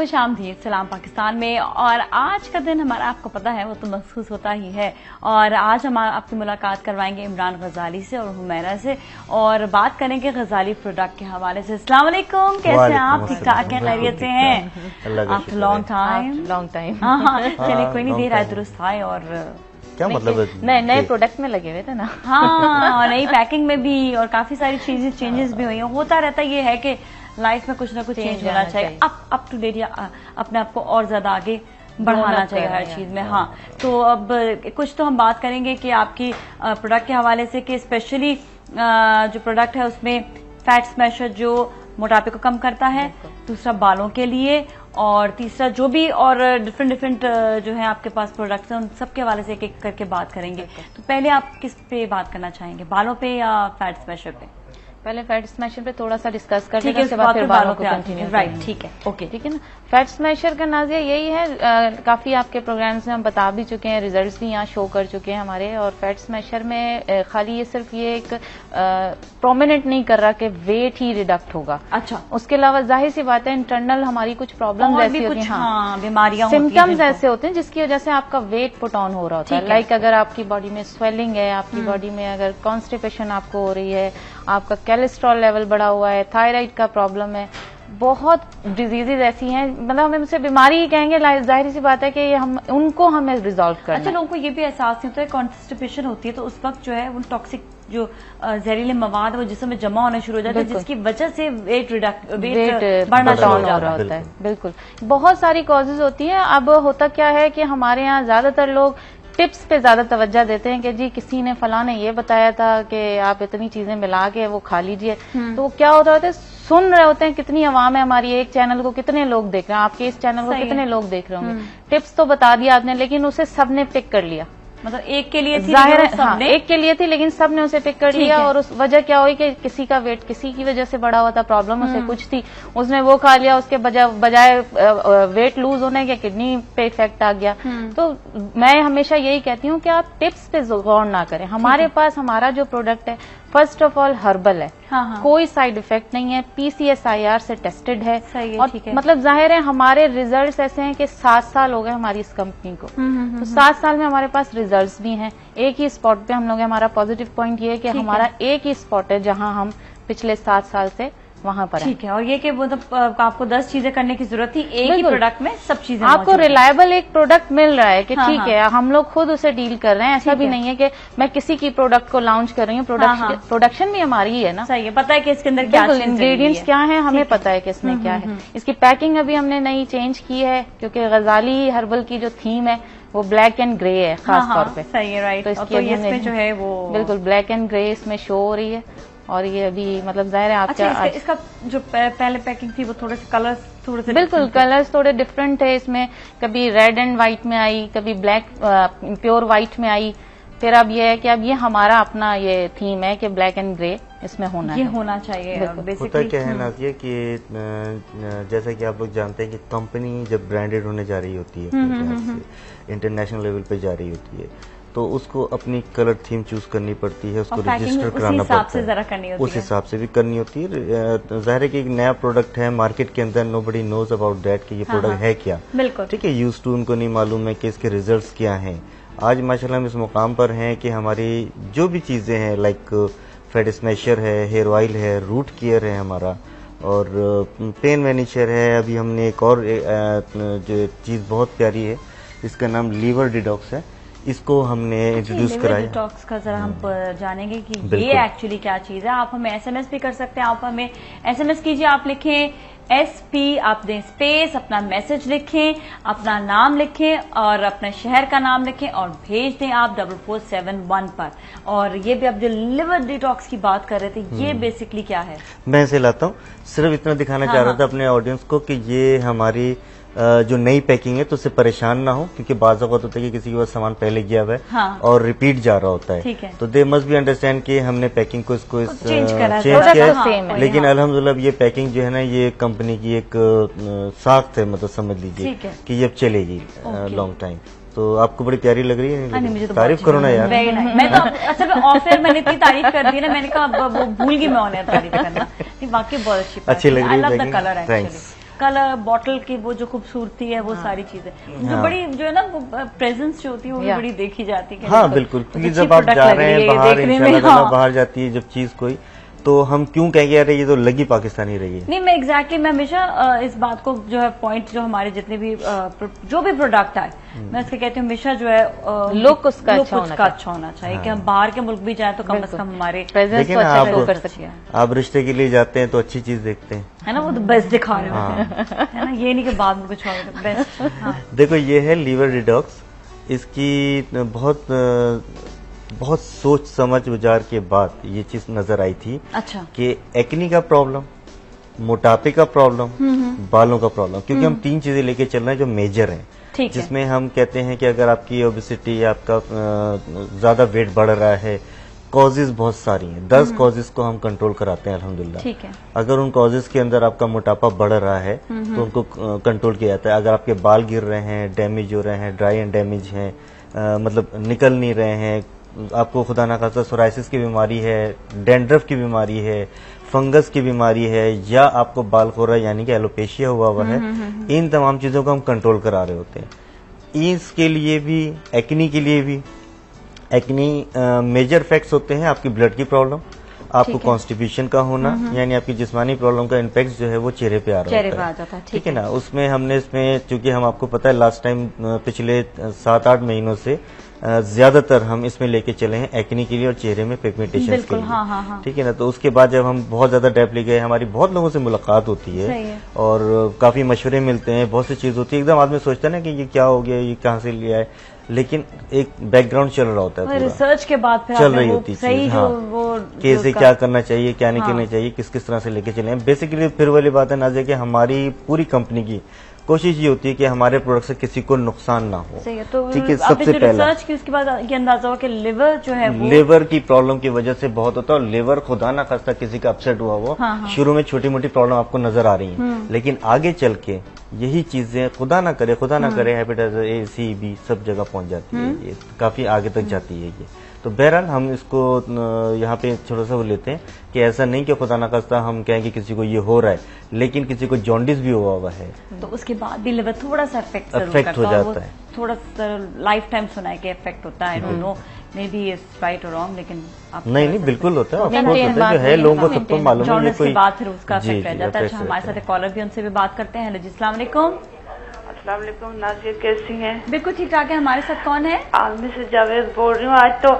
खुशामदीद सलाम पाकिस्तान में। और आज का दिन हमारा आपको पता है वो तो मखसूस होता ही है। और आज हम आपकी मुलाकात करवाएंगे इमरान गजाली से और हुमैरा से और बात करेंगे गजाली प्रोडक्ट के हवाले से। अस्सलाम वालेकुम, कैसे हैं आप? ठीक ठाक हैं, खैरियत से हैं? After long time. हाँ चलिए कोई नहीं, देर आए दुरुस्त आए। और क्या मतलब है, नए प्रोडक्ट में लगे हुए थे ना। हाँ और नई पैकिंग में भी और काफी सारी चीजें चेंजेस भी हुई हैं। होता रहता ये है कि लाइफ में कुछ ना कुछ चेंज होना चाहिए, अप टू डेट या अपने आप को और ज्यादा आगे बढ़ाना चाहिए हर चीज में। हाँ तो अब कुछ तो हम बात करेंगे कि आपकी प्रोडक्ट के हवाले से कि स्पेशली जो प्रोडक्ट है उसमें फैट स्मैशर जो मोटापे को कम करता है, दूसरा बालों के लिए, और तीसरा जो भी और डिफरेंट जो है आपके पास प्रोडक्ट्स हैं उन सब के हवाले से एक एक करके बात करेंगे। तो पहले आप किस पे बात करना चाहेंगे, बालों पे या फैट स्मैशर पे? पहले फैट स्मैशर पे थोड़ा सा डिस्कस कर लेंगे, उसके बाद फिर बालों पे कंटिन्यू। राइट, ठीक है, ओके, ठीक है ना। फैट स्मैशर का नाज़िया यही है, काफी आपके प्रोग्राम्स में हम बता भी चुके हैं, रिजल्ट्स भी यहाँ शो कर चुके हैं हमारे। और फैट स्मैशर में खाली ये सिर्फ ये एक प्रोमिनेंट नहीं कर रहा कि वेट ही रिडक्ट होगा। अच्छा, उसके अलावा जाहिर सी बात है इंटरनल हमारी कुछ प्रॉब्लम ऐसी होती हैं, हाँ, बीमारियां, सिम्टम्स ऐसे होते हैं जिसकी वजह से आपका वेट पुट ऑन हो रहा होता है। लाइक अगर आपकी बॉडी में स्वेलिंग है, आपकी बॉडी में अगर कॉन्स्टिपेशन आपको हो रही है, आपका कोलेस्ट्रॉल लेवल बढ़ा हुआ है, थायराइड का प्रॉब्लम है, बहुत डिजीजेज ऐसी हैं, मतलब हमें उनसे बीमारी ही कहेंगे, जाहिर सी बात है कि हम उनको हमें रिजॉल्व करना है। अच्छा, लोगों को ये भी एहसास नहीं होता है, कॉन्स्टिपेशन होती है तो उस वक्त जो है वो टॉक्सिक जो जहरीले मवाद वो जिसम में जमा होना शुरू हो जाता है, जिसकी वजह से वेट बढ़ना शुरू हो जाता है। बिल्कुल, बहुत सारी कॉजेज होती हैं। अब होता क्या है कि हमारे यहाँ ज्यादातर लोग टिप्स पे ज्यादा तवज्जो देते हैं कि जी किसी ने फला ने ये बताया था कि आप इतनी चीजें मिला के वो खा लीजिए। तो क्या होता है, सुन रहे होते हैं, कितनी आवाम है हमारी, एक चैनल को कितने लोग देख रहे हैं, आपके इस चैनल को कितने लोग देख रहे होंगे। टिप्स तो बता दिया आपने, लेकिन उसे सबने पिक कर लिया। मतलब एक के लिए थी, जाहिर है, हाँ, एक के लिए थी, लेकिन सबने उसे पिक कर लिया। और उस वजह क्या हुई कि किसी का वेट किसी की वजह से बढ़ा हुआ था, प्रॉब्लम उसे कुछ थी, उसने वो खा लिया, उसके बजाय वेट लूज होने के किडनी पे इफेक्ट आ गया। तो मैं हमेशा यही कहती हूँ कि आप टिप्स पे गौर ना करें। हमारे पास हमारा जो प्रोडक्ट है फर्स्ट ऑफ ऑल हर्बल है, कोई साइड इफेक्ट नहीं है, PCSIR से टेस्टेड है। और मतलब जाहिर है हमारे रिजल्ट्स ऐसे हैं कि 7 साल हो गए हमारी इस कंपनी को, तो 7 साल में हमारे पास रिजल्ट्स भी हैं। एक ही स्पॉट पे हम लोग, हमारा पॉजिटिव पॉइंट ये है कि हमारा एक ही स्पॉट है जहां हम पिछले 7 साल से वहां पर ठीक है। और ये कि मतलब आपको 10 चीजें करने की जरूरत थी, एक ही प्रोडक्ट में सब चीजें आपको रिलायबल एक प्रोडक्ट मिल रहा है कि ठीक है, हम लोग खुद उसे डील कर रहे हैं। ऐसा भी नहीं है कि मैं किसी की प्रोडक्ट को लॉन्च कर रही हूँ, प्रोडक्शन भी हमारी ही है ना। सही है, पता है कि इसके अंदर क्या इंग्रेडिएंट्स क्या है, हमें पता है कि इसमें क्या है। इसकी पैकिंग अभी हमने नई चेंज की है क्योंकि गजाली हर्बल की जो थीम है वो ब्लैक एंड ग्रे है खास तौर पे। सही है, राइट। तो इसमें जो है वो बिल्कुल ब्लैक एंड ग्रे इसमें शो हो रही है। और ये अभी मतलब जाहिर है आपका इसका जो पहले पैकिंग थी वो थोड़े से कलर्स बिल्कुल कलर्स थोड़े डिफरेंट है। इसमें कभी रेड एंड व्हाइट में आई, कभी ब्लैक प्योर व्हाइट में आई। फिर अब ये है कि अब ये हमारा अपना ये थीम है कि ब्लैक एंड ग्रे इसमें होना चाहिए। होता क्या है ना कि जैसा कि आप लोग जानते हैं कि कंपनी जब ब्रांडेड होने जा रही होती है, इंटरनेशनल लेवल पे जा रही होती है, तो उसको अपनी कलर थीम चूज करनी पड़ती है, उसको रजिस्टर कराना पड़ता है, उस हिसाब से भी करनी होती है। जाहिर है कि एक नया प्रोडक्ट है मार्केट के अंदर, नोबडी नोज अबाउट दैट कि ये प्रोडक्ट है क्या। बिल्कुल ठीक है, यूज टू उनको नहीं मालूम है कि इसके रिजल्ट्स क्या हैं। आज माशाल्लाह हम इस मुकाम पर हैं कि हमारी जो भी चीजें हैं, लाइक फैट स्मैशर है, हेयर ऑयल है, रूट केयर है हमारा, और पेन वैनिशर है। अभी हमने एक और जो चीज बहुत प्यारी है, इसका नाम लीवर डिटॉक्स है, इसको हमने इंट्रोड्यूस कराया। डिटॉक्स का जरा हम जानेंगे कि ये एक्चुअली क्या चीज है। आप हमें SMS भी कर सकते हैं, आप हमें SMS कीजिए, आप लिखें SP, आप दें स्पेस, अपना मैसेज लिखें, अपना नाम लिखें और अपने शहर का नाम लिखें और भेज दें आप 4471 पर। और ये भी आप जो लिवर डिटॉक्स की बात कर रहे थे, ये बेसिकली क्या है? मैं इसे लाता हूँ, सिर्फ इतना दिखाना चाह रहा था अपने ऑडियंस को कि ये हमारी जो नई पैकिंग है तो उससे परेशान ना हो, क्योंकि बाज़ औक़ात होता है कि किसी के पास सामान पहले गया हुआ है और रिपीट जा रहा होता है। तो दे मस्ट बी अंडरस्टैंड कि हमने पैकिंग को इसको चेंज किया है। लेकिन अल्हम्दुलिल्लाह ये पैकिंग जो है ना, ये कंपनी की एक साख्त है, मतलब समझ लीजिए कि ये अब चलेगी लॉन्ग टाइम। तो आपको बड़ी प्यारी लग रही है, मुझे तो तारीफ करो ना यार। मैं तो अच्छा ऑफ एयर मैंने इतनी तारीफ कर दी ना, मैंने कहा वो भूल गई मैं उन्हें तारीफ करना। वाकई बहुत अच्छी लग रही है, कलर है। कलर, बॉटल की वो जो खूबसूरती है, वो सारी चीजें जो बड़ी जो है ना प्रेजेंस जो होती है वो भी बड़ी देखी जाती है। हाँ बिल्कुल, क्योंकि जब आप जा रहे हैं बाहर, इंशाल्लाह बाहर जाती है जब चीज कोई, तो हम क्यों कहेंगे अरे ये तो लगी पाकिस्तानी रही है। नहीं, मैं एग्जैक्टली मैं हमेशा इस बात को जो है पॉइंट, जो हमारे जितने भी जो भी प्रोडक्ट आए, मैं इसके कहती हूँ हमेशा जो है लुक उसका अच्छा होना चाहिए कि हम बाहर के मुल्क भी जाए तो कम से कम हमारे प्रेजेंस को अच्छा शो कर सके। आप रिश्ते के लिए जाते हैं तो अच्छी चीज देखते हैं, है ना, वो तो बेस्ट दिखा रहे होते हैं, है ना, ये नहीं कि बाद में कुछ और बेस्ट। देखो ये है लीवर डिटॉक्स, इसकी बहुत सोच समझ विचार के बाद ये चीज नजर आई थी। अच्छा। कि एक्नी का प्रॉब्लम, मोटापे का प्रॉब्लम, बालों का प्रॉब्लम, क्योंकि हम 3 चीजें लेके चल रहे हैं जो मेजर हैं, जिसमें हम कहते हैं कि अगर आपकी ओबेसिटी, आपका ज्यादा वेट बढ़ रहा है, कॉजेज बहुत सारी हैं, 10 कॉजेज को हम कंट्रोल कराते हैं अल्हम्दुलिल्लाह। ठीक है। अगर उन कॉजेज के अंदर आपका मोटापा बढ़ रहा है तो उनको कंट्रोल किया जाता है। अगर आपके बाल गिर रहे हैं, डैमेज हो रहे हैं, ड्राई एंड डैमेज हैं, मतलब निकल नहीं रहे हैं, आपको खुदा ना खास्ता सोराइसिस की बीमारी है, डैंड्रफ की बीमारी है, फंगस की बीमारी है, या आपको बाल खोरा यानी कि एलोपेशिया हुआ है, इन तमाम चीजों को हम कंट्रोल करा रहे होते हैं। इसके लिए भी, एक्नी के लिए भी, एक्नी मेजर फैक्ट्स होते हैं आपकी ब्लड की प्रॉब्लम, आपको कॉन्स्टिपेशन का होना, यानी आपकी जिस्मानी प्रॉब्लम का इम्पैक्ट जो है वो चेहरे पे आ रहा होता है। ठीक है ना। उसमें हमने इसमें, चूंकि हम आपको पता है लास्ट टाइम पिछले 7-8 महीनों से ज्यादातर हम इसमें लेके चले हैं एक्नी के लिए और चेहरे में पिगमेंटेशन के लिए। हाँ। ठीक है ना। तो उसके बाद जब हम बहुत ज्यादा डेप्थ ले गए, हमारी बहुत लोगों से मुलाकात होती है और काफी मशवरे मिलते हैं, बहुत सी चीज होती है, एकदम आदमी सोचता है ना कि ये क्या हो गया, ये कहाँ से लिया है, लेकिन एक बैकग्राउंड चल रहा होता है, रिसर्च के बाद फिर चल रही होती है, हाँ, कैसे क्या करना चाहिए, क्या नहीं करना चाहिए, किस किस तरह से लेके चले। बेसिकली फिर वाली बात है नाज़िया कि हमारी पूरी कंपनी की कोशिश ये होती है कि हमारे प्रोडक्ट से किसी को नुकसान ना हो। सही है। तो ठीक है, सबसे पहला रिसर्च की उसके बाद ये अंदाजा हुआ कि लिवर जो है वो लिवर की प्रॉब्लम की वजह से बहुत होता है, और लिवर खुदा ना खास्ता किसी का अपसेट हुआ वो शुरू में छोटी मोटी प्रॉब्लम आपको नजर आ रही है, लेकिन आगे चल के यही चीजें खुदा ना करे हेपेटाइटिस ए, सी, बी सब जगह पहुंच जाती है, ये काफी आगे तक जाती है ये। तो बहरहाल हम इसको यहाँ पे छोटा सा वो लेते हैं कि ऐसा नहीं कि खुदा ना खास्ता हम कहें कि किसी को ये हो रहा है, लेकिन किसी को जॉन्डिस भी हुआ है तो उसके बाद भी लिवर थोड़ा सा इफेक्ट हो जाता है, थोड़ा सा लाइफ टाइम सुना है कि इफेक्ट होता है। I don't know may be it's right और रॉन्ग, लेकिन नहीं बिल्कुल होता है, जो है लोगों को सबको मालूम है कोई बात, फिर उसका इफेक्ट रह जाता है। अच्छा, हमारे साथ कॉलर भी, उनसे भी बात करते हैं। हेलो जी, अस्सलाम वालेकुम। अस्सलाम वालेकुम नाज़िया, कैसी हैं? बिल्कुल ठीक ठाक है। हमारे साथ कौन है? मिसेस जावेद बोल रही हूँ। आज तो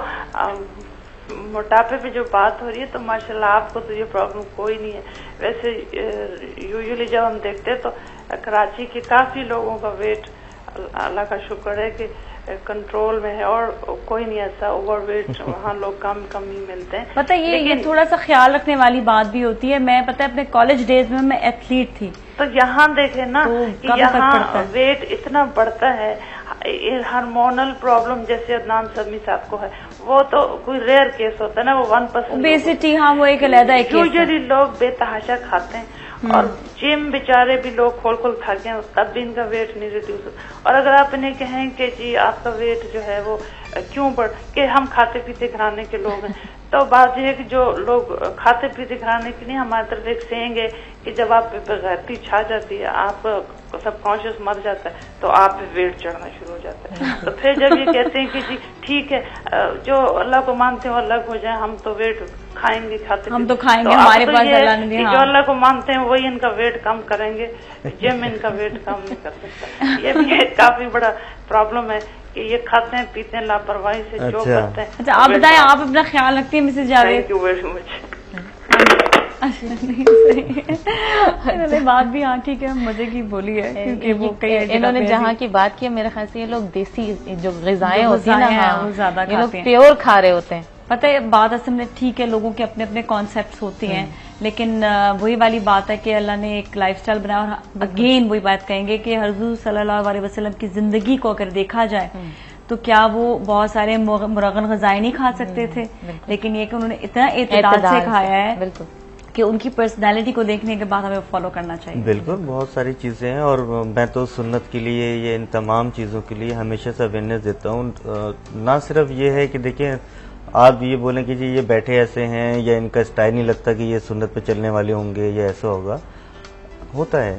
मोटापे पे जो बात हो रही है, तो माशाल्लाह आपको तो ये प्रॉब्लम कोई नहीं है। वैसे यूजुअली जब हम देखते हैं तो कराची के काफी लोगों का वेट अल्लाह का शुक्र है कि कंट्रोल में है, और कोई नहीं ऐसा ओवरवेट वहाँ लोग कम ही मिलते हैं। पता है ये थोड़ा सा ख्याल रखने वाली बात भी होती है। मैं पता है अपने कॉलेज डेज में मैं एथलीट थी, तो यहाँ देखे ना कि यहाँ वेट इतना बढ़ता है, हार्मोनल प्रॉब्लम जैसे अदनान समी साहब को है, वो तो कोई रेयर केस होता है ना, वो 1%। ओबेसिटी, हाँ, वो एक अलग केस है। यूजुअली लोग बेतहाशा खाते हैं, और जिम बेचारे भी लोग खोल खाते हैं, तब भी इनका वेट नहीं रिड्यूस। और अगर आप इन्हें कहें कि जी आपका वेट जो है वो क्यों बढ़ के, हम खाते पीते घराने के लोग हैं, तो बात यह है कि जो लोग खाते पीते घराने के लिए, हमारी तरफ एक सेइंग है कि जब आप पे बेगैरती छा जाती है, आप सबकॉन्शियस मर जाता है, तो आप पे वेट चढ़ना शुरू हो जाता है। तो फिर जब ये कहते हैं कि जी ठीक है, जो अल्लाह को मानते हैं वो अलग हो जाए, हम तो वेट खाएंगे, खाते हम तो खाएंगे, हमारे पास अल्लाह ने दिया। जो अल्लाह को मानते हैं वही इनका वेट कम करेंगे, जिम इनका वेट कम नहीं कर सकता। ये भी एक काफी बड़ा प्रॉब्लम है कि ये खाते हैं पीते हैं लापरवाही से, जो करते हैं। अच्छा, आप बताएं, आप अपना ख्याल रखती हैं Mrs Javed? Thank you very much. इन्होंने बात भी, हाँ ठीक है, मजे की बोली है, क्योंकि वो कई इन्होंने जहाँ की बात की, मेरे ख्याल से ये लोग देसी जो ग़िज़ाएं होती है ना, वो ज्यादा ये लोग प्योर खा रहे होते हैं। पता है बात असल में ठीक है, लोगों के अपने अपने कॉन्सेप्ट्स होते हैं, लेकिन वही वाली बात है कि अल्लाह ने एक लाइफस्टाइल बनाया, और अगेन वही बात कहेंगे कि हुज़ूर सल्लल्लाहु अलैहि वसल्लम की जिंदगी को अगर देखा जाए तो क्या वो बहुत सारे मुरगन ग़िज़ाएं नहीं खा सकते थे, लेकिन ये कि उन्होंने इतना एतदाल से खाया है कि उनकी पर्सनैलिटी को देखने के बाद हमें फॉलो करना चाहिए। बिल्कुल, बहुत सारी चीजें हैं, और मैं तो सुन्नत के लिए, ये इन तमाम चीजों के लिए हमेशा से अवेयरनेस देता हूँ। ना सिर्फ ये है कि देखिए आप ये बोलें कि जी ये बैठे ऐसे हैं, या इनका स्टाइल नहीं लगता कि ये सुन्नत पे चलने वाले होंगे, या ऐसा होगा, होता है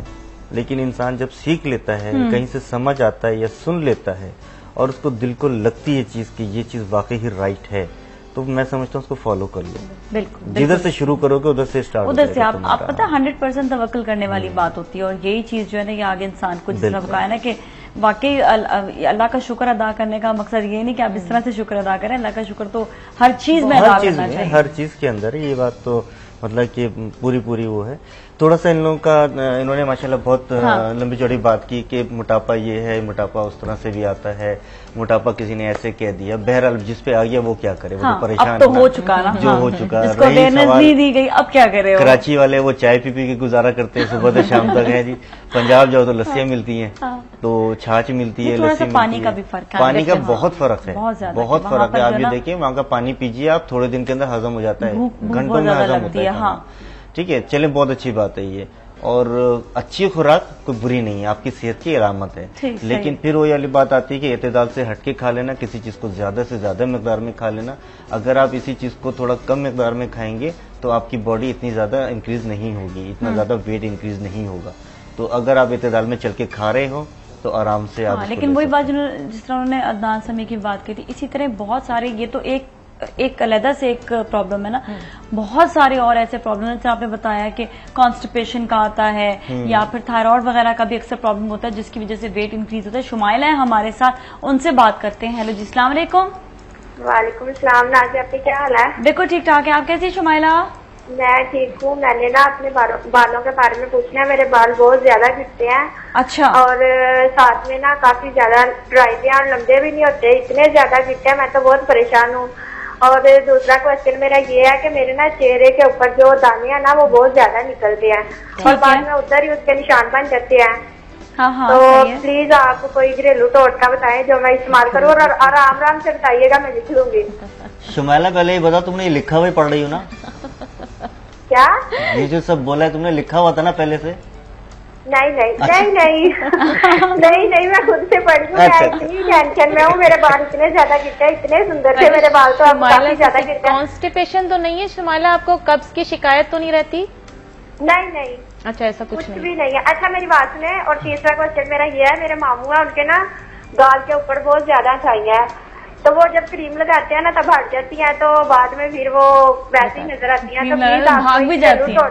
लेकिन इंसान जब सीख लेता है, कहीं से समझ आता है या सुन लेता है और उसको दिल को लगती है चीज कि ये चीज वाकई ही राइट है, तो मैं समझता हूँ उसको फॉलो कर लो। बिल्कुल, जिधर से शुरू करोगे उधर से स्टार्ट, उधर से आप पता 100% तवक्कुल करने वाली बात होती है। और यही चीज जो है ना, ये आगे इंसान को जिस तरह बताया ना कि वाकई अल्लाह का शुक्र अदा करने का मकसद ये नहीं कि आप इस तरह से शुक्र अदा करें, अल्लाह का शुक्र तो हर चीज में अदा करना चाहिए, हर चीज के अंदर। ये बात तो मतलब कि पूरी वो है। थोड़ा सा इन लोगों का, इन्होंने माशाल्लाह बहुत लंबी चौड़ी बात की कि मोटापा ये है, मोटापा उस तरह से भी आता है, मोटापा किसी ने ऐसे कह दिया। बहरहाल जिस पे आ गया वो क्या करे, वो तो परेशान अब तो हो चुका ना, जो हो चुका। जिसको अवेयरनेस नहीं दी गई, अब क्या करे। कराची वाले वो चाय पी के गुजारा करते हैं सुबह से शाम तक है जी। पंजाब जाओ तो लस्सियां मिलती हैं, तो छाछ मिलती है, लस्सी, पानी का भी फर्क है, पानी का बहुत फर्क है, बहुत फर्क है। आप ये देखिए वहाँ का पानी पीजिए आप, थोड़े दिन के अंदर हजम हो जाता है, घंटों में हजम होता है। ठीक है, चले, बहुत अच्छी बात है ये। और अच्छी खुराक कोई बुरी नहीं है, आपकी सेहत की अलामत है। लेकिन फिर वही वाली बात आती है कि एतदाल से हटके खा लेना, किसी चीज को ज्यादा से ज्यादा मिकदार में खा लेना। अगर आप इसी चीज को थोड़ा कम मिकदार में खाएंगे तो आपकी बॉडी इतनी ज्यादा इंक्रीज नहीं होगी, इतना ज्यादा वेट इंक्रीज नहीं होगा। तो अगर आप एतदाल में चल के खा रहे हो तो आराम से आप। लेकिन वही बात जिस तरह उन्होंने अदनान समी की बात की थी, इसी तरह बहुत सारे, ये तो एक अलग से एक प्रॉब्लम है ना, बहुत सारे और ऐसे प्रॉब्लम जैसे आपने बताया कि कॉन्स्टिपेशन का आता है, या फिर थायराइड वगैरह का भी अक्सर प्रॉब्लम होता है जिसकी वजह से वेट इंक्रीज होता है। शुमाइला है हमारे साथ, उनसे बात करते हैं। हेलो जी, अस्सलाम वालेकुम। वालेकुम सलाम। नाज़िया, आपके क्या हाल है? देखो ठीक ठाक है, आप कैसी शुमाइला? मैं ठीक हूँ। मैंने ना अपने बालों के बारे में पूछना है। मेरे बाल बहुत ज्यादा गिरते हैं। अच्छा। और साथ में ना काफी ज्यादा ड्राई भी और लंबे भी नहीं होते, इतने ज्यादा गिरते हैं, मैं तो बहुत परेशान हूँ। और दूसरा क्वेश्चन मेरा ये है कि मेरे ना चेहरे के ऊपर जो दाने हैं ना वो बहुत ज्यादा निकलते हैं और बाद में उधर ही उसके निशान बन जाते हैं। हाँ, तो प्लीज आप कोई घरेलू टोटका बताएं जो मैं इस्तेमाल करूँ, और आराम से बताइएगा, मैं लिख लूंगी। शुमाइला, पहले ये बताओ, तुमने ये लिखा हुआ पढ़ रही हो ना? क्या ये जो सब बोला है तुमने लिखा हुआ था ना पहले से? नहीं, मैं खुद से पढ़ी हूँ। मैं इतनी टेंशन में हूँ, मेरे बाल इतने ज्यादा गिरते हैं, इतने सुंदर थे मेरे बाल, तो अब काफी ज्यादा गिरते हैं। कॉन्स्टिपेशन तो नहीं है शुमाइला? आपको कब्ज की शिकायत तो नहीं रहती? नहीं। अच्छा, ऐसा कुछ भी नहीं है। अच्छा, मेरी बात सुने। और तीसरा क्वेश्चन मेरा ये है, मेरे मामू है, उनके ना गाल के ऊपर बहुत ज्यादा छाई है, तो वो जब क्रीम लगाते हैं ना तब हट जाती है, तो बाद में फिर वो वैसे ही नजर आती है, तो प्लीज आप भाग भी जाती है।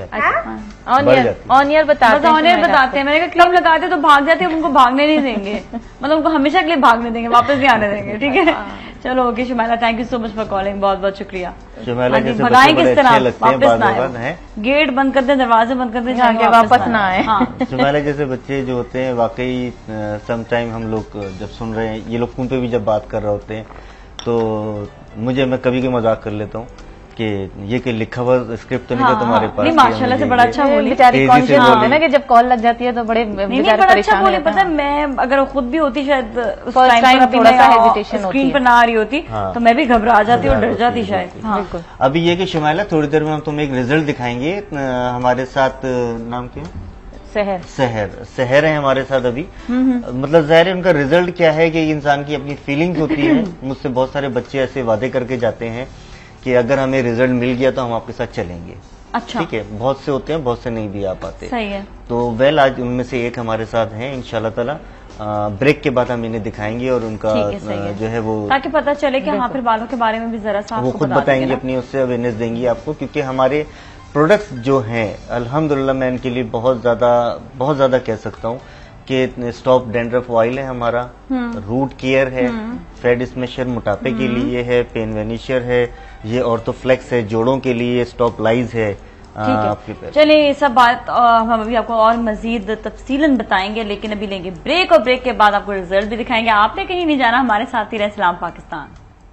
ऑनियर बताते हैं। मैंने कहा क्रीम लगाते तो भाग जाते हैं, उनको भागने नहीं देंगे, मतलब उनको हमेशा के लिए भागने देंगे, वापस नहीं आने देंगे। ठीक है, चलो okay Shumaila, thank you so much for calling, बहुत बहुत शुक्रिया। भगाएं किस तरह, वापस ना आए, गेट बंद कर दे, दरवाजे बंद कर दे, जाके वापस ना आए। शुमाइला जैसे बच्चे जो होते हैं, वाकई सम टाइम हम लोग जब सुन रहे हैं, ये लोग फोन पे भी जब बात कर रहे होते हैं, तो मैं कभी भी मजाक कर लेता हूँ कि ये कि लिखा हुआ स्क्रिप्ट तो नहीं था तुम्हारे पास? नहीं, माशाल्लाह से बड़ा अच्छा बोली, बेचारी कॉन्शियस है ना कि जब कॉल लग जाती है तो बड़े अच्छा बोले। पता है, मैं अगर खुद भी होती शायद उस टाइम थोड़ा सा हेजिटेशन होती, स्क्रीन पर ना आ रही होती तो मैं भी घबरा जाती और डर जाती शायद। अभी ये कि शुमाइला, थोड़ी देर में हम तुम्हें एक रिजल्ट दिखाएंगे। हमारे साथ नाम क्या? सहर है हमारे साथ अभी। मतलब जाहिर है उनका रिजल्ट क्या है कि इंसान की अपनी फीलिंग्स होती है। मुझसे बहुत सारे बच्चे ऐसे वादे करके जाते हैं कि अगर हमें रिजल्ट मिल गया तो हम आपके साथ चलेंगे। अच्छा, ठीक है, बहुत से होते हैं, बहुत से नहीं भी आ पाते। सही है। तो आज उनमें से एक हमारे साथ हैं, इंशाल्लाह ताला ब्रेक के बाद हम इन्हें दिखाएंगे और उनका जो है वो, ताकि पता चले कि हाँ फिर बालों के बारे में भी जरा सा वो खुद बताएंगे, अपनी उससे अवेयरनेस देंगी आपको। क्योंकि हमारे प्रोडक्ट्स जो हैं अल्हम्दुलिल्लाह, मैं इनके लिए बहुत ज्यादा कह सकता हूँ कि स्टॉप डैंड्रफ ऑयल है हमारा, रूट केयर है, फेड स्मैशर मोटापे के लिए है, पेन वेनिशर है, ये ऑर्थोफ्लेक्स है जोड़ों के लिए, स्टॉप लाइज है। चलिए ये सब बात हम अभी आपको और मजीद तफसीलन बताएंगे, लेकिन अभी लेंगे ब्रेक और ब्रेक के बाद आपको रिजल्ट भी दिखाएंगे। आपने कहीं नहीं जाना, हमारे साथ ही रहे सलाम पाकिस्तान।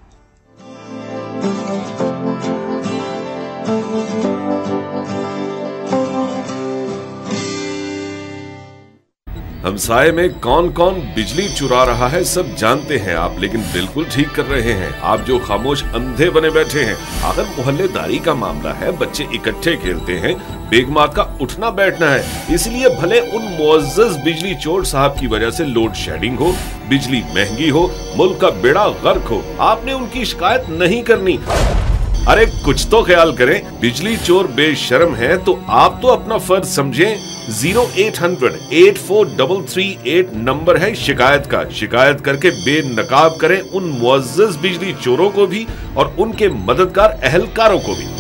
हमसाये में कौन कौन बिजली चुरा रहा है सब जानते हैं आप, लेकिन बिल्कुल ठीक कर रहे हैं आप जो खामोश अंधे बने बैठे हैं। अगर मोहल्लेदारी का मामला है, बच्चे इकट्ठे खेलते हैं, बेगमा का उठना बैठना है, इसलिए भले उन मुअज़्ज़ज़ बिजली चोर साहब की वजह से लोड शेडिंग हो, बिजली महंगी हो, मुल्क का बेड़ा गर्क हो, आपने उनकी शिकायत नहीं करनी। अरे कुछ तो ख्याल करें, बिजली चोर बेशर्म है तो आप तो अपना फर्ज समझें। 0800-843338 नंबर है शिकायत का। शिकायत करके बेनकाब करें उन मुअज़्ज़ज़ बिजली चोरों को भी और उनके मददगार अहलकारों को भी।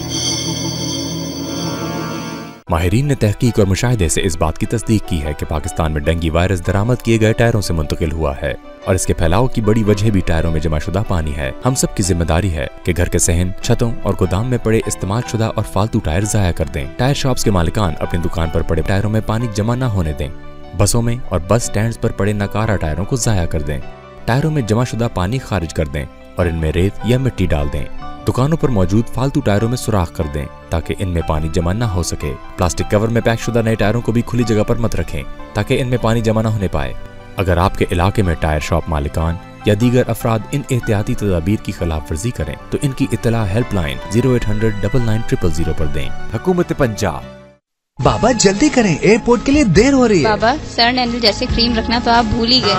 माहिरीन ने तहकीक और मुशाहिदे से इस बात की तस्दीक की है कि पाकिस्तान में डेंगू वायरस दरामद किए गए टायरों से मुंतकिल हुआ है और इसके फैलाव की बड़ी वजह भी टायरों में जमाशुदा पानी है। हम सब की जिम्मेदारी है कि घर के सहन, छतों और गोदाम में पड़े इस्तेमाल शुदा और फालतू टायर जाया कर दें। टायर शॉप्स के मालिकान अपनी दुकान पर पड़े टायरों में पानी जमा न होने दें। बसों में और बस स्टैंड पर पड़े नकारा टायरों को जाया कर दें। टायरों में जमाशुदा पानी खारिज कर दें और इनमें रेत या मिट्टी डाल दें। दुकानों पर मौजूद फालतू टायरों में सुराख कर दें ताकि इनमें पानी जमा न हो सके। प्लास्टिक कवर में पैक शुदा नए टायरों को भी खुली जगह पर मत रखें ताकि इनमें पानी जमा न होने पाए। अगर आपके इलाके में टायर शॉप मालिकान या दीगर अफराद इन एहतियाती तदाबीर की खिलाफ वर्जी करें तो इनकी इत्तला हेल्पलाइन 0800-99-000 पर दें। हुकूमत पंजाब। बाबा जल्दी करें, एयरपोर्ट के लिए देर हो रही है। बाबा सन एंड जैसे क्रीम रखना तो आप भूल ही गए।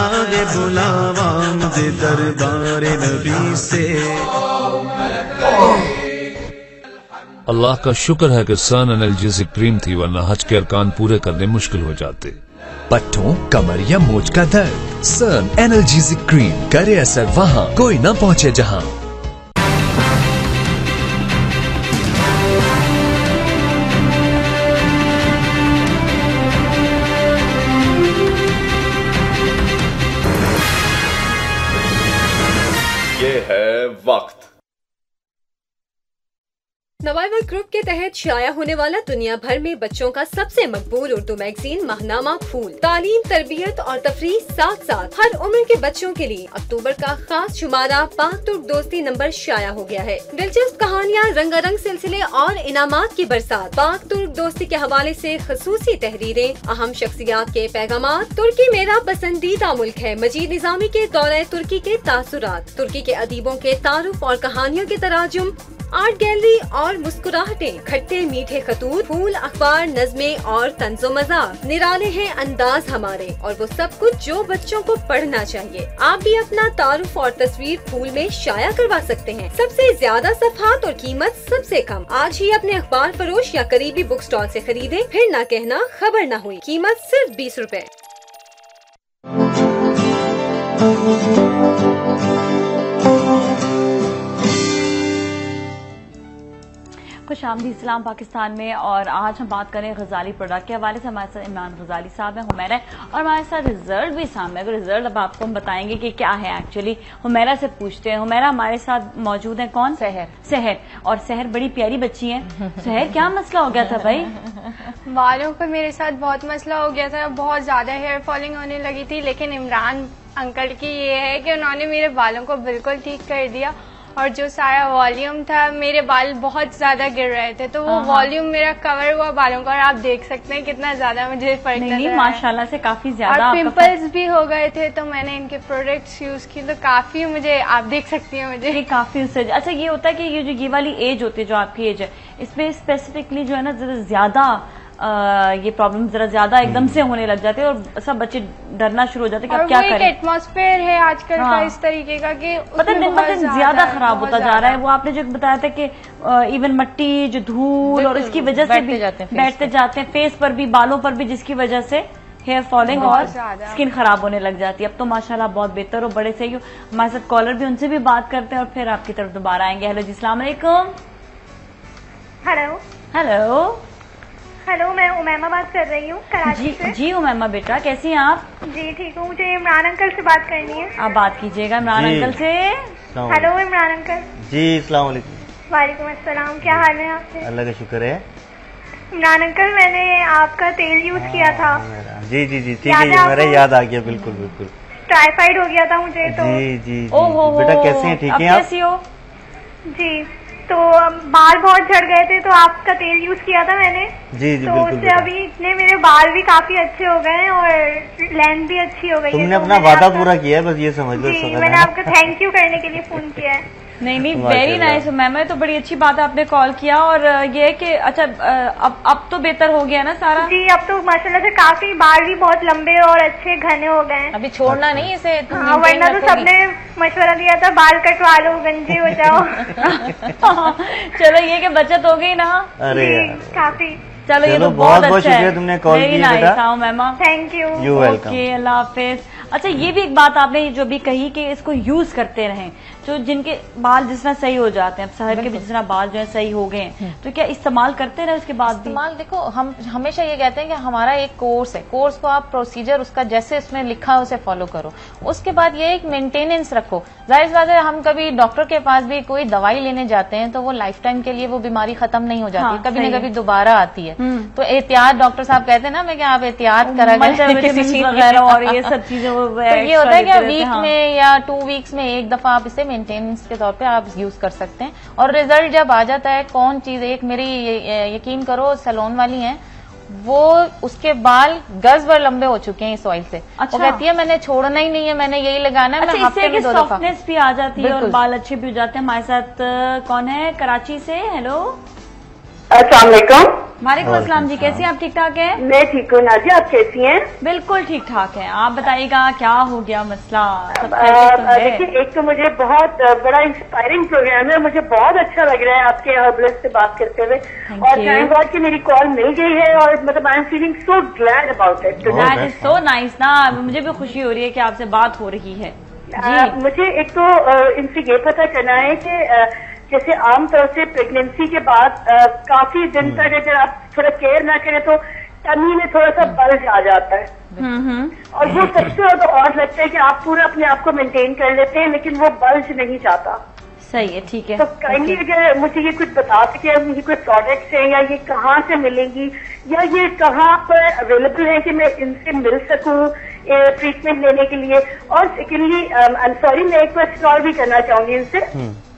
अल्लाह का शुक्र है कि सन एनाल्जेसिक क्रीम थी, वरना हज के अरकान पूरे करने मुश्किल हो जाते। पट्टों, कमर या मोच का दर्द, सन एनाल्जेसिक क्रीम करे असर वहाँ कोई न पहुँचे जहाँ। ये है वक्त। नवाइवर ग्रुप के तहत शाया होने वाला दुनिया भर में बच्चों का सबसे मकबूल उर्दू मैगजीन माहनामा फूल, तालीम, तरबियत और तफरीह साथ साथ हर उम्र के बच्चों के लिए अक्टूबर का खास शुमारा पाक तुर्क दोस्ती नंबर शाया हो गया है। दिलचस्प कहानियाँ, रंगारंग सिलसिले और इनामात की बरसात। पाक तुर्क दोस्ती के हवाले से खसूसी तहरीरें, अहम शख्सियात के पैगामात, तुर्की मेरा पसंदीदा मुल्क है, मजीद निजामी के दौरे तुर्की के तासुरात, तुर्की के अदीबों के तारुफ और कहानियों के तराजुम, आर्ट गैलरी और मुस्कुराहटें, खट्टे मीठे खतूत, फूल, अखबार, नज़में और तंज़ो मज़ाक। निराले हैं अंदाज हमारे और वो सब कुछ जो बच्चों को पढ़ना चाहिए। आप भी अपना तारुफ और तस्वीर फूल में शाया करवा सकते हैं। सबसे ज्यादा सफ़हात और कीमत सबसे कम। आज ही अपने अखबार फरोश या करीबी बुक स्टॉल से खरीदें, फिर ना कहना खबर ना हुई। कीमत सिर्फ 20 रुपए। खुशामदीद इस्लाम पाकिस्तान में। और आज हम बात करें गजाली प्रोडक्ट के हवाले से। हमारे साथ इमरान गजाली साहब हैं, हुमैरा है, और हमारे साथ रिजल्ट भी सामने। अगर रिजल्ट अब आपको हम बताएंगे कि क्या है एक्चुअली। हुमैरा से पूछते हैं। हुमैरा हमारे साथ मौजूद है, कौन? सहर। और सहर बड़ी प्यारी बच्ची है। सहर, क्या मसला हो गया था भाई? बालों का मेरे साथ बहुत मसला हो गया था, बहुत ज्यादा हेयर फॉलिंग होने लगी थी, लेकिन इमरान अंकल की ये है कि उन्होंने मेरे बालों को बिल्कुल ठीक कर दिया। और जो सारा वॉल्यूम था, मेरे बाल बहुत ज्यादा गिर रहे थे, तो वो वॉल्यूम मेरा कवर हुआ बालों का। और आप देख सकते हैं कितना ज्यादा मुझे फर्क नजर आया। माशाल्लाह से काफी ज्यादा। और पिंपल्स भी हो गए थे, तो मैंने इनके प्रोडक्ट्स यूज किए, तो काफी मुझे, आप देख सकती हैं मुझे काफी उससे। अच्छा, ये होता है कि ये जो ये वाली एज होती है, जो आपकी एज है, इसमें स्पेसिफिकली जो है ना ज्यादा ये प्रॉब्लम जरा ज्यादा एकदम से होने लग जाते हैं और सब बच्चे डरना शुरू हो जाते हैं कि अब क्या करें। एटमॉस्फेयर है आजकल का इस तरीके का कि पता दिन ब दिन ज्यादा खराब होता जा रहा है। वो आपने जो बताया था कि इवन मिट्टी, जो धूल, और इसकी वजह से भी बैठते जाते हैं, फेस पर भी, बालों पर भी, जिसकी वजह से हेयर फॉलिंग और स्किन खराब होने लग जाती है। अब तो माशाल्लाह बहुत बेहतर हो, बड़े सही हो। हमारे साथ कॉलर भी, उनसे भी बात करते हैं और फिर आपकी तरफ दोबारा आएंगे। हेलो जी, अस्सलाम वालेकुम। हेलो, मैं उमैमा बात कर रही हूँ कराची से। जी उमैमा बेटा, कैसी हैं आप? जी ठीक हूँ। मुझे इमरान अंकल से बात करनी है। आप बात कीजिएगा इमरान अंकल से। Hello Imran uncle. जी अस्सलाम वालेकुम। वालेकुम अस्सलाम। क्या हाल है आपसे? अल्लाह का शुक्र है। इमरान अंकल, मैंने आपका तेल यूज किया था। जी ठीक है, मेरा याद आ गया। बिल्कुल। टाइफाइड हो गया था मुझे तो। जी बेटा, कैसे हैं? ठीक है आप? कैसी हो? जी, तो बाल बहुत झड़ गए थे, तो आपका तेल यूज किया था मैंने। जी तो उससे अभी इतने मेरे बाल भी काफी अच्छे हो गए हैं और लेंथ भी अच्छी हो गई है। तुमने अपना वादा पूरा किया है, बस ये समझ लो। मैंने आपको थैंक यू करने के लिए फोन किया है। नहीं वेरी नाइस मैम, तो बड़ी अच्छी बात है आपने कॉल किया। और ये है कि अच्छा अब तो बेहतर हो गया ना सारा? जी अब तो माशाल्लाह से काफी बाल भी बहुत लंबे और अच्छे घने हो गए हैं। अभी छोड़ना नहीं इसे। हाँ, वरना तो सबने मशवरा दिया था बाल कटवा लो, गंजे हो जाओ। चलो ये कि बचत हो गई ना। अरे काफी। चलो ये तो बहुत अच्छा शुक्रिया है, तुमने कॉल किया। मैमा thank you. You welcome. Okay अल्लाह हाफिज। अच्छा ये भी एक बात आपने जो भी कही कि इसको यूज करते रहें, जो जिनके बाल जिस तरह सही हो जाते हैं, अब शहर के भी जिस तरह बाल जो है सही हो गए हैं, तो क्या इस्तेमाल करते रहे उसके बाद? इस्तेमाल देखो, हम हमेशा ये कहते हैं कि हमारा एक कोर्स है, कोर्स को आप प्रोसीजर उसका जैसे इसमें लिखा है उसे फॉलो करो। उसके बाद ये एक मेंटेनेंस रखो। जाहिर बात है हम कभी डॉक्टर के पास भी कोई दवाई लेने जाते हैं तो वो लाइफ टाइम के लिए वो बीमारी खत्म नहीं हो जाती, कभी न कभी दोबारा आती है। तो एहतियात, डॉक्टर साहब कहते हैं ना मैं, क्या आप एहतियात करा किसी चीज वगैरह और ये सब चीजें। तो ये होता है कि वीक में या 2 वीक्स में एक दफा आप इसे मेंटेनेंस के तौर पे आप यूज कर सकते हैं। और रिजल्ट जब आ जाता है, कौन चीज, एक मेरी यकीन करो सैलून वाली हैं, वो उसके बाल गज भर लंबे हो चुके हैं इस ऑयल से। अच्छा। वो कहती है मैंने छोड़ना ही नहीं है, मैंने यही लगाना है। अच्छा, मैं हफ्ते में 2 दफा। सॉफ्टनेस भी आ जाती है और बाल अच्छे भी हो जाते हैं। हमारे साथ कौन है कराची से? हेलो अस्सलाम वालेकुम। वालेकुम अस्सलाम जी, कैसी हैं आप? ठीक ठाक हैं? मैं ठीक हूँ नाजिया, आप कैसी हैं? बिल्कुल ठीक ठाक हैं। आप बताइएगा क्या हो गया मसला? देखिए, एक तो मुझे बहुत बड़ा इंस्पायरिंग प्रोग्राम है, मुझे बहुत अच्छा लग रहा है आपके हर्बलिस्ट से बात करते हुए। और थैंक गॉड कि मेरी कॉल मिल गई है और मतलब I am feeling so glad about it. That is so nice ना, मुझे भी खुशी हो रही है कि आपसे बात हो रही है। मुझे एक तो इनसे ये पता करना है कि जैसे आमतौर से प्रेगनेंसी के बाद काफी दिन तक अगर आप थोड़ा केयर ना करें तो टमी में थोड़ा सा बल्ज आ जाता है। और वो सबसे ज्यादा और लगता है कि आप पूरा अपने आप को मेंटेन कर लेते हैं लेकिन वो बल्ज नहीं जाता। सही है, ठीक है। तो काइंडली अगर मुझे ये कुछ बता सके, मुझे कोई प्रोडक्ट्स हैं या ये कहाँ से मिलेंगी या ये कहाँ पर अवेलेबल है कि मैं इनसे मिल सकूँ ट्रीटमेंट लेने के लिए। और सेकेंडली आई एम सॉरी, मैं एक क्वेश्चन और भी करना चाहूंगी इनसे।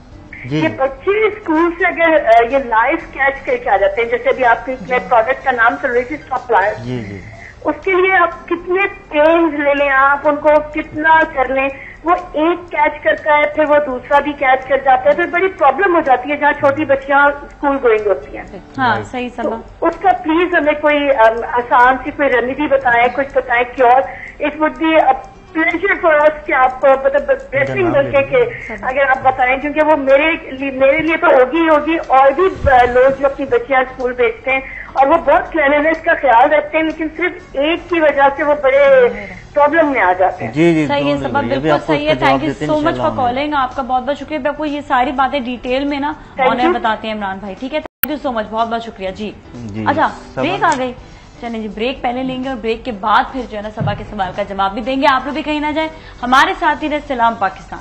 ये बच्चे स्कूल से अगर ये लाइव कैच करके आ जाते हैं, जैसे अभी आपके प्रोडक्ट का नाम चल रही थी स्टॉप लाइव, उसके लिए आप कितने पेन्स ले लें, आप उनको कितना कर लें, वो एक कैच करता है फिर वो दूसरा भी कैच कर जाता है, फिर बड़ी प्रॉब्लम हो जाती है जहाँ छोटी बच्चियां स्कूल गोइंग होती हैं। हाँ, सही समझ। तो उसका प्लीज हमें कोई आसान सी कोई रेमेडी बताएं, कुछ बताएं cure. It would be pleasure for us कि आप मतलब ब्लेसिंग मिलके के अगर आप बताएं, क्योंकि वो मेरे लिए तो होगी और भी लोग जो अपनी बच्चियां स्कूल भेजते हैं और वो बहुत क्लीनलीनेस का ख्याल रखते हैं, लेकिन सिर्फ एक की वजह से वो बड़े प्रॉब्लम में आ जाते हैं। जी सही है, सब बिल्कुल सही है। Thank you so much for calling, आपका बहुत बहुत शुक्रिया। मैं आपको ये सारी बातें डिटेल में ना ऑनलाइन बताते हैं इमरान भाई, ठीक है? थैंक यू सो मच, बहुत बहुत शुक्रिया जी। अच्छा ब्रेक आ गई, चलिए जी ब्रेक पहले लेंगे और ब्रेक के बाद फिर जो है ना सबा के सवाल का जवाब भी देंगे। आप लोग भी कहीं ना जाए, हमारे साथ ही रहे सलाम पाकिस्तान।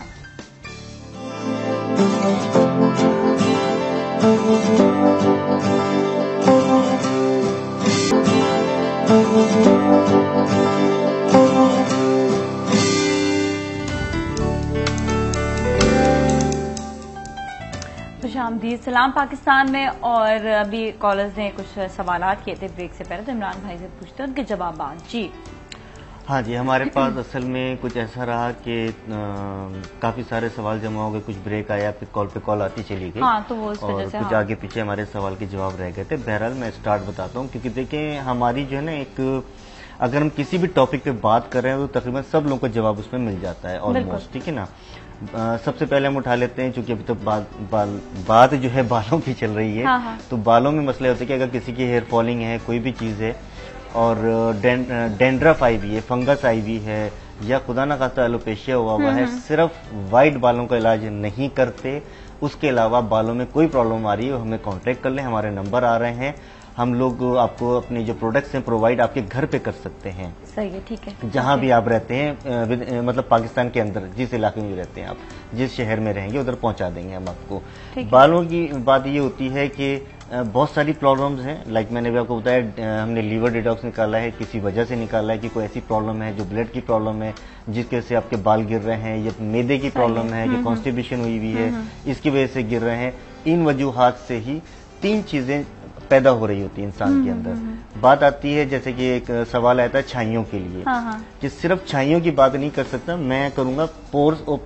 खुशामदीद सलाम पाकिस्तान में। और अभी कॉलर्स ने कुछ सवालात किए थे ब्रेक से पहले, तो इमरान भाई से पूछते हैं उनके जवाब। जी हाँ जी, हमारे पास असल में कुछ ऐसा रहा कि काफी सारे सवाल जमा हो गए, कुछ ब्रेक आया, फिर कॉल पे कॉल आती चली गई। हाँ, तो वो इस वजह से कुछ आगे पीछे हमारे सवाल के जवाब रह गए थे। बहरहाल मैं स्टार्ट बताता हूँ, क्योंकि देखें हमारी जो है ना एक, अगर हम किसी भी टॉपिक पे बात कर रहे हैं तो तकरीबन सब लोगों को जवाब उसमें मिल जाता है ऑलमोस्ट, ठीक है ना। सबसे पहले हम उठा लेते हैं, चूंकि अभी तो बात जो है बालों की चल रही है। हाँ। तो बालों में मसले होते हैं कि अगर किसी की हेयर फॉलिंग है, कोई भी चीज है, और डेंड्रफ आई हुई है, फंगस आई हुई है, या खुदा ना खास्ता एलोपेशिया हुआ है, सिर्फ वाइट बालों का इलाज नहीं करते, उसके अलावा बालों में कोई प्रॉब्लम आ रही है हमें कांटेक्ट कर लें, हमारे नंबर आ रहे हैं, हम लोग आपको अपने जो प्रोडक्ट्स हैं प्रोवाइड आपके घर पे कर सकते हैं। सही है, ठीक है। जहां भी आप रहते हैं, मतलब पाकिस्तान के अंदर जिस इलाके में रहते हैं आप, जिस शहर में रहेंगे उधर पहुंचा देंगे हम आपको। बालों की बात ये होती है कि बहुत सारी प्रॉब्लम्स हैं, लाइक मैंने भी आपको बताया, हमने लीवर डिटॉक्स निकाला है, किसी वजह से निकाला है कि कोई ऐसी प्रॉब्लम है जो ब्लड की प्रॉब्लम है जिसकी वजह से आपके बाल गिर रहे हैं, या मैदे की प्रॉब्लम है, या कॉन्स्टिपेशन हुई हुई है, इसकी वजह से गिर रहे हैं। इन वजूहात से ही 3 चीजें पैदा हो रही होती है इंसान के अंदर। बात आती है, जैसे कि एक सवाल आया था छाइयों के लिए, कि सिर्फ छाइयों की बात नहीं कर सकता, मैं करूंगा पोर्स ओपन,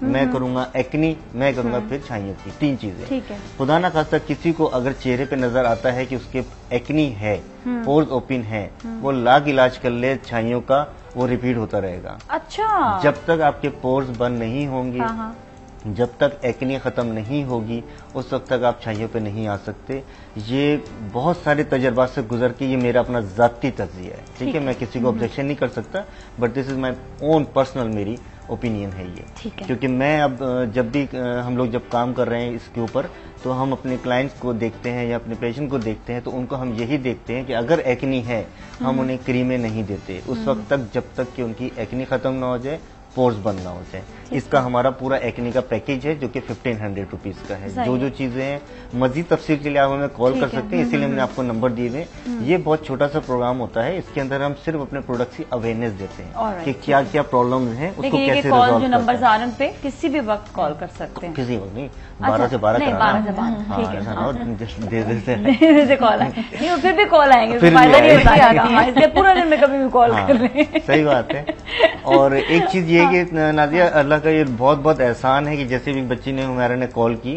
मैं करूंगा एक्नी, मैं करूंगा फिर छाइयों की, 3 चीजें। ठीक है। खुदा ना खास्ता किसी को अगर चेहरे पे नजर आता है कि उसके एक्नी है, पोर्स ओपन है, वो लाख इलाज कर ले छाइयों का, वो रिपीट होता रहेगा। अच्छा। जब तक आपके पोर्स बंद नहीं होंगे, जब तक एक्नी खत्म नहीं होगी, उस वक्त तक आप छाइयों पे नहीं आ सकते। ये बहुत सारे तजर्बात से गुजर के ये मेरा अपना जाती तज्जिया है, ठीक है। मैं किसी को ऑब्जेक्शन नहीं कर सकता, but this is my own personal मेरी ओपिनियन है ये। क्योंकि मैं अब जब भी हम लोग जब काम कर रहे हैं इसके ऊपर, तो हम अपने क्लाइंट्स को देखते हैं या अपने पेशेंट को देखते हैं, तो उनको हम यही देखते हैं कि अगर एक्नी है, हम उन्हें क्रीमें नहीं देते उस वक्त तक जब तक कि उनकी एक्नी खत्म ना हो जाए, पोर्स बंद ना हो जाए। इसका हमारा पूरा एक्नी का पैकेज है जो कि 1500 रुपीज का है। जो चीजें हैं मजीद तफसील के लिए आप हमें कॉल कर सकते हैं, इसीलिए हमने आपको नंबर दिए हुए। ये बहुत छोटा सा प्रोग्राम होता है, इसके अंदर हम सिर्फ अपने प्रोडक्ट की अवेयरनेस देते हैं कि क्या क्या प्रॉब्लम है, उसको कैसे रिजॉल्व जो नंबर आ रहे पे किसी भी वक्त कॉल कर सकते हैं। किसी वक्त नहीं, 12 से 12 से कॉल आए, फिर भी कॉल आएंगे, पूरा दिन में कभी भी कॉल कर रहे हैं। सही बात है। और एक चीज ये कि नाजिया, अल्लाह का ये बहुत बहुत एहसान है कि जैसे भी बच्ची ने हुमैरा ने कॉल की,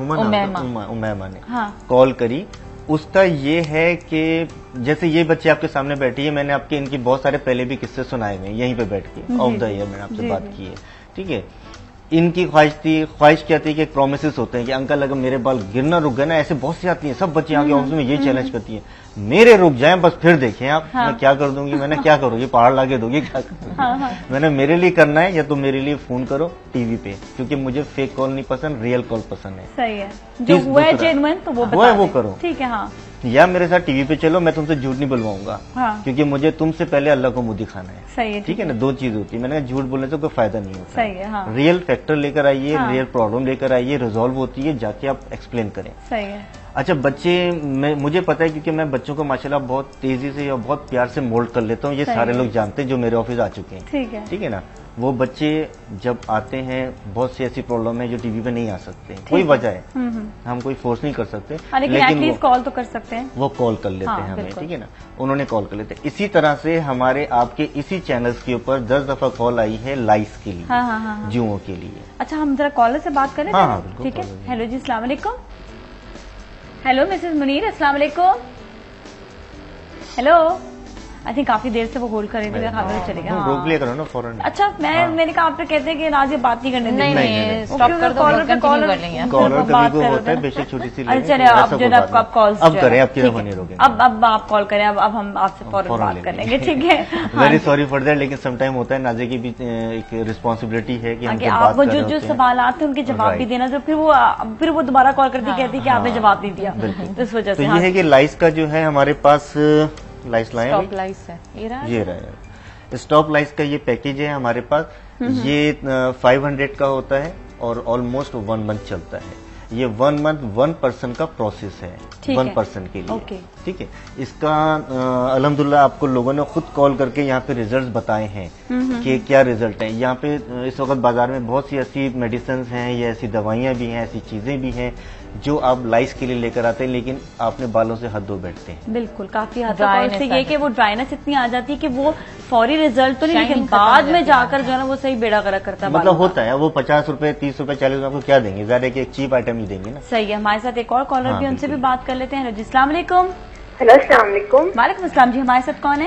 उमैमा ने कॉल करी, उसका ये है कि जैसे ये बच्चे आपके सामने बैठी है, मैंने आपके इनकी बहुत सारे पहले भी किस्से सुनाए हुए यहीं पे बैठ के, ऑफ द ईयर मैंने आपसे बात की है, ठीक है। इनकी ख्वाहिश क्या थी कि प्रोमिसेस होते हैं कि अंकल अगर मेरे बाल गिरना रुक गए ना, ऐसे बहुत सी आती हैं, सब बच्चे आगे ऑफिस में ये चैलेंज करती हैं, मेरे रुक जाएं बस फिर देखें आप। मैं क्या कर दूंगी, मैंने क्या करूंगी, पहाड़ लाके दोगी, क्या करूंगी। मैंने मेरे लिए करना है या तो मेरे लिए फोन करो टीवी पे, क्योंकि मुझे फेक कॉल नहीं पसंद, रियल कॉल पसंद है। सही है, जो हुआ है जेन्युइन तो वो करो, ठीक है। हाँ, या मेरे साथ टीवी पे चलो, मैं तुमसे झूठ नहीं बुलवाऊंगा, क्योंकि मुझे तुमसे पहले अल्लाह को मुंह दिखाना है। सही है, ठीक है ना, 2 चीज होती है। मैंने कहा झूठ बोलने से कोई फायदा नहीं होता। सही है। रियल फैक्टर लेकर आइए, रियल प्रॉब्लम लेकर आइए, रिजॉल्व होती है, जाके आप एक्सप्लेन करें। सही है। अच्छा, बच्चे मुझे पता है क्योंकि मैं बच्चों को माशाल्लाह बहुत तेजी से या बहुत प्यार से मोल्ड कर लेता हूँ। ये सारे लोग जानते हैं जो मेरे ऑफिस आ चुके हैं, ठीक है ना। वो बच्चे जब आते हैं, बहुत सी ऐसी प्रॉब्लम है जो टीवी पे नहीं आ सकते, कोई वजह है, हम कोई फोर्स नहीं कर सकते, लेकिन कॉल तो कर सकते हैं, वो कॉल कर लेते हैं हमें, ठीक है ना। उन्होंने कॉल कर लेते हैं। इसी तरह से हमारे आपके इसी चैनल्स के ऊपर 10 दफा कॉल आई है लाइस के लिए, जुओं के लिए। अच्छा, हम जरा कॉलर से बात करें, ठीक है। हेलो जी, अस्सलाम वालेकुम। हेलो मिसेज मुनीर, अस्सलाम वालेकुम। हेलो, आई थिंक काफी देर से वो होल्ड कर रही थी, खाना चले गया। रोक लिया करो ना फौरन। अच्छा, मैंने कहा आप कहते हैं कि आज ये बात नहीं करने देंगे। नहीं, स्टॉप कर दो, कॉलर कभी को होता है, बेशक छोटी सी। चले आप जो आप कॉल अब करें, अब क्यों नहीं रोकेंगे, अब आप कॉल करें, अब हम आपसे फौरन बात कर लेंगे, ठीक है। वेरी सॉरी फॉर दैट, लेकिन समटाइम होता है, नाज़िया की भी एक रिस्पॉन्सिबिलिटी है कि आप जो सवाल आते हैं उनके जवाब भी देना, तो फिर वो दोबारा कॉल करती कहती कि आपने जवाब नहीं दिया, तो इस वजह से। ये है कि लाइस का जो है हमारे पास लाइस लाइन, स्टॉप लाइस है, ये रहा। स्टॉप लाइस का ये पैकेज है हमारे पास, ये 500 का होता है और ऑलमोस्ट 1 मंथ चलता है। ये 1 मंथ 1 पर्सन का प्रोसेस है, 1 पर्सन के लिए, ठीक है। इसका अल्हम्दुलिल्लाह आपको लोगों ने खुद कॉल करके यहाँ पे रिजल्ट्स बताए हैं कि क्या रिजल्ट है। यहाँ पे इस वक्त बाजार में बहुत सी ऐसी मेडिसिन हैं या ऐसी दवाइयाँ भी हैं, ऐसी चीजें भी हैं जो आप लाइस के लिए लेकर आते हैं, लेकिन आपने बालों से हद धो बैठते हैं। बिल्कुल, काफी हद तक ये कि वो ड्राइनेस इतनी आ जाती है कि वो फौरी रिजल्ट तो नहीं, लेकिन बाद में जाकर जो है ना वो सही बेड़ा गर्क करता है। मतलब होता है वो 50 रुपए 30 रुपए 40 रुपए आपको क्या देंगे, ज्यादा कि एक चीप आइटम ही देंगे ना। सही है। हमारे साथ एक और कॉलर भी, उनसे भी बात कर लेते हैं। हेलो जी, अस्सलाम वालेकुम। हेलो, अस्सलाम वालेकुम। वालेकुम अस्सलाम जी, हमारे साथ कौन है?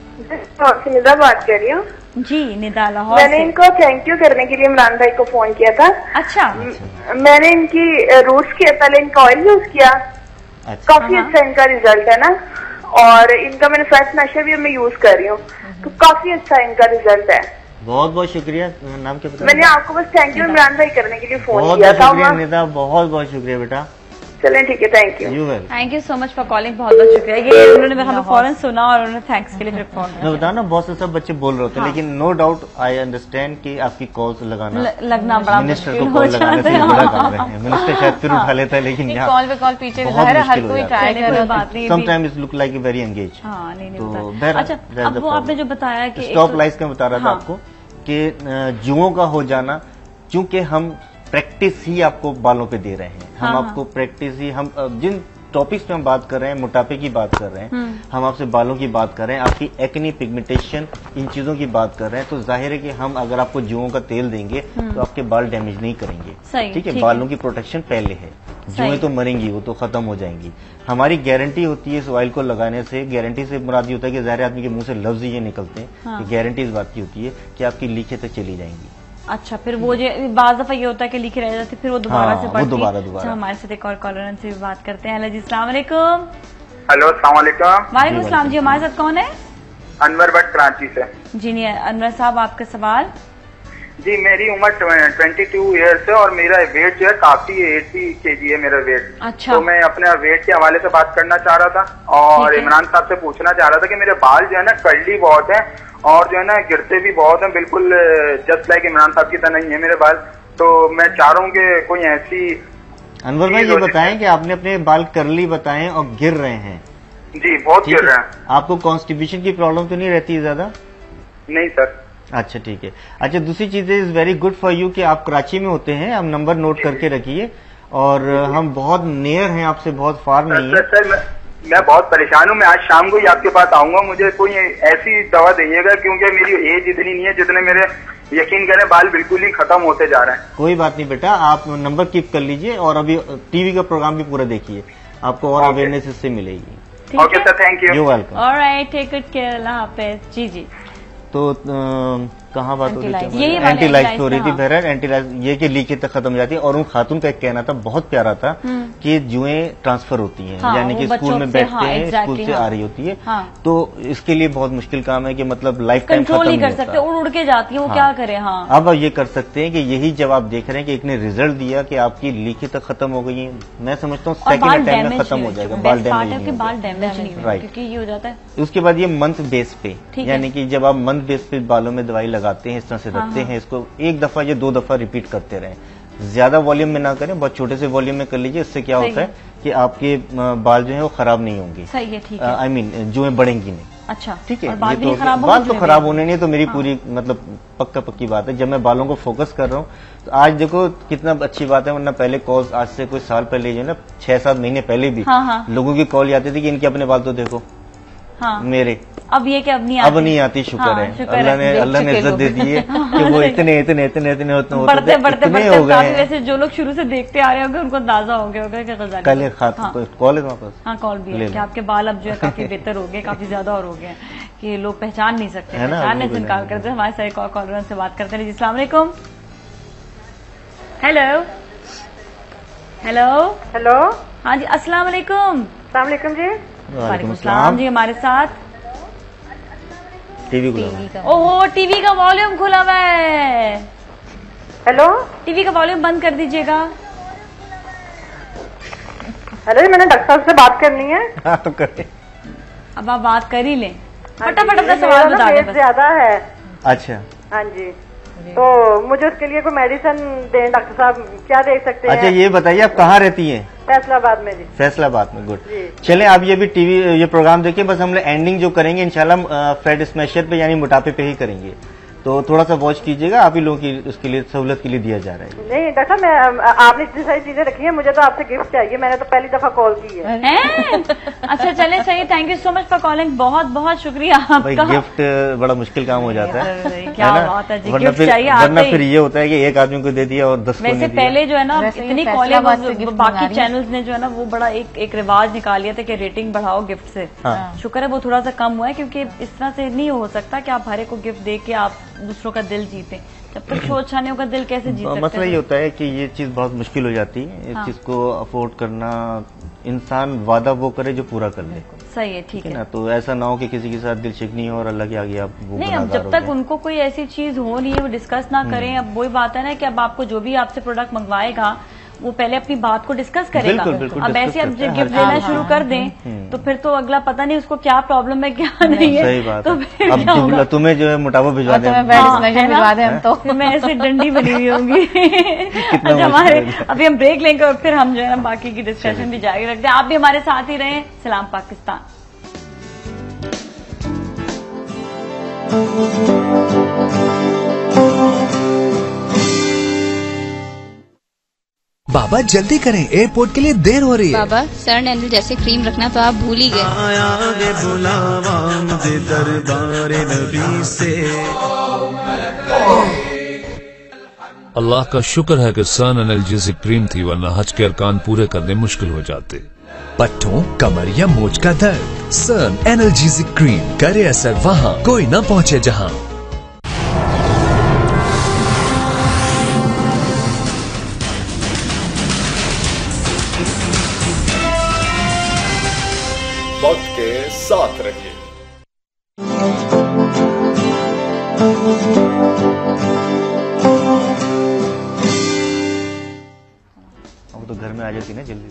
निदा बात कर रही हूँ जी। निदा, लाहौर। मैंने इनको थैंक यू करने के लिए इमरान भाई को फोन किया था। अच्छा। मैंने इनकी रूट्स किया, पहले इनका ऑयल यूज किया, काफी अच्छा इनका रिजल्ट है ना, और इनका मैंने फर्स्ट नशा भी मैं यूज कर रही हूँ, तो काफी अच्छा इनका रिजल्ट है। बहुत बहुत शुक्रिया। नाम क्या पता? मैंने आपको बस थैंक यू इमरान भाई करने के लिए फोन किया था। निदा, बहुत बहुत शुक्रिया बेटा। चलें, ठीक है, thank you. Thank you so much for calling, बहुत बहुत शुक्रिया। ये उन्होंने हमें फौरन सुना और उन्होंने थैंक्स के लिए फिर फोन मैं बताऊँ ना, बहुत से सब बच्चे बोल रहे होते हैं, लेकिन नो डाउट आई अंडरस्टैंड कि आपकी कॉल्स लगना बड़ा मिनिस्टर को कॉल लगाने से बुरा काम है। मिनिस्टर शायद फिर उठा लेता है, लेकिन कॉल पे कॉल पीछे हर कोई ट्राई कर रहा है। Sometimes look like very engage. तो अच्छा, अब वो आपने जो बताया कि स्टॉप लाइस का बता रहा था आपको कि जुओं का हो जाना, क्योंकि हम प्रैक्टिस ही आपको बालों पे दे रहे हैं, हम आपको प्रैक्टिस ही, हम जिन टॉपिक्स पे हम बात कर रहे हैं, मोटापे की बात कर रहे हैं, हम आपसे बालों की बात कर रहे हैं, आपकी एक्ने, पिगमेंटेशन, इन चीजों की बात कर रहे हैं, तो जाहिर है कि हम अगर आपको जुओं का तेल देंगे तो आपके बाल डैमेज नहीं करेंगे। ठीक है, बालों की प्रोटेक्शन पहले है। जुएं तो मरेंगी, वो तो खत्म हो जाएंगी। हमारी गारंटी होती है इस ऑयल को लगाने से। गारंटी से मुराद ये होता है कि ज़ाहिर आदमी के मुंह से लफ्ज ये निकलते हैं कि गारंटी इस बात की होती है कि आपकी लीकें तक चली जाएंगी। अच्छा, फिर वो जो बाज़ दफा ये होता है कि लिखी रह जाती, फिर वो दोबारा से बढ़ती। दोबारा अच्छा, हमारे साथ एक और कॉलर से भी बात करते हैं। हेलो जी, अस्सलाम वालेकुम। हेलो, अस्सलाम वालेकुम। वालेकुम अस्सलाम जी, हमारे साथ कौन है? अनवर भट्ट, कराची से। जी नहीं, अनवर साहब आपका सवाल। जी, मेरी उम्र 22 ईयर्स है और मेरा वेट जो है काफी 80 kg है मेरा वेट। अच्छा। तो मैं अपने वेट के हवाले से बात करना चाह रहा था और इमरान साहब से पूछना चाह रहा था कि मेरे बाल जो है ना कर्ली बहुत है और जो है ना गिरते भी बहुत हैं, बिल्कुल जस्ट लाइक इमरान साहब की तरह नहीं है मेरे बाल। तो मैं चाह रहा हूँ कि कोई ऐसी। अनवर भाई ये बताएं कि आपने अपने बाल कर्ली बताएं और गिर रहे हैं। जी, बहुत गिर रहे हैं। आपको कॉन्स्टिपेशन की प्रॉब्लम तो नहीं रहती ज्यादा? नहीं सर। अच्छा, ठीक है। अच्छा, दूसरी चीज is very good for you कि आप कराची में होते हैं। आप नंबर नोट करके रखिए और हम बहुत नियर हैं आपसे, बहुत फार नहीं है। सर मैं बहुत परेशान हूँ। मैं आज शाम को ही आपके पास आऊंगा। मुझे कोई ऐसी दवा दीजिएगा क्योंकि मेरी एज इतनी नहीं है जितने मेरे, यकीन करें, बाल बिल्कुल ही खत्म होते जा रहे हैं। कोई बात नहीं बेटा, आप नंबर कीप कर लीजिए और अभी टीवी का प्रोग्राम भी पूरा देखिए, आपको और अवेयरनेस इससे मिलेगी। Okay sir, thank you. You welcome. Alright, take good care, अल्लाह हाफिज। जी जी, तो कहाँ बात हो रही थी? एंटी लाइफ हो रही थी। बहरहाल एंटी लाइफ ये कि लीकेज तक खत्म हो जाती है। और उन खातून का एक कहना था, बहुत प्यारा था, कि जुएं ट्रांसफर होती हैं, यानी कि स्कूल में बैठते हैं, स्कूल से आ रही होती है, तो इसके लिए बहुत मुश्किल काम है कि मतलब लाइफ टाइम कंट्रोल नहीं कर सकते, उड़ के जाती है वो। क्या करें? हाँ, अब ये कर सकते हैं कि यही जब आप देख रहे हैं कि एक ने रिजल्ट दिया कि आपकी लीकेज तक खत्म हो गई है, मैं समझता हूँ सेकंड टाइम में खत्म हो जाएगा, बाल डैमेज नहीं, राइट, क्योंकि ये हो जाता है। उसके बाद ये मंथ बेस पे, यानी कि जब आप मंथ बेस पे बालों में दवाई लगाते हैं, इस तरह से रखते हैं, इसको एक दफा या 2 दफा रिपीट करते रहें। ज्यादा वॉल्यूम में ना करें, बहुत छोटे से वॉल्यूम में कर लीजिए। इससे क्या होता है कि आपके बाल जो है वो खराब नहीं होंगे। सही है, ठीक है। आई मीन जुएं बढ़ेंगी नहीं। अच्छा, ठीक है। बाल तो खराब होने नहीं, तो मेरी पूरी मतलब पक्की बात है। जब मैं बालों को फोकस कर रहा हूँ तो आज देखो कितना अच्छी बात है, वरना पहले कॉल आज से कोई साल पहले जो है ना, 6-7 महीने पहले भी लोगों की कॉल आती थी कि इनके अपने बाल तो देखो। मेरे अब ये कि अब नहीं आती। शुक्र है, अल्लाह ने इज्जत दे दी है कि वो इतने बढ़ते हो गए। वैसे जो लोग शुरू से देखते आ रहे होंगे उनको अंदाजा हो गया होगा कि कल कॉल है वापस। हाँ, कॉल भी है कि आपके बाल अब जो है काफी बेहतर हो गए, काफी ज्यादा और हो गए कि लोग पहचान नहीं सकते, पहचानने से इनकार करते। हमारे सारे कॉलर से बात करते हैं। अस्सलाम वालेकुम। हेलो हेलो हेलो, हाँ जी, अस्सलाम वालेकुम। अस्सलाम वालेकुम जी। वालेकुम अस्सलाम जी। हमारे साथ टीवी का ओहो, टीवी का वॉल्यूम खुला हुआ है। हेलो, टीवी का वॉल्यूम बंद कर दीजिएगा। हेलो, मैंने डॉक्टर साहब से बात करनी है। हाँ, तो करें। अब आप बात कर ही लें, फटाफट अपना सवाल बता दें। ज्यादा है। अच्छा, हाँ जी, तो मुझे उसके लिए कोई मेडिसिन दें डॉक्टर साहब, क्या दे सकते हैं? अच्छा, ये बताइए आप कहाँ रहती हैं? फैसलाबाद में जी। फैसलाबाद में, गुड। चलें, आप ये भी टीवी ये प्रोग्राम देखिए। बस हम एंडिंग जो करेंगे इंशाल्लाह फैट स्मैशर पे यानी मोटापे पे ही करेंगे, तो थोड़ा सा वॉच कीजिएगा। आप ही लोगों की उसके लिए सहूलत के लिए दिया जा रहा है। नहीं डॉक्टर साहब, आपने इतनी सारी चीजें रखी है, मुझे तो आपसे गिफ्ट चाहिए। मैंने तो पहली दफा कॉल की है। अच्छा, चले, सही। Thank you so much for calling, बहुत बहुत शुक्रिया आपका। गिफ्ट बड़ा मुश्किल काम हो जाता है, क्या बात है जी, गिफ्ट चाहिए। वरना फिर ये होता है कि एक आदमी को दे दिया और 10 को नहीं दिया। पहले जो है ना, इतनी कॉलिंग बाकी चैनल्स ने जो है ना वो बड़ा एक रिवाज निकाल लिया था कि रेटिंग बढ़ाओ गिफ्ट से। शुक्र है वो थोड़ा सा कम हुआ है, क्योंकि इस तरह से नहीं हो सकता कि आप हर एक को गिफ्ट दे के आप दूसरों का दिल जीते। जब तक शो अच्छा नहीं होगा, दिल कैसे जीत सकते हैं? मसला ये होता है कि ये चीज बहुत मुश्किल हो जाती है। इस चीज को अफोर्ड करना, इंसान वादा वो करे जो पूरा कर ले। सही है, ठीक है ना। तो ऐसा ना हो कि किसी के साथ दिल शिकनी हो और अल्लाह के आगे आप वो नहीं। अब जब तक उनको कोई ऐसी चीज हो नहीं है, वो डिस्कस ना करें। अब वही बात है ना कि अब आपको जो भी आपसे प्रोडक्ट मंगवाएगा वो पहले अपनी बात को डिस्कस करेगा। अब ऐसे अब जब गिफ्ट देना शुरू कर दें तो फिर तो अगला पता नहीं उसको क्या प्रॉब्लम है, क्या नहीं है। सही बात। तो अब तुम्हें जो है मोटापा भिजवा दें, हम तो मैं ऐसे डंडी बनी हुई होंगी। अच्छा, हमारे अभी हम ब्रेक लेंगे और फिर हम जो है ना बाकी की डिस्कशन भी जारी रखते हैं। आप भी हमारे साथ ही रहें। सलाम पाकिस्तान। बाबा जल्दी करें, एयरपोर्ट के लिए देर हो रही है। बाबा सन एनर्जी जैसे क्रीम रखना तो आप भूल ही गए। अल्लाह का शुक्र है कि सन एनाल्जेसिक क्रीम थी, वरना हज के अरकान पूरे करने मुश्किल हो जाते। पट्टों, कमर या मोच का दर्द, सन एनाल्जेसिक क्रीम करे असर वहाँ, कोई न पहुँचे जहाँ। वक्त के साथ रहिए। अब तो घर में आ जाती ना जल्दी।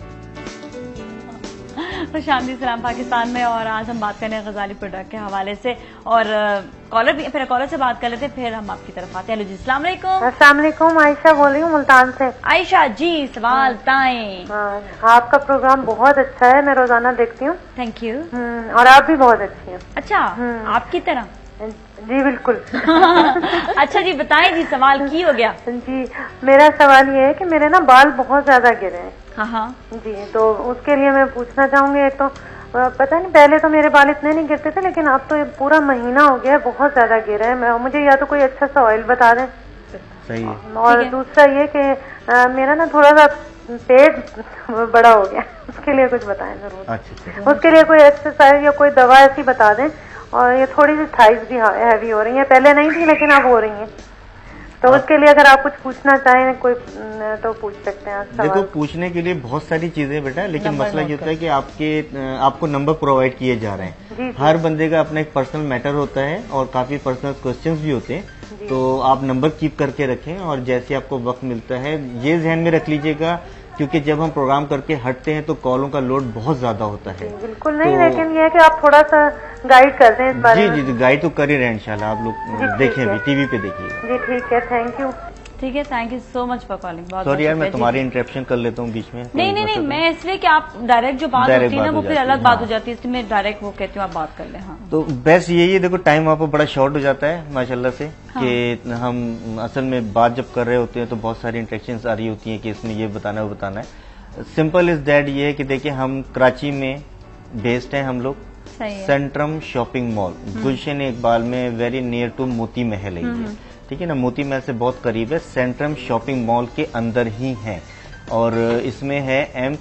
शांति सलाम पाकिस्तान में, और आज हम बात करें गजाली प्रोडक्ट के हवाले से, और कॉलर भी, फिर कॉलर से बात कर लेते, फिर हम आपकी तरफ आते हैं। हेलो जी, अस्सलाम वालेकुम। अस्सलाम वालेकुम, आयशा बोल रही हूँ मुल्तान से। आयशा जी, सवाल बताएं। आपका प्रोग्राम बहुत अच्छा है, मैं रोजाना देखती हूँ। Thank you. और आप भी बहुत अच्छी हैं। अच्छा, आपकी तरह? जी बिल्कुल। अच्छा जी, बताएं जी, सवाल की हो गया? जी, मेरा सवाल ये है कि मेरे ना बाल बहुत ज्यादा गिरे हैं। हाँ जी, तो उसके लिए मैं पूछना चाहूंगी, एक तो पता नहीं, पहले तो मेरे बाल इतने नहीं गिरते थे, लेकिन अब तो पूरा महीना हो गया है, बहुत ज्यादा गिरे हैं। मुझे या तो कोई अच्छा सा ऑयल बता दें। सही है। और दूसरा ये कि मेरा ना थोड़ा सा पेट बड़ा हो गया, उसके लिए कुछ बताएं जरूर। अच्छा। उसके लिए कोई एक्सरसाइज या कोई दवा ऐसी बता दें। और ये थोड़ी सी थाइस भी हैवी हो रही है, पहले नहीं थी लेकिन अब हो रही है, तो उसके लिए अगर आप कुछ पूछना चाहें कोई तो पूछ सकते हैं। देखो, पूछने के लिए बहुत सारी चीजें बेटा, लेकिन मसला ये होता है कि आपको नंबर प्रोवाइड किए जा रहे हैं। हर बंदे का अपना एक पर्सनल मैटर होता है और काफी पर्सनल क्वेश्चंस भी होते हैं, तो आप नंबर कीप करके रखें और जैसे आपको वक्त मिलता है ये ध्यान में रख लीजिएगा, क्योंकि जब हम प्रोग्राम करके हटते हैं तो कॉलों का लोड बहुत ज्यादा होता है। बिल्कुल नहीं, लेकिन ये है कि आप थोड़ा सा गाइड कर दें इस बारे में। जी, गाइड तो कर ही रहे हैं इंशाल्लाह, आप लोग देखें भी, टीवी पे देखिएगा। जी ठीक है, थैंक यू। ठीक है, thank you so much for calling. Sorry यार, मैं तुम्हारी इंटरप्शन कर लेता हूँ बीच में। नहीं, मैं इसलिए कि आप डायरेक्ट जो बात होती है ना, वो फिर अलग बात हो जाती है, इसलिए मैं डायरेक्ट वो कहती हूँ आप बात कर लें। हाँ, तो बेस्ट यही है, देखो टाइम आपको बड़ा शॉर्ट हो जाता है माशाल्लाह से। कि हम असल में बात जब कर रहे होते हैं तो बहुत सारी इंटरेक्शंस आ रही होती हैं कि इसमें ये बताना है वो बताना है। सिंपल इज दैट, ये है कि देखिए हम कराची में बेस्ड हैं हम लोग, Centrum shopping mall, Gulshan Iqbal में, very near to Moti Mahal है, ठीक है ना, मोती महल से बहुत करीब है, सेंट्रम शॉपिंग मॉल के अंदर ही है। और इसमें है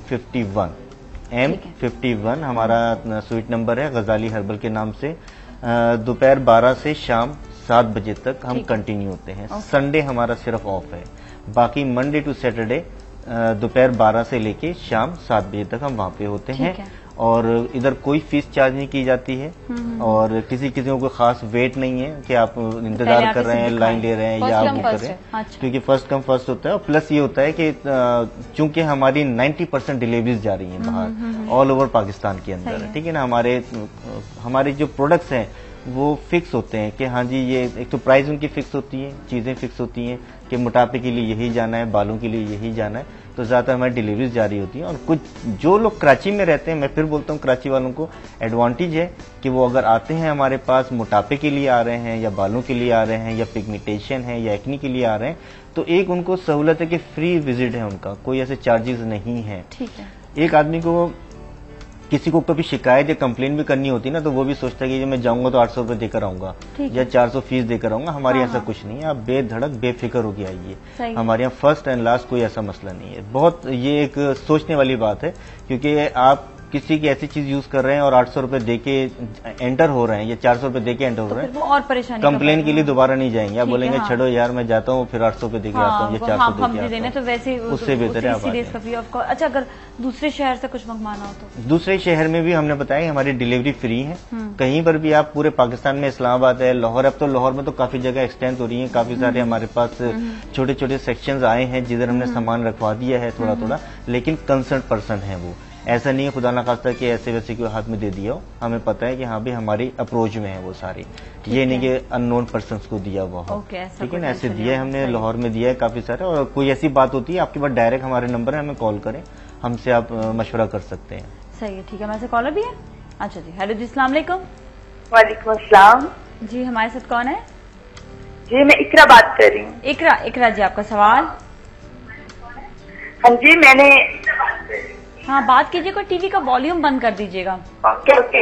M51 हमारा स्वीट नंबर है, गजाली हर्बल के नाम से। दोपहर 12 से शाम 7 बजे तक हम कंटिन्यू होते हैं। संडे हमारा सिर्फ ऑफ है, बाकी मंडे टू सैटरडे दोपहर 12 से लेके शाम 7 बजे तक हम वहाँ पे होते हैं। और इधर कोई फीस चार्ज नहीं की जाती है, और किसी को कोई खास वेट नहीं है कि आप इंतजार कर रहे हैं, लाइन ले रहे हैं या आप बुक कर रहे हैं, क्योंकि फर्स्ट कम फर्स्ट होता है। और प्लस ये होता है कि चूंकि हमारी 90% डिलीवरीज जा रही हैं बाहर ऑल ओवर पाकिस्तान के अंदर, ठीक है ना। हमारे जो प्रोडक्ट्स हैं वो फिक्स होते हैं कि हाँ जी, ये एक तो प्राइस उनकी फिक्स होती है, चीजें फिक्स होती हैं कि मोटापे के लिए यही जाना है, बालों के लिए यही जाना है, तो ज्यादातर हमारी डिलीवरीज जारी होती है। और कुछ जो लोग कराची में रहते हैं, मैं फिर बोलता हूँ कराची वालों को एडवांटेज है कि वो अगर आते हैं हमारे पास, मोटापे के लिए आ रहे हैं या बालों के लिए आ रहे हैं या पिगमेंटेशन है या एक्नी के लिए आ रहे हैं, तो एक उनको सहूलत है कि फ्री विजिट है उनका, कोई ऐसे चार्जेस नहीं है। ठीक है। एक आदमी को किसी को कभी शिकायत या कंप्लेन भी करनी होती है ना, तो वो भी सोचता है कि मैं जाऊंगा तो 800 रुपए देकर आऊंगा या 400 फीस देकर आऊंगा। हमारे यहाँ ऐसा कुछ नहीं है, आप बेधड़क बेफिक्र होकर आइए। हमारे यहाँ फर्स्ट एंड लास्ट कोई ऐसा मसला नहीं है। बहुत ये एक सोचने वाली बात है, क्योंकि आप किसी की ऐसी चीज यूज कर रहे हैं और 800 रुपए देके एंटर हो रहे हैं या 400 रुपए देके एंटर हो रहे हैं, और परेशानी कंप्लेन के लिए दोबारा नहीं जाएंगे। आप बोलेंगे छोड़ो यार, मैं जाता हूँ फिर 800 रुपए देके आता हूँ या 400 देके आता हूँ, तो वैसे उससे बेहतर है आप। अच्छा, अगर दूसरे शहर से कुछ मंगवाना हो तो? दूसरे शहर में भी हमने बताया हमारी डिलीवरी फ्री है, कहीं पर भी आप पूरे पाकिस्तान में, इस्लामाबाद है, लाहौर, अब तो लाहौर में तो काफी जगह एक्सटेंड हो रही है, काफी सारे हमारे पास छोटे छोटे सेक्शंस आए हैं जिधर हमने सामान रखवा दिया है थोड़ा थोड़ा, लेकिन कंसर्न पर्सन है वो, ऐसा नहीं है खुदा ना खास्ता कि ऐसे वैसे कोई हाथ में दे दिया हो। हमें पता है कि हाँ भी हमारी अप्रोच में है वो सारी, ये नहीं कि अननोन पर्सन को दिया हुआ हो, ठीक है ना। ऐसे दिया है हमने, लाहौर में दिया है काफी सारे। और कोई ऐसी बात होती है आपके पास, डायरेक्ट हमारे नंबर है, हमें कॉल करें, हमसे आप मशवरा कर सकते हैं। सही है, ठीक है। हमारे साथ कॉलर भी है। अच्छा जी, हेलो जी, अस्सलाम वालेकुम। वालेकुम अस्सलाम जी, हमारे साथ कौन है? जी, मैं इकरा बात कर रही हूँ। इकरा जी, आपका सवाल? हाँ जी, मैंने। हाँ, बात कीजिएगा, टीवी का वॉल्यूम बंद कर दीजिएगा। Okay okay.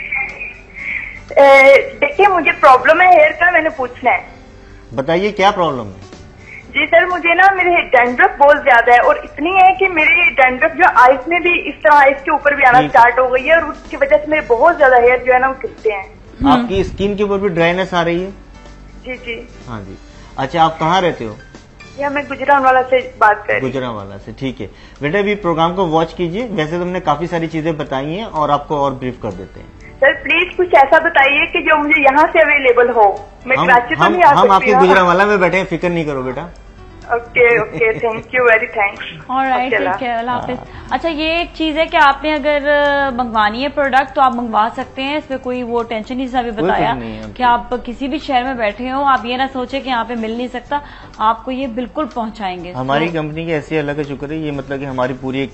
देखिए, मुझे प्रॉब्लम है हेयर का, मैंने पूछना है। बताइए क्या प्रॉब्लम है? जी सर, मुझे ना मेरे डैंड्रफ बहुत ज्यादा है और इतनी है कि मेरी डैंड्रफ जो आइस में भी इस तरह आइस के ऊपर भी आना स्टार्ट हो गई है और उसकी वजह से मेरे बहुत ज्यादा हेयर जो है ना वो गिरते हैं। आपकी स्किन के ऊपर भी ड्राइनेस आ रही है? जी जी। हाँ जी। अच्छा, आप कहाँ रहते हो? या मैं गुजरांवाला से बात कर रही हूँ। गुजरांवाला से, ठीक है बेटा। अभी प्रोग्राम को वॉच कीजिए। वैसे तो हमने काफी सारी चीजें बताई हैं और आपको और ब्रीफ कर देते हैं। सर प्लीज कुछ ऐसा बताइए कि जो मुझे यहाँ से अवेलेबल हो। मैं कराची तो नहीं आ सकती। हम आपके गुजरांवाला में बैठे हैं, फिक्र नहीं करो बेटा। Okay okay, thank you, very thanks. Alright, ठीक है, अल्लाह हाफिज। अच्छा, ये एक चीज है कि आपने अगर मंगवानी है प्रोडक्ट तो आप मंगवा सकते हैं, इसमें कोई वो टेंशन नहीं। अभी बताया कि आप किसी भी शहर में बैठे हो, आप ये ना सोचे कि यहाँ पे मिल नहीं सकता, आपको ये बिल्कुल पहुंचाएंगे। हमारी कंपनी की ऐसी अल्लाह का शुक्र है, ये मतलब कि हमारी पूरी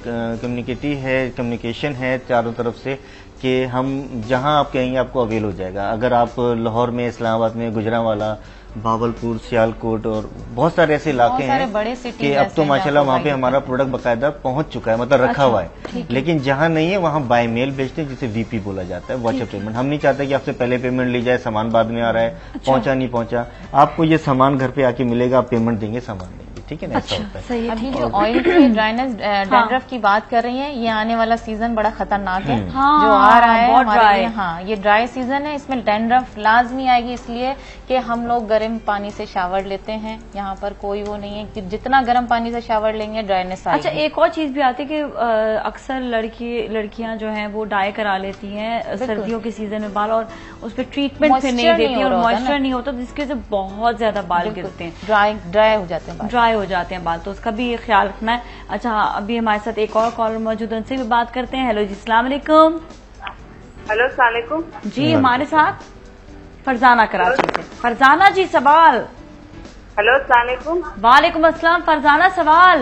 कम्युनिकेशन है चारों तरफ से कि हम जहां आप कहेंगे आपको अवेल हो जाएगा। अगर आप लाहौर में, इस्लामाबाद में, गुजरांवाला, भावलपुर, सियालकोट और बहुत सारे ऐसे इलाके हैं कि अब तो माशाल्लाह वहाँ पे हमारा प्रोडक्ट बकायदा पहुंच चुका है, मतलब रखा हुआ है। लेकिन जहाँ नहीं है वहाँ बाय मेल भेजते हैं, जिसे वीपी बोला जाता है, वाचर पेमेंट। हम नहीं चाहते कि आपसे पहले पेमेंट ली जाए, सामान बाद में आ रहा है, पहुंचा नहीं पहुंचा। आपको ये सामान घर पे आके मिलेगा, आप पेमेंट देंगे, सामान देंगे, ठीक है ना? ऐसा होता है। अभी जो ऑयल की ड्राइनेस डैंड्रफ की बात कर रही है, ये आने वाला सीजन बड़ा खतरनाक है जो आ रहा है हमारे लिए। हाँ, ये ड्राई सीजन है, इसमें डैंड्रफ लाजमी आएगी, इसलिए कि हम लोग गर्म पानी से शावर लेते हैं। यहाँ पर कोई वो नहीं है कि जितना गर्म पानी से शावर लेंगे ड्राइनेस आएगी। अच्छा, एक और चीज भी आती है कि अक्सर लड़कियां जो हैं वो डाई करा लेती हैं सर्दियों के सीजन में बाल, और उस पर ट्रीटमेंट फिर नहीं देती और मॉइस्चर नहीं होता, जिसकी वजह से बहुत ज्यादा बाल गिरते हैं, ड्राई हो जाते हैं, ड्राई हो जाते हैं बाल, तो उसका भी ख्याल रखना है। अच्छा, अभी हमारे साथ एक और कॉलर मौजूद है, उनसे भी बात करते हैं। हेलो जी, अस्सलाम वालेकुम। हेलो, अस्सलाम वालेकुम जी। हमारे साथ फरजाना कराची से। फरजाना जी, सवाल। हेलो, अस्सलाम वालेकुम। वालेकुम अस्सलाम। फरजाना, सवाल।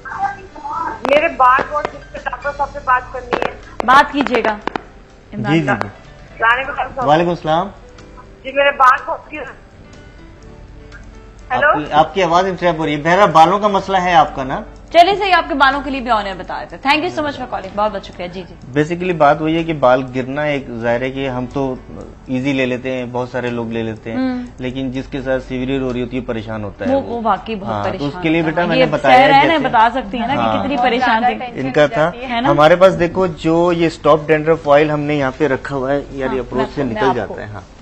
मेरे बाल बहुत डॉक्टर साहब से बात करनी है। बात कीजिएगा। जी जी। वालेकुम सलाम जी। मेरे बाल बहुत। हेलो, आपकी आवाज इंटरप्ट हो रही है। बहरा बालों का मसला है आपका ना? चलिए सही, आपके बालों के लिए भी ऑनर बता देते हैं। Thank you so much for calling, बहुत बहुत शुक्रिया। जी जी। बेसिकली बात वही है कि बाल गिरना एक जाहिर है कि हम तो इजी ले लेते हैं, बहुत सारे लोग ले लेते हैं, लेकिन जिसके साथ सीवियर हो रही होती है परेशान होता है वो वाकई बहुत परेशान। तो उसके लिए बेटा मैंने बताया, बता सकती है ना कि कितनी परेशान थी इनका था। हमारे पास देखो जो ये स्टॉप डैंड्रफ ऑयल हमने यहाँ पे रखा हुआ है, यार अप्रोच से निकल जाता है। हाँ,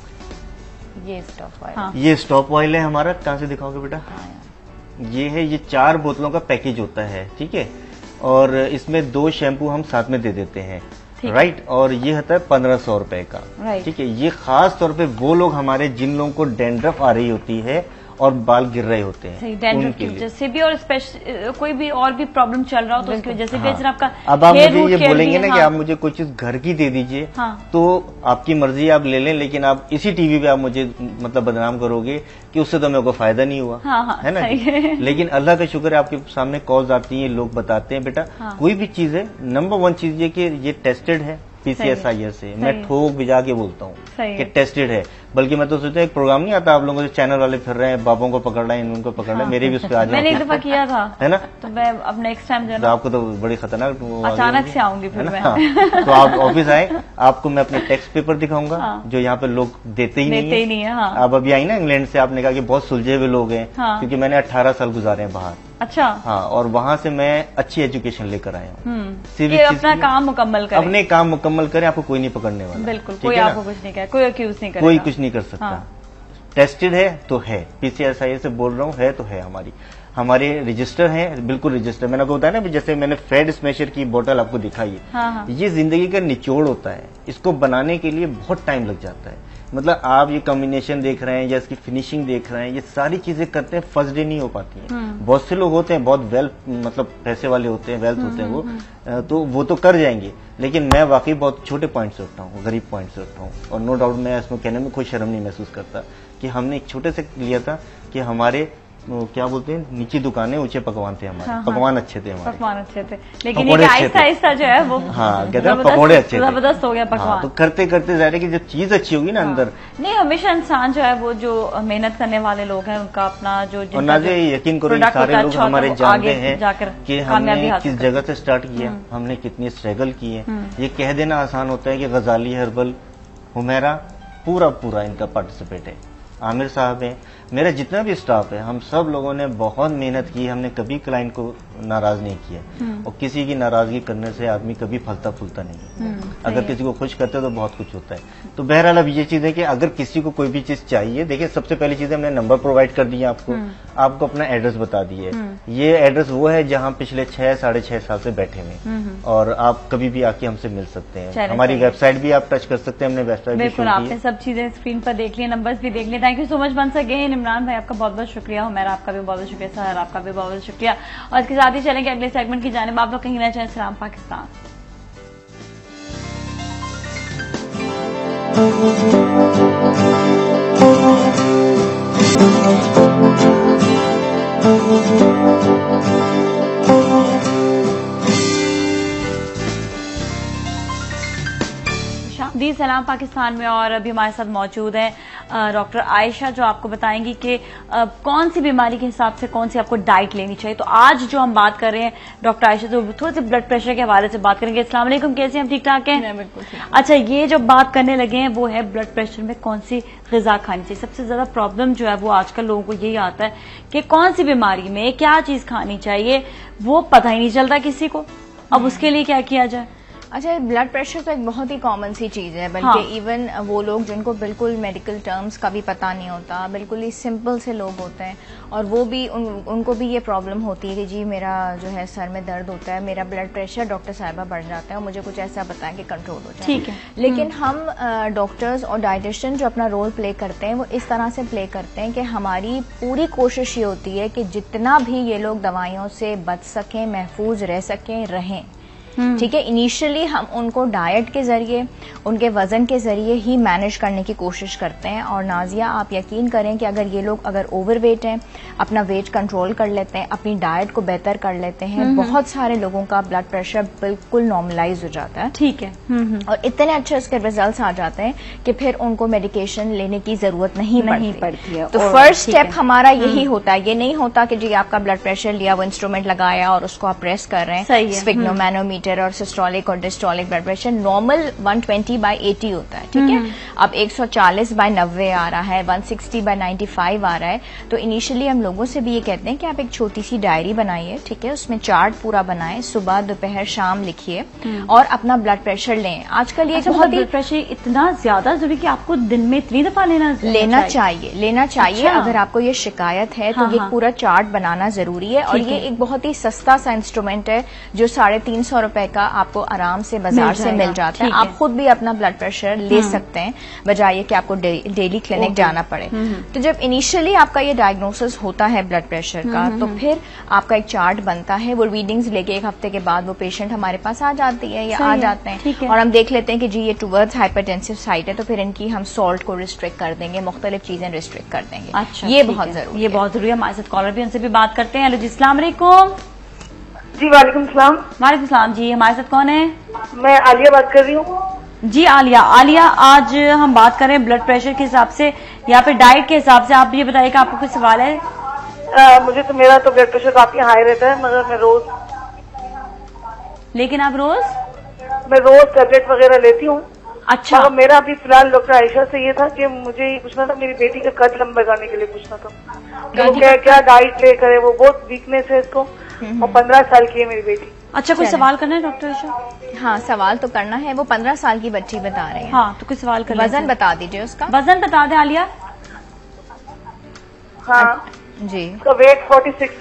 ये स्टॉप ऑयल, ये स्टॉप ऑयल है हमारा। कहाँ से दिखाओगे बेटा? ये है, ये 4 बोतलों का पैकेज होता है, ठीक है, और इसमें 2 शैम्पू हम साथ में दे देते हैं, राइट। और ये होता है 1500 रुपए का, ठीक है। ये खास तौर पे वो लोग हमारे जिन लोगों को डैंड्रफ आ रही होती है और बाल गिर रहे होते हैं, डैंड्रफ की वजह से भी, और कोई भी और भी प्रॉब्लम चल रहा हो तो उसकी वजह से भी। आपका अब आप मुझे ये बोलेंगे ना कि आप मुझे कोई चीज घर की दे दीजिए, तो आपकी मर्जी, आप ले लें, लेकिन आप इसी टीवी पे आप मुझे मतलब बदनाम करोगे कि उससे तो मेरे को फायदा नहीं हुआ, है ना? लेकिन अल्लाह का शुक्र है आपके सामने कॉल्स आती हैं, लोग बताते हैं बेटा कोई भी चीज है, नंबर 1 चीज ये कि ये टेस्टेड है PCSIS से। मैं ठोक भिजा के बोलता हूँ कि टेस्टेड है। बल्कि मैं तो सोचता एक प्रोग्राम नहीं आता आप लोगों के चैनल वाले फिर रहे हैं, बापों को पकड़ रहे हैं, इनको पकड़ रहे हैं, मेरे भी उस पर आ जाए। मैंने एक दफा किया था, है ना? तो मैं अब नेक्स्ट टाइम जो है आपको तो बड़ी खतरनाक अचानक से आऊंगी फिर मैं। तो आप ऑफिस आए, आपको मैं अपने टैक्स पेपर दिखाऊंगा जो यहाँ पे लोग देते ही नहीं है। आप अभी आई ना इंग्लैंड से, आपने कहा कि बहुत सुलझे हुए लोग हैं, क्योंकि मैंने 18 साल गुजारे हैं बाहर। अच्छा। हाँ, और वहाँ से मैं अच्छी एजुकेशन लेकर आया हूँ। अपना काम मुकम्मल करें, अपने काम मुकम्मल करें, आपको कोई नहीं पकड़ने वाला। बिल्कुल, कोई आपको कुछ नहीं कहे, कोई अक्यूज नहीं करेगा, कोई कुछ नहीं कर सकता। टेस्टेड है तो है, PCSIS से बोल रहा हूँ, है तो है। हमारे रजिस्टर हैं, बिल्कुल रजिस्टर। मैंने आपको बताया ना, जैसे मैंने फेड स्मेशर की बोतल आपको दिखाई है, ये जिंदगी का निचोड़ होता है। इसको बनाने के लिए बहुत टाइम लग जाता है। मतलब आप ये कॉम्बिनेशन देख रहे हैं या इसकी फिनिशिंग देख रहे हैं, ये सारी चीजें करते हैं, फर्स्ट डे नहीं हो पाती हैं। बहुत से लोग होते हैं बहुत मतलब पैसे वाले होते हैं, वेल्थ होते हैं वो, तो वो तो कर जाएंगे, लेकिन मैं वाकई बहुत छोटे पॉइंट से उठता हूँ, गरीब पॉइंट से उठता हूँ। और नो डाउट मैं इसमें कहने में कोई शर्म नहीं महसूस करता कि हमने एक छोटे से लिया था कि हमारे क्या बोलते हैं, नीची दुकानें ऊंचे पकवान थे हमारे। हाँ, पकवान अच्छे थे हमारे, पकवान अच्छे थे, लेकिन ये आहिस्ता आहिस्ता जो है वो हाँ कहते हैं पकौड़े अच्छे थे, जबरदस्त हो गया पकवान। हाँ, तो करते करते जाहिर है कि जब चीज अच्छी होगी ना अंदर। नहीं, हमेशा इंसान जो है वो जो मेहनत करने वाले लोग हैं उनका अपना जो यकीन करो सारे लोग हमारे जानते हैं कि हमने किस जगह से स्टार्ट किया, हमने कितनी स्ट्रगल की है। ये कह देना आसान होता है कि गजाली हर्बल, हुमैरा पूरा इनका पार्टिसिपेट है, आमिर साहब हैं, मेरा जितना भी स्टाफ है, हम सब लोगों ने बहुत मेहनत की। हमने कभी क्लाइंट को नाराज नहीं किया, और किसी की नाराजगी करने से आदमी कभी फलता फूलता नहीं है। अगर किसी को खुश करते तो बहुत कुछ होता है। तो बहरहाल अब ये चीज है कि अगर किसी को कोई भी चीज चाहिए, देखिए सबसे पहली चीज हमने नंबर प्रोवाइड कर दिया आपको अपना एड्रेस बता दिए। ये एड्रेस वो है जहाँ पिछले 6-6.5 साल से बैठे हुए, और आप कभी भी आके हमसे मिल सकते हैं। हमारी वेबसाइट भी आप टच कर सकते हैं, हमने वेबसाइट भी बिल्कुल, आपने सब चीजें स्क्रीन पर देख ली, नंबर्स भी देख लिए। Thank you so much once again Imran भाई, आपका बहुत बहुत शुक्रिया। हुमैरा आपका भी बहुत बहुत शुक्रिया, सहर आपका भी बहुत बहुत शुक्रिया। और इसके साथ ही चलेंगे अगले सेगमेंट की जानिब। आप लोग कहीं ना चाहें सलाम पाकिस्तान। दी सलाम पाकिस्तान में, और अभी हमारे साथ मौजूद हैं डॉक्टर आयशा, जो आपको बताएंगी कि कौन सी बीमारी के हिसाब से कौन सी आपको डाइट लेनी चाहिए। तो आज जो हम बात कर रहे हैं डॉक्टर आयशा, तो थोड़े से ब्लड प्रेशर के हवाले से बात करेंगे। अस्सलाम वालेकुम, कैसे हैं? ठीक ठाक हैं? बिल्कुल। अच्छा, ये जो बात करने लगे हैं वो है ब्लड प्रेशर में कौन सी ग़िज़ा खानी चाहिए। सबसे ज्यादा प्रॉब्लम जो है वो आजकल लोगों को यही आता है कि कौन सी बीमारी में क्या चीज खानी चाहिए वो पता ही नहीं चलता किसी को। अब उसके लिए क्या किया जाए? अच्छा, ब्लड प्रेशर तो एक बहुत ही कॉमन सी चीज है, बल्कि इवन वो लोग जिनको बिल्कुल मेडिकल टर्म्स का भी पता नहीं होता, बिल्कुल ही सिंपल से लोग होते हैं, और वो भी उनको भी ये प्रॉब्लम होती है कि जी मेरा जो है सर में दर्द होता है, मेरा ब्लड प्रेशर डॉक्टर साहिबा बढ़ जाता है और मुझे कुछ ऐसा बताएं कि कंट्रोल हो जाए। ठीक है, लेकिन हम डॉक्टर्स और डाइटिशियन जो अपना रोल प्ले करते हैं वो इस तरह से प्ले करते हैं कि हमारी पूरी कोशिश ये होती है कि जितना भी ये लोग दवाइयों से बच सकें, महफूज रह सकें, रहें। ठीक है, इनिशियली हम उनको डाइट के जरिए, उनके वजन के जरिए ही मैनेज करने की कोशिश करते हैं। और नाजिया, आप यकीन करें कि अगर ये लोग अगर ओवरवेट हैं, अपना वेट कंट्रोल कर लेते हैं, अपनी डाइट को बेहतर कर लेते हैं, बहुत सारे लोगों का ब्लड प्रेशर बिल्कुल नॉर्मलाइज हो जाता है। ठीक है, और इतने अच्छे उसके रिजल्ट्स आ जाते हैं कि फिर उनको मेडिकेशन लेने की जरूरत नहीं पड़ती है। तो फर्स्ट स्टेप हमारा यही होता है। ये नहीं होता कि जी आपका ब्लड प्रेशर लिया, वो इंस्ट्रूमेंट लगाया और उसको आप प्रेस कर रहे हैं। स्फिग्नोमैनोमीटर और सिस्टोलिक और डिस्टोलिक ब्लड प्रेशर नॉर्मल 120/80 होता है। ठीक है, अब 140/90 आ रहा है, 160/95 आ रहा है। तो इनिशियली हम लोगों से भी ये कहते हैं कि आप एक छोटी सी डायरी बनाइए, ठीक है, उसमें चार्ट पूरा बनाएं, सुबह दोपहर शाम लिखिए और अपना ब्लड प्रेशर लें। आजकल ये बहुत ब्लड प्रेशर इतना ज्यादा जरूरी कि आपको दिन में इतनी दफा लेना चाहिए। अगर आपको ये शिकायत है तो ये पूरा चार्ट बनाना जरूरी है। और ये एक बहुत ही सस्ता सा इंस्ट्रूमेंट है जो 350 रुपए का आपको आराम से बाजार से मिल जाता है। आप खुद भी अपना ब्लड प्रेशर ले सकते हैं, बजाय कि आपको डेली क्लिनिक जाना पड़े। तो जब इनिशियली आपका ये डायग्नोसिस होता है ब्लड प्रेशर का, तो फिर आपका एक चार्ट बनता है। वो रीडिंग्स लेके 1 हफ्ते के बाद वो पेशेंट हमारे पास आ जाती है या आ जाते हैं, और हम देख लेते हैं कि जी ये टुवर्ड्स हाइपरटेंसिव साइड है, तो फिर इनकी हम सॉल्ट को रिस्ट्रिक्ट कर देंगे, मुख्तलिफ चीजें रिस्ट्रिक्ट कर देंगे। अच्छा, ये बहुत जरूरी, ये बहुत जरूरी है। हमारे साथ कॉलर भी, उनसे भी बात करते हैं। हेलो जी, अस्सलाम वालेकुम। जी वालेकुम सलाम। वालेकुम सलाम जी, हमारे साथ कौन है? मैं आलिया बात कर रही हूँ। जी आलिया, आज हम बात कर रहे हैं ब्लड प्रेशर के हिसाब से या फिर डाइट के हिसाब से। आप ये बताइएगा, आपको कुछ सवाल है? मुझे तो मेरा तो ब्लड प्रेशर काफी हाई रहता है, मगर मैं रोज मैं रोज टैबलेट वगैरह लेती हूँ। अच्छा, मेरा अभी फिलहाल डॉक्टर आयशा से ये था कि मुझे ये पूछना था, मेरी बेटी का कद लंबा करने के लिए पूछना था कि वो क्या डाइट ले करे। वो बहुत वीकनेस है इसको, और 15 साल की है मेरी बेटी। अच्छा, कोई सवाल करना है डॉक्टर आयशा? हाँ, सवाल तो करना है। वो 15 साल की बच्ची बता रहे हैं। हाँ, तो कोई सवाल करना है? वजन बता दीजिए उसका। वजन बता दें आलिया। हाँ जी, उसका वेट 46 है।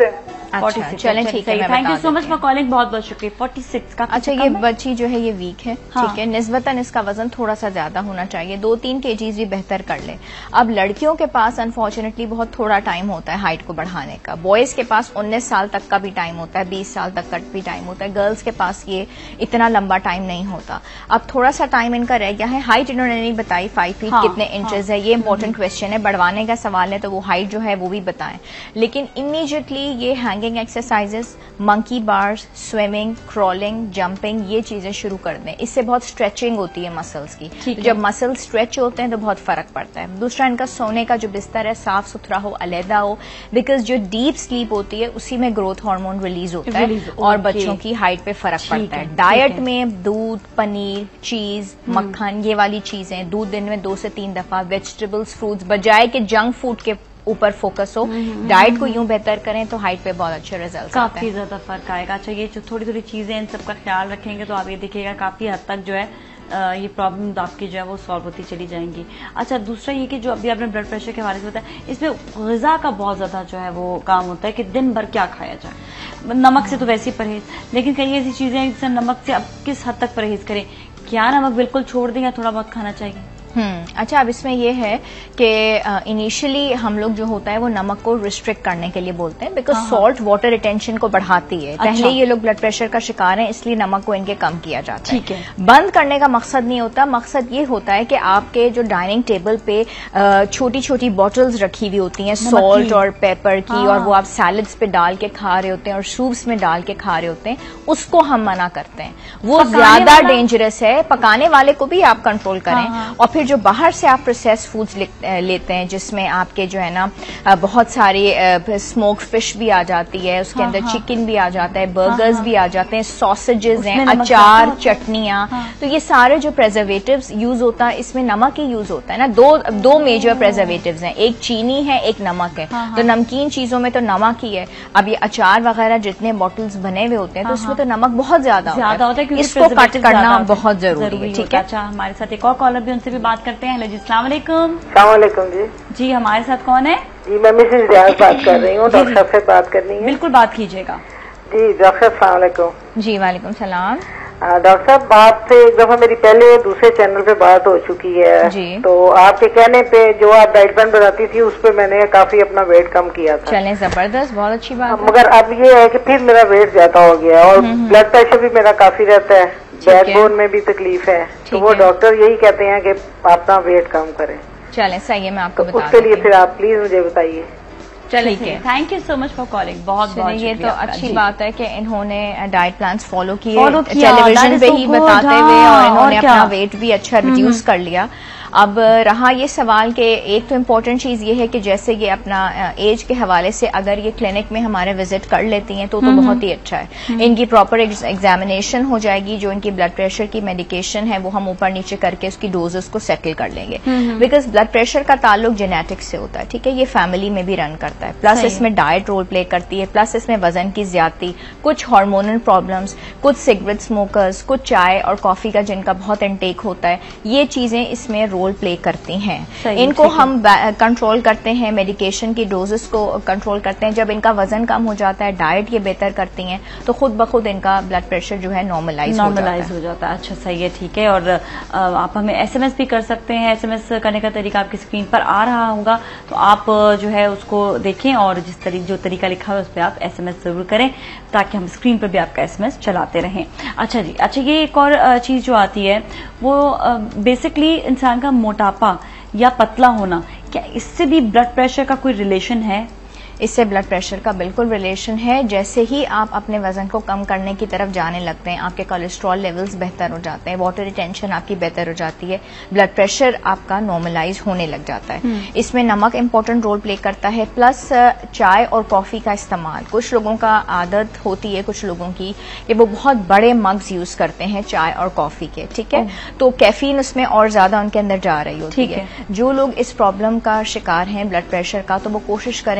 अच्छा, चलें ठीक है, thank you so much for calling, बहुत बहुत शुक्रिया। 46 का। अच्छा, ये बच्ची जो है ये वीक है, ठीक है, निस्बतन इसका वजन थोड़ा सा ज्यादा होना चाहिए, 2-3 kgs भी बेहतर कर ले। अब लड़कियों के पास अनफॉर्चुनेटली बहुत थोड़ा टाइम होता है हाइट को बढ़ाने का, बॉयज के पास 19 साल तक का भी टाइम होता है, 20 साल तक का भी टाइम होता है, गर्ल्स के पास ये इतना लंबा टाइम नहीं होता। अब थोड़ा सा टाइम इनका रह गया है। हाइट इन्होंने नहीं बताई 5 फीट कितने इंचेस है, ये इंपॉर्टेंट क्वेश्चन है, बढ़वाने का सवाल है तो वो हाइट जो है वो भी बताएं। लेकिन इमीडिएटली ये hanging exercises, monkey bars, swimming, crawling, jumping, ये चीजें शुरू कर दें। इससे बहुत स्ट्रेचिंग होती है मसल्स की, तो जब मसल स्ट्रेच होते हैं तो बहुत फर्क पड़ता है। दूसरा, इनका सोने का जो बिस्तर है साफ सुथरा हो, अलहदा हो, बिकॉज जो डीप स्लीप होती है उसी में ग्रोथ हार्मोन रिलीज होता है और बच्चों की हाइट पे फर्क पड़ता है। डाइट में दूध, पनीर, चीज, मक्खन, ये वाली चीजें, दूध दिन में 2 से 3 दफा, वेजिटेबल्स, फ्रूट्स, बजाय के जंक फूड के ऊपर फोकस हो, डाइट को यूं बेहतर करें तो हाइट पे बहुत अच्छे रिजल्ट काफी ज्यादा फर्क आएगा। अच्छा, ये जो थोड़ी थोड़ी चीजें इन सबका ख्याल रखेंगे तो आप ये देखिएगा काफी हद तक जो है ये प्रॉब्लम आपकी जो है वो सॉल्व होती चली जाएंगी। अच्छा, दूसरा ये कि जो अभी आपने ब्लड प्रेशर के हवाले से बताया, इसमें ग़िज़ा का बहुत ज्यादा जो है वो काम होता है कि दिन भर क्या खाया जाए। नमक से तो वैसे ही परहेज, लेकिन कई ऐसी चीजें हैं जिससे नमक से अब किस हद तक परहेज करें, क्या नमक बिल्कुल छोड़ दें या थोड़ा बहुत खाना चाहिए? अच्छा, अब इसमें यह है कि इनिशियली हम लोग जो होता है वो नमक को रिस्ट्रिक्ट करने के लिए बोलते हैं, बिकॉज सॉल्ट वाटर रिटेंशन को बढ़ाती है। पहले ये लोग ब्लड प्रेशर का शिकार हैं, इसलिए नमक को इनके कम किया जाता है। ठीक है, बंद करने का मकसद नहीं होता, मकसद ये होता है कि आपके जो डाइनिंग टेबल पे छोटी छोटी बॉटल्स रखी हुई होती हैं सॉल्ट और पेपर की, और वो आप सैलड्स पे डाल के खा रहे होते हैं और सूप्स में डाल के खा रहे होते हैं, उसको हम मना करते हैं। वो ज्यादा डेंजरस है। पकाने वाले को भी आप कंट्रोल करें, और फिर जो बाहर से आप प्रोसेस फूड्स लेते हैं जिसमें आपके जो है ना बहुत सारी स्मोक फिश भी आ जाती है, उसके अंदर चिकन भी आ जाता है, बर्गर्स भी आ जाते हैं, सॉसेजेस हैं, अचार, चटनियां, तो ये सारे जो प्रेजर्वेटिव्स यूज होता है इसमें नमक ही यूज होता है ना। दो मेजर प्रेजर्वेटिव्स हैं, एक चीनी है, एक नमक है। तो नमकीन चीजों में तो नमक ही है। अब ये अचार वगैरह जितने बॉटल्स बने हुए होते हैं तो उसमें तो नमक बहुत ज्यादा होता है, इसको कट करना बहुत जरूरी है। ठीक है, अच्छा, हमारे साथ एक और कॉलर भी, उनसे भी बात करते हैं। हेलो जी, अस्सलाम वालेकुम। अस्सलाम वालेकुम जी। जी, हमारे साथ कौन है? जी, मैं मिसेस रियाज बात कर रही हूँ, डॉक्टर साहब से बात करनी है। बिल्कुल, बात कीजिएगा। जी डॉक्टर साहब, अस्सलाम वालेकुम। जी वालेकुम सलाम। डॉक्टर साहब, बात से एक दफा मेरी पहले दूसरे चैनल पे बात हो चुकी है जी। तो आपके कहने पे जो आप डाइट प्लान बताती थी उस पे मैंने काफी अपना वेट कम किया था। चलें, जबरदस्त, बहुत अच्छी बात। मगर अब ये है कि फिर मेरा वेट ज्यादा हो गया और ब्लड प्रेशर भी मेरा काफी रहता है, बैकबोन में भी तकलीफ है, तो वो डॉक्टर यही कहते हैं कि अपना वेट कम करें। चलें, सही है, मैं आपको बता उसके लिए फिर आप प्लीज मुझे बताइए। चलिए, thank you so much for calling, बहुत बहुत ये तो अच्छी बात है कि इन्होंने डाइट प्लान्स फॉलो किए, टेलीविजन पे ही बताते हुए, और इन्होंने अपना वेट भी अच्छा रिड्यूस कर लिया। अब रहा ये सवाल कि एक तो इम्पोर्टेंट चीज ये है कि जैसे ये अपना एज के हवाले से अगर ये क्लिनिक में हमारे विजिट कर लेती हैं तो बहुत ही अच्छा है। इनकी प्रॉपर एग्जामिनेशन हो जाएगी, जो इनकी ब्लड प्रेशर की मेडिकेशन है वो हम ऊपर नीचे करके उसकी डोजेस को सेटल कर लेंगे, बिकॉज ब्लड प्रेशर का ताल्लुक जेनेटिक्स से होता है। ठीक है, ये फैमिली में भी रन करता है, प्लस इसमें डाइट रोल प्ले करती है, प्लस इसमें वजन की ज्यादती, कुछ हार्मोनल प्रॉब्लम्स, कुछ सिगरेट स्मोकर्स, कुछ चाय और कॉफी का जिनका बहुत इंटेक होता है, ये चीजें इसमें रोल प्ले करती हैं। इनको हम कंट्रोल करते हैं, मेडिकेशन की डोजेस को कंट्रोल करते हैं। जब इनका वजन कम हो जाता है, डाइट ये बेहतर करती हैं, तो खुद ब खुद इनका ब्लड प्रेशर जो है नॉर्मलाइज हो जाता है। अच्छा, सही है, ठीक है। और आप हमें SMS भी कर सकते हैं, SMS करने का तरीका आपकी स्क्रीन पर आ रहा होगा, तो आप जो है उसको देखें और जो तरीका लिखा है उस पर आप SMS जरूर करें ताकि हम स्क्रीन पर भी आपका SMS चलाते रहें। अच्छा जी, अच्छा, ये एक और चीज जो आती है वो बेसिकली इंसान का मोटापा या पतला होना, क्या इससे भी ब्लड प्रेशर का कोई रिलेशन है? इससे ब्लड प्रेशर का बिल्कुल रिलेशन है। जैसे ही आप अपने वजन को कम करने की तरफ जाने लगते हैं, आपके कोलेस्ट्रॉल लेवल्स बेहतर हो जाते हैं, वाटर रिटेंशन आपकी बेहतर हो जाती है, ब्लड प्रेशर आपका नॉर्मलाइज होने लग जाता है। इसमें नमक इंपॉर्टेंट रोल प्ले करता है, प्लस चाय और कॉफी का इस्तेमाल। कुछ लोगों का आदत होती है, कुछ लोगों की, कि वो बहुत बड़े मग्स यूज करते हैं चाय और कॉफी के, ठीक है, तो कैफीन उसमें और ज्यादा उनके अंदर जा रही होती है। जो लोग इस प्रॉब्लम का शिकार हैं ब्लड प्रेशर का, तो वो कोशिश करें कि छोटे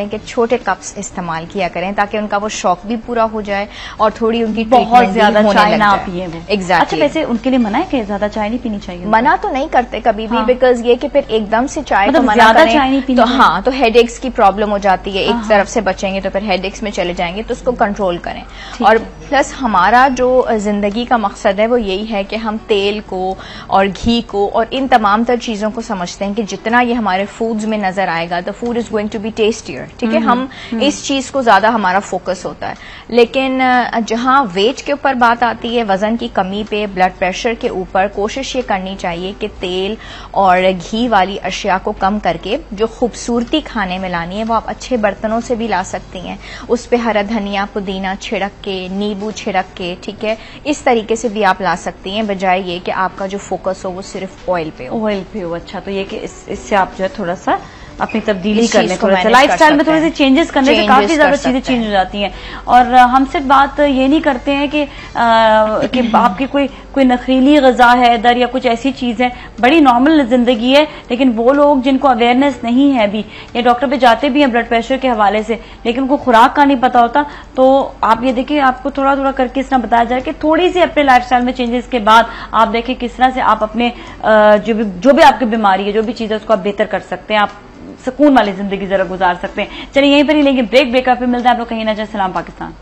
छोटे कप्स इस्तेमाल किया करें ताकि उनका वो शौक भी पूरा हो जाए और थोड़ी उनकी बहुत ज्यादा चाय ना पिए वो। एग्जैक्टली। अच्छा, वैसे उनके लिए मना है कि ज्यादा चाय नहीं पीनी चाहिए? मना तो नहीं करते कभी भी, बिकॉज ये कि फिर एकदम से चाय मतलब को मना ज्यादा करें चाय नहीं पीनी तो हाँ, तो हेडेक्स की प्रॉब्लम हो जाती है। एक तरफ से बचेंगे तो फिर हेडेक्स में चले जाएंगे, तो उसको कंट्रोल करें। और प्लस हमारा जो जिंदगी का मकसद है वो यही है कि हम तेल को और घी को और इन तमाम तर चीजों को समझते हैं कि जितना ये हमारे फूड्स में नजर आएगा the food is going to be tastier. ठीक है, हम इस चीज को ज्यादा हमारा फोकस होता है। लेकिन जहां वेट के ऊपर बात आती है, वजन की कमी पे, ब्लड प्रेशर के ऊपर, कोशिश ये करनी चाहिए कि तेल और घी वाली अशिया को कम करके जो खूबसूरती खाने में लानी है वो आप अच्छे बर्तनों से भी ला सकती हैं। उस पे हरा धनिया पुदीना छिड़क के, नींबू छिड़क के, ठीक है, इस तरीके से भी आप ला सकती हैं, बजाय ये कि आपका जो फोकस हो वो सिर्फ ऑयल पे हो। ऑयल पे हो। अच्छा, तो ये कि इससे आप जो है थोड़ा सा अपनी तब्दीली करने, थोड़ा सा लाइफ स्टाइल में थोड़े से चेंजेस करने से काफी ज्यादा चीजें चेंज हो जाती हैं। और हम सिर्फ बात ये नहीं करते हैं कि आपकी कोई नखरीली गजा है इधर या कुछ ऐसी चीज है, बड़ी नॉर्मल जिंदगी है, लेकिन वो लोग जिनको अवेयरनेस नहीं है भी, या डॉक्टर पे जाते भी हैं ब्लड प्रेशर के हवाले से, लेकिन उनको खुराक का नहीं पता होता, तो आप ये देखिए आपको थोड़ा थोड़ा करके इस तरह बताया जाए कि थोड़ी सी अपने लाइफ स्टाइल में चेंजेस के बाद आप देखें किस तरह से आप अपने जो भी आपकी बीमारी है, जो भी चीज है, उसको आप बेहतर कर सकते हैं, आप सुकून वाली जिंदगी जरा गुजार सकते हैं। चलिए यहीं पर ही लेंगे ब्रेक, ब्रेकअप पे मिलते हैं। आप लोग कहीं ना जाए। सलाम पाकिस्तान।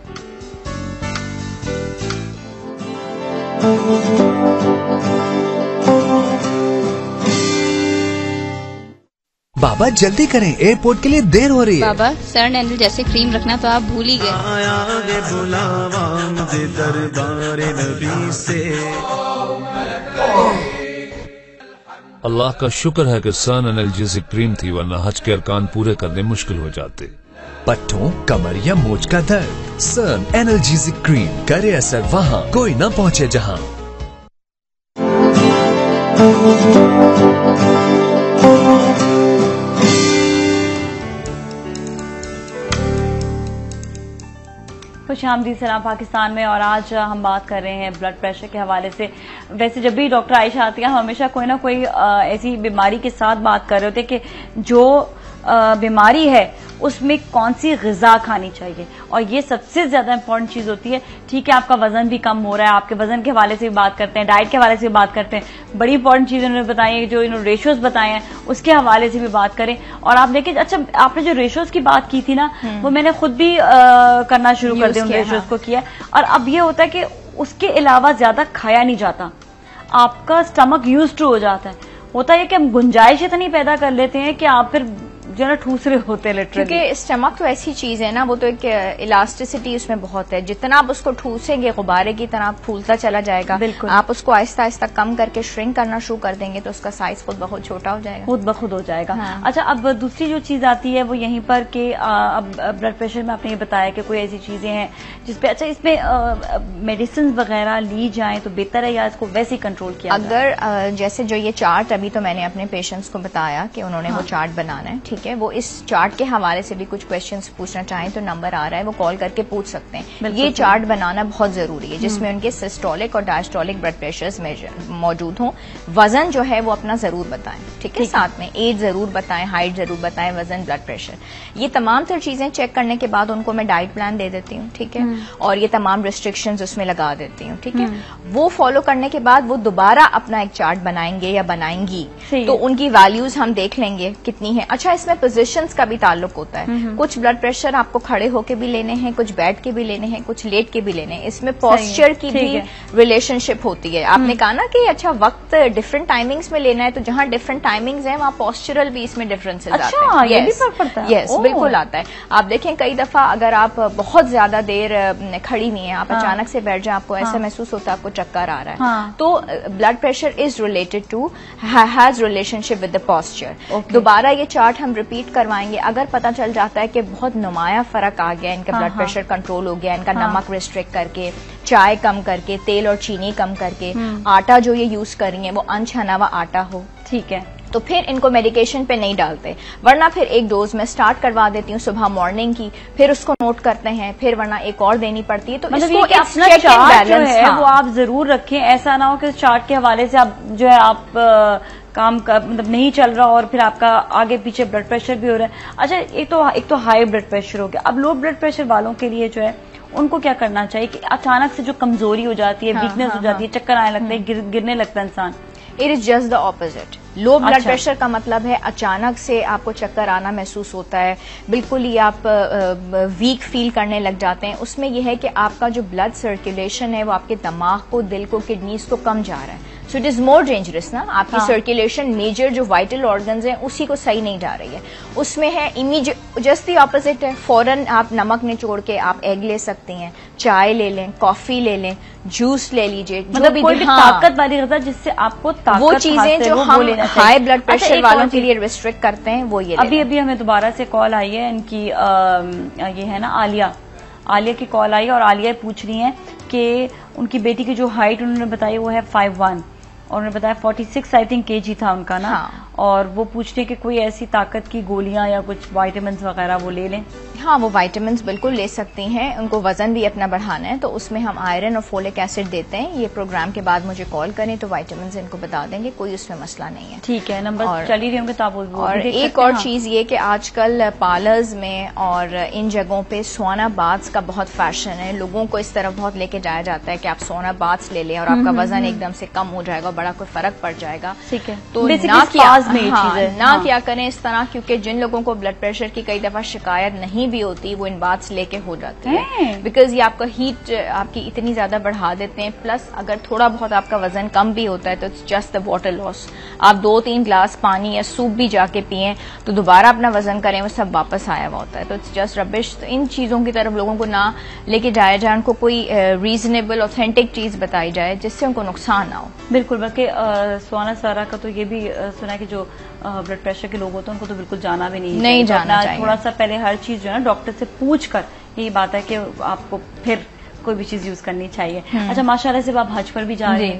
बाबा जल्दी करें, एयरपोर्ट के लिए देर हो रही है। बाबा सन एनर्जी जैसे क्रीम रखना तो आप भूल ही गए। अल्लाह का शुक्र है कि सन एनाल्जेसिक क्रीम थी, वरना हज के अरकान पूरे करने मुश्किल हो जाते। पट्टों, कमर या मोच का दर्द, सन एनाल्जेसिक क्रीम करे असर वहाँ कोई न पहुँचे जहाँ। खुशामदीद सलाम पाकिस्तान में। और आज हम बात कर रहे हैं ब्लड प्रेशर के हवाले से। वैसे जब भी डॉक्टर आयशा आती है, हम हमेशा कोई ना कोई ऐसी बीमारी के साथ बात कर रहे होते कि जो बीमारी है उसमें कौन सी ग़िज़ा खानी चाहिए, और ये सबसे ज्यादा इंपॉर्टेंट चीज होती है। ठीक है, आपका वजन भी कम हो रहा है, आपके वजन के हवाले से भी बात करते हैं, डाइट के हवाले से भी बात करते हैं, बड़ी इंपॉर्टेंट चीज उन्होंने बताई है, जो इन्होंने रेशियोज बताए हैं उसके हवाले से भी बात करें। और आप देखिए, अच्छा आपने जो रेशियोज की बात की थी ना, वो मैंने खुद भी करना शुरू कर दिया, उन रेशियोज को किया। और अब ये होता है कि उसके अलावा ज्यादा खाया नहीं जाता, आपका स्टमक यूज्ड टू हो जाता है। होता है कि हम गुंजाइश इतनी पैदा कर लेते हैं कि आप फिर जो ना ठूस रहे होते हैं लिटरली। क्योंकि स्टमक तो ऐसी चीज है ना, वो तो एक इलास्टिसिटी उसमें बहुत है, जितना आप उसको ठूसेंगे गुब्बारे की तरह फूलता चला जाएगा। बिल्कुल, आप उसको आहिस्ता आहिस्ता कम करके श्रिंक करना शुरू कर देंगे तो उसका साइज खुद ब खुद छोटा हो जाएगा, खुद ब खुद हो जाएगा। हाँ। अच्छा, अब दूसरी जो चीज आती है वो यहीं पर कि अब ब्लड प्रेशर में आपने ये बताया कि कोई ऐसी चीजें हैं जिसपे अच्छा इसमें मेडिसिन वगैरह ली जाए तो बेहतर है या इसको वैसे ही कंट्रोल किया अगर जैसे जो ये चार्ट अभी तो मैंने अपने पेशेंट्स को बताया कि उन्होंने वो चार्ट बनाना है, ठीक है, वो इस चार्ट के हवाले से भी कुछ क्वेश्चंस पूछना चाहें तो नंबर आ रहा है, वो कॉल करके पूछ सकते हैं। ये चार्ट बनाना बहुत जरूरी है जिसमें उनके सिस्टोलिक और डायस्टोलिक ब्लड प्रेशर्स मौजूद हों। वजन जो है वो अपना जरूर बताएं, ठीक है, साथ में एज जरूर बताएं, हाइट जरूर बताएं, वजन, ब्लड प्रेशर, ये तमाम तर चीजें चेक करने के बाद उनको मैं डाइट प्लान दे देती हूँ, ठीक है, और ये तमाम रिस्ट्रिक्शंस उसमें लगा देती हूँ, ठीक है। वो फॉलो करने के बाद वो दोबारा अपना एक चार्ट बनाएंगे या बनाएंगी, तो उनकी वैल्यूज हम देख लेंगे कितनी है। अच्छा, इसमें पोजीशंस का भी ताल्लुक होता है, कुछ ब्लड प्रेशर आपको खड़े होके भी लेने हैं, कुछ बैठ के भी लेने हैं, कुछ लेट के भी लेने हैं, इसमें पोस्चर की भी रिलेशनशिप होती है। आपने कहा ना कि अच्छा वक्त डिफरेंट टाइमिंग्स में लेना है, तो जहां डिफरेंट टाइमिंग्स हैं वहां पोस्चरल भी इसमें डिफरेंसेस आते हैं। ये भी फर्क पड़ता है? यस, बिल्कुल आता है। आप देखें कई दफा अगर आप बहुत ज्यादा देर खड़ी हुई हैं, आप अचानक से बैठ जाए, आपको ऐसा महसूस होता है आपको चक्कर आ रहा है, तो blood pressure is related to has relationship with the posture. दोबारा ये चार्ट हम रिपीट करवाएंगे। अगर पता चल जाता है कि बहुत नुमाया फर्क आ गया, इनका ब्लड प्रेशर कंट्रोल हो गया, इनका नमक रिस्ट्रिक्ट करके, चाय कम करके, तेल और चीनी कम करके, आटा जो ये यूज कर रही है वो अनछना हुआ आटा हो, ठीक है, तो फिर इनको मेडिकेशन पे नहीं डालते, वरना फिर एक डोज में स्टार्ट करवा देती हूँ सुबह मॉर्निंग की, फिर उसको नोट करते हैं, फिर वरना एक और देनी पड़ती है। तो मतलब इसको ये अपना चार्ट जो है वो आप जरूर रखें, ऐसा ना हो कि चार्ट के हवाले से आप जो है आप काम का मतलब नहीं चल रहा और फिर आपका आगे पीछे ब्लड प्रेशर भी हो रहा है। अच्छा, एक तो हाई ब्लड प्रेशर हो गया। अब लो ब्लड प्रेशर वालों के लिए जो है उनको क्या करना चाहिए कि अचानक से जो कमजोरी हो जाती है, वीकनेस हो जाती है, चक्कर आने लगता है, गिरने लगता है इंसान? It is just the opposite. Low blood pressure का मतलब है अचानक से आपको चक्कर आना महसूस होता है, बिल्कुल ही आप वीक फील करने लग जाते हैं। उसमें यह है कि आपका जो ब्लड सर्कुलेशन है वो आपके दिमाग को, दिल को, किडनीज को कम जा रहा है। So it is more dangerous ना। आपकी सर्कुलेशन मेजर जो वाइटल ऑर्गन्स हैं उसी को सही नहीं जा रही है। उसमें है इमीडिएट जस्ट द ऑपोजिट है। फौरन आप नमक निचोड़ के आप एग ले सकती हैं, चाय ले लें, कॉफी ले लें, जूस ले लीजिए, मतलब कोई भी ताकत वाली गज़ा जिससे आपको ताकत, वो चीजें जो हम हाई ब्लड प्रेशर वालों के लिए रिस्ट्रिक्ट करते हैं वो ये। अभी हमें दोबारा से कॉल आई है इनकी, ये है ना आलिया की कॉल आई और आलिया पूछ रही है कि उनकी बेटी की जो हाइट उन्होंने बताई वो है 5'1" और उन्होंने बताया 46 आई थिंक kg था उनका ना। और वो पूछते हैं कि कोई ऐसी ताकत की गोलियां या कुछ विटामिन्स वगैरह वो ले लें। हाँ, वो विटामिन्स बिल्कुल ले सकती हैं। उनको वजन भी अपना बढ़ाना है तो उसमें हम आयरन और फोलिक एसिड देते हैं। ये प्रोग्राम के बाद मुझे कॉल करें तो विटामिन्स इनको बता देंगे, कोई उसमें मसला नहीं है। ठीक है, नंबर चली रही होंगे। और एक और चीज ये कि आजकल पार्लर्स में और इन जगहों पे सोना बाथ्स का बहुत फैशन है। लोगों को इस तरफ बहुत लेके जाया जाता है कि आप सोना बाथ्स ले लें और आपका वजन एकदम से कम हो जाएगा, बड़ा कोई फर्क पड़ जाएगा। ठीक है, तो ना क्या करें इस तरह, क्योंकि जिन लोगों को ब्लड प्रेशर की कई दफा शिकायत नहीं भी होती वो इन बाथ्स लेके हो जाती है, बिकॉज ये आपका हीट आपकी इतनी ज्यादा बढ़ा देते हैं। प्लस अगर थोड़ा बहुत आपका वजन कम भी होता है तो it's just the water loss. आप 2-3 ग्लास पानी या सूप भी जाके पिए तो दोबारा अपना वजन करें वो सब वापस आया हुआ होता है, तो इट्स जस्ट रबिश। तो इन चीजों की तरफ लोगों को ना लेके जाया जाए, उनको कोई रीजनेबल ऑथेंटिक चीज बताई जाए जिससे उनको नुकसान ना हो। बिल्कुल, बल्कि सुहाना सारा का तो ये भी सुना है कि जो ब्लड प्रेशर के लोग होते हैं उनको तो बिल्कुल जाना भी नहीं जाना चाहिए। थोड़ा सा पहले हर चीज जो है ना डॉक्टर से पूछ कर, यही बात है कि आपको फिर कोई भी चीज यूज करनी चाहिए। अच्छा, माशाल्लाह से आप हज पर भी जा रहे हैं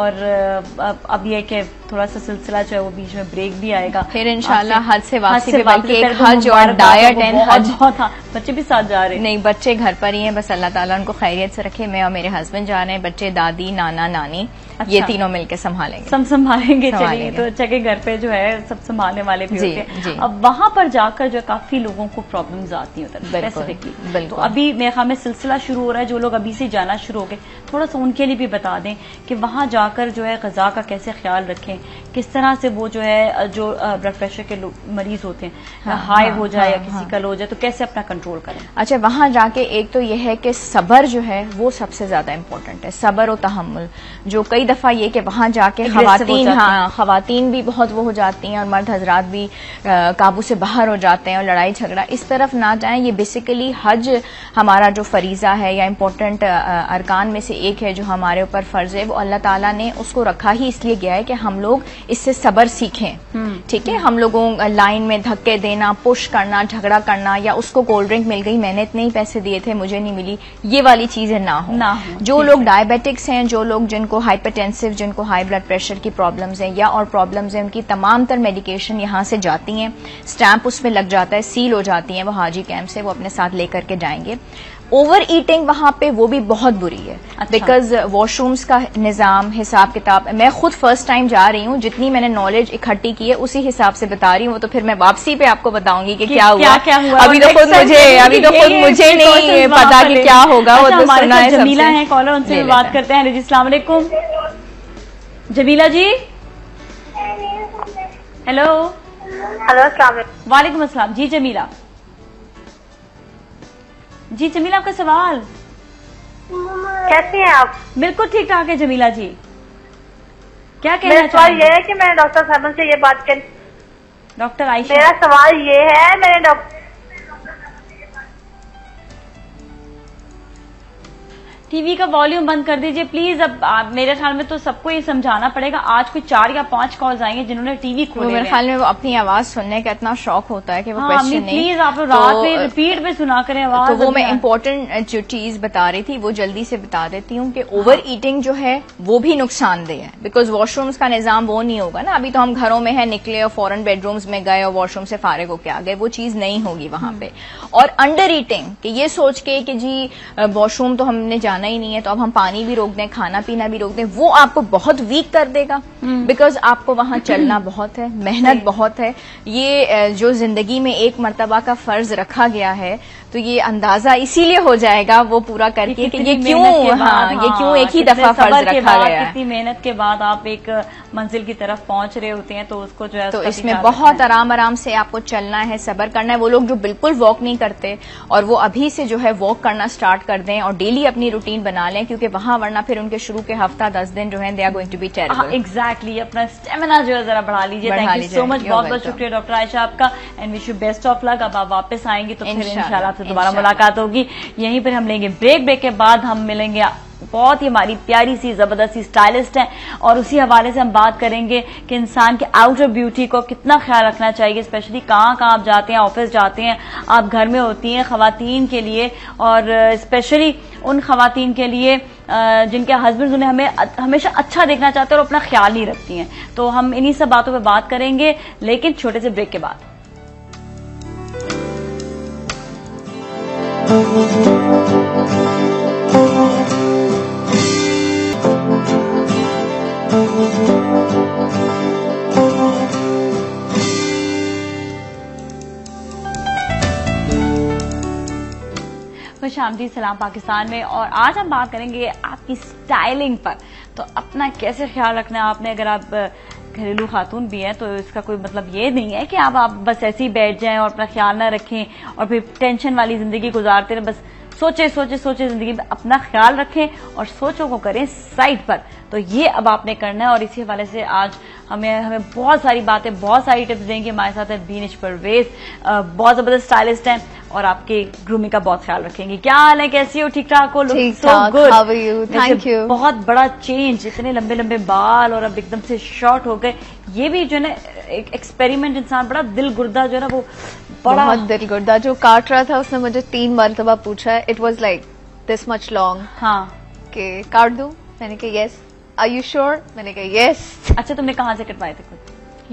और अब ये कि थोड़ा सा सिलसिला जो है वो बीच में ब्रेक भी आएगा, फिर इंशाल्लाह हज से वापसी पे बल्कि एक हज और डाइट एंड हज। बच्चे भी साथ जा रहे हैं? नहीं, बच्चे घर पर ही हैं, बस अल्लाह ताला उनको खैरियत से रखे। मैं और मेरे हस्बैंड जा रहे हैं, बच्चे दादी नाना नानी ये तीनों मिलकर संभालेंगे। सब संभालेंगे। चलिए, तो अच्छा के घर पे जो है सब संभालने वाले भी होते हैं। अब वहां पर जाकर जो काफी लोगों को प्रॉब्लम्स आती हैं स्पेसिफिकली। तो अभी मेरे ख्याल में सिलसिला शुरू हो रहा है, जो लोग अभी से जाना शुरू हो गए थोड़ा सा उनके लिए भी बता दें कि वहां जाकर जो है ग़िज़ा का कैसे ख्याल रखें, किस तरह से वो जो है जो ब्लड प्रेशर के मरीज होते हैं हाई हो जाए या किसी का लो हो जाए तो कैसे अपना कंट्रोल करें। अच्छा, वहां जाके एक तो यह है कि सब्र जो है वो सबसे ज्यादा इम्पोर्टेंट है, सब्र और तहम्मुल। जो कई दफा ये कि वहां जाके खवातीन भी बहुत वो हो जाती हैं और मर्द हजरात भी काबू से बाहर हो जाते हैं और लड़ाई झगड़ा इस तरफ ना जाएं। ये बेसिकली हज हमारा जो फरीजा है या इम्पोर्टेंट अरकान में से एक है जो हमारे ऊपर फर्ज है, वो अल्लाह ताला ने उसको रखा ही इसलिए गया है कि हम लोग इससे सब्र सीखें। ठीक है, हम लोगों लाइन में धक्के देना, पुश करना, झगड़ा करना या उसको कोल्ड ड्रिंक मिल गई, मैंने इतने ही पैसे दिए थे मुझे नहीं मिली, ये वाली चीजें ना हो। जो लोग डायबिटिक्स हैं, जो लोग जिनको हाइपरटेंसिव, जिनको हाई ब्लड प्रेशर की प्रॉब्लम्स हैं या और प्रॉब्लम्स हैं, उनकी तमाम तर मेडिकेशन यहाँ से जाती हैं, स्टैंप उसमें लग जाता है, सील हो जाती हैं, वो हाजी कैंप से वो अपने साथ लेकर के जाएंगे। ओवर ईटिंग वहां पे वो भी बहुत बुरी है, बिकॉज वॉशरूम्स का निजाम हिसाब किताब, मैं खुद फर्स्ट टाइम जा रही हूँ, जितनी मैंने नॉलेज इकट्ठी की है उसी हिसाब से बता रही हूँ, तो फिर मैं वापसी पे आपको बताऊंगी कि क्या हुआ। अभी तो खुद मुझे नहीं पता कि क्या होगा। वो तो सुना है। जमीला है कॉलर, उनसे बात करते हैं। जी अस्सलाम वालेकुम जमीला जी। हेलो वालेकुम अस्सलाम। जी जमीला, जी जमीला आपका सवाल। कैसी हैं आप? बिल्कुल ठीक ठाक है जमीला जी, क्या कहना मेरा सवाल ये है कि मैंने डॉक्टर साहब से ये बात कर, डॉक्टर आयशा, मेरा सवाल ये है, मैंने डॉक्टर टीवी का वॉल्यूम बंद कर दीजिए प्लीज। अब मेरे ख्याल में तो सबको ये समझाना पड़ेगा। आज कोई 4 या 5 कॉल्स आएंगे जिन्होंने टीवी खोले। मेरे ख्याल में वो अपनी आवाज सुनने का इतना शौक होता है कि वो क्वेश्चन नहीं। प्लीज आप रात में रिपीट पे सुना करें आवाज। तो वो मैं इम्पोर्टेंट जो चीज बता रही थी वो जल्दी से बता देती हूँ कि ओवर ईटिंग जो है वो भी नुकसानदेह है, बिकॉज वॉशरूम्स का निजाम वो नहीं होगा ना। अभी तो हम घरों में है, निकले और फॉरन बेडरूम्स में गए और वॉशरूम से फारिग होके आ गए, वो चीज नहीं होगी वहां पे। और अंडर ईटिंग कि ये सोच के कि जी वॉशरूम तो हमने जाना जाना ही नहीं है तो अब हम पानी भी रोक दें, खाना पीना भी रोक दें, वो आपको बहुत वीक कर देगा। बिकॉज आपको वहां चलना बहुत है, मेहनत बहुत है। ये जो जिंदगी में एक मर्तबा का फर्ज रखा गया है तो ये अंदाजा इसीलिए हो जाएगा वो पूरा करके कि ये क्यों ये क्यों एक ही दफा फर्ज रखा गया है। कितनी मेहनत के बाद आप एक मंजिल की तरफ पहुंच रहे होते हैं तो उसको जो है तो इसमें बहुत आराम से आपको चलना है, सब्र करना है। वो लोग जो बिल्कुल वॉक नहीं करते और वो अभी से जो है वॉक करना स्टार्ट कर दें और डेली अपनी रूटीन बना लें, क्योंकि वहां वरना फिर उनके शुरू के हफ्ता 10 दिन जो है they are going to be terrible. Exactly, अपना स्टेमिना जो है जरा बढ़ा लीजिए। थैंक यू सो मच, बहुत बहुत शुक्रिया डॉक्टर आयशा आपका, and wish you best of luck. अब आप वापस आएंगे तो फिर इंशाल्लाह आपसे दोबारा मुलाकात होगी। यहीं पर हम लेंगे ब्रेक के बाद हम मिलेंगे बहुत ही हमारी प्यारी सी जबरदस्त सी स्टाइलिस्ट हैं और उसी हवाले से हम बात करेंगे कि इंसान के आउटर ब्यूटी को कितना ख्याल रखना चाहिए, स्पेशली कहाँ आप जाते हैं, ऑफिस जाते हैं, आप घर में होती हैं खवातीन के लिए, और स्पेशली उन खवातीन के लिए जिनके हस्बैंड उन्हें हमेशा अच्छा देखना चाहते हैं और अपना ख्याल नहीं रखती हैं। तो हम इन्हीं सब बातों पर बात करेंगे, लेकिन छोटे से ब्रेक के बाद। खुशामदीद सलाम पाकिस्तान में, और आज हम बात करेंगे आपकी स्टाइलिंग पर। तो अपना कैसे ख्याल रखना है आपने, अगर आप घरेलू खातून भी हैं तो इसका कोई मतलब ये नहीं है कि आप बस ऐसे ही बैठ जाएं और अपना ख्याल ना रखें और फिर टेंशन वाली जिंदगी गुजारते रहे। बस सोचे जिंदगी में अपना ख्याल रखें और सोचों को करें साइड पर। तो ये अब आपने करना है और इसी हवाले से आज हमें बहुत सारी बातें, बहुत सारी टिप्स देंगे। हमारे साथ है बीनिश परवेज, बहुत जबरदस्त स्टाइलिस्ट हैं और आपके ग्रूमिंग का बहुत ख्याल रखेंगे। क्या हाल है, कैसी हो? ठीक ठाक हो? Look so good, how are you? Thank you. बहुत बड़ा चेंज, इतने लंबे लंबे बाल और अब एकदम से शॉर्ट हो गए। ये भी जो है ना एक एक्सपेरिमेंट, इंसान बड़ा दिल गुर्दा जो है ना वो बड़ा बहुत दिल गुर्दा जो काट रहा था उसने मुझे 3 मरतबा पूछा है, it was like this much long, हाँ कि काट दूं? मैंने कहा यस। Are you sure? मैंने कहा यस। अच्छा, तुमने कहाँ से कटवाए थे खुद?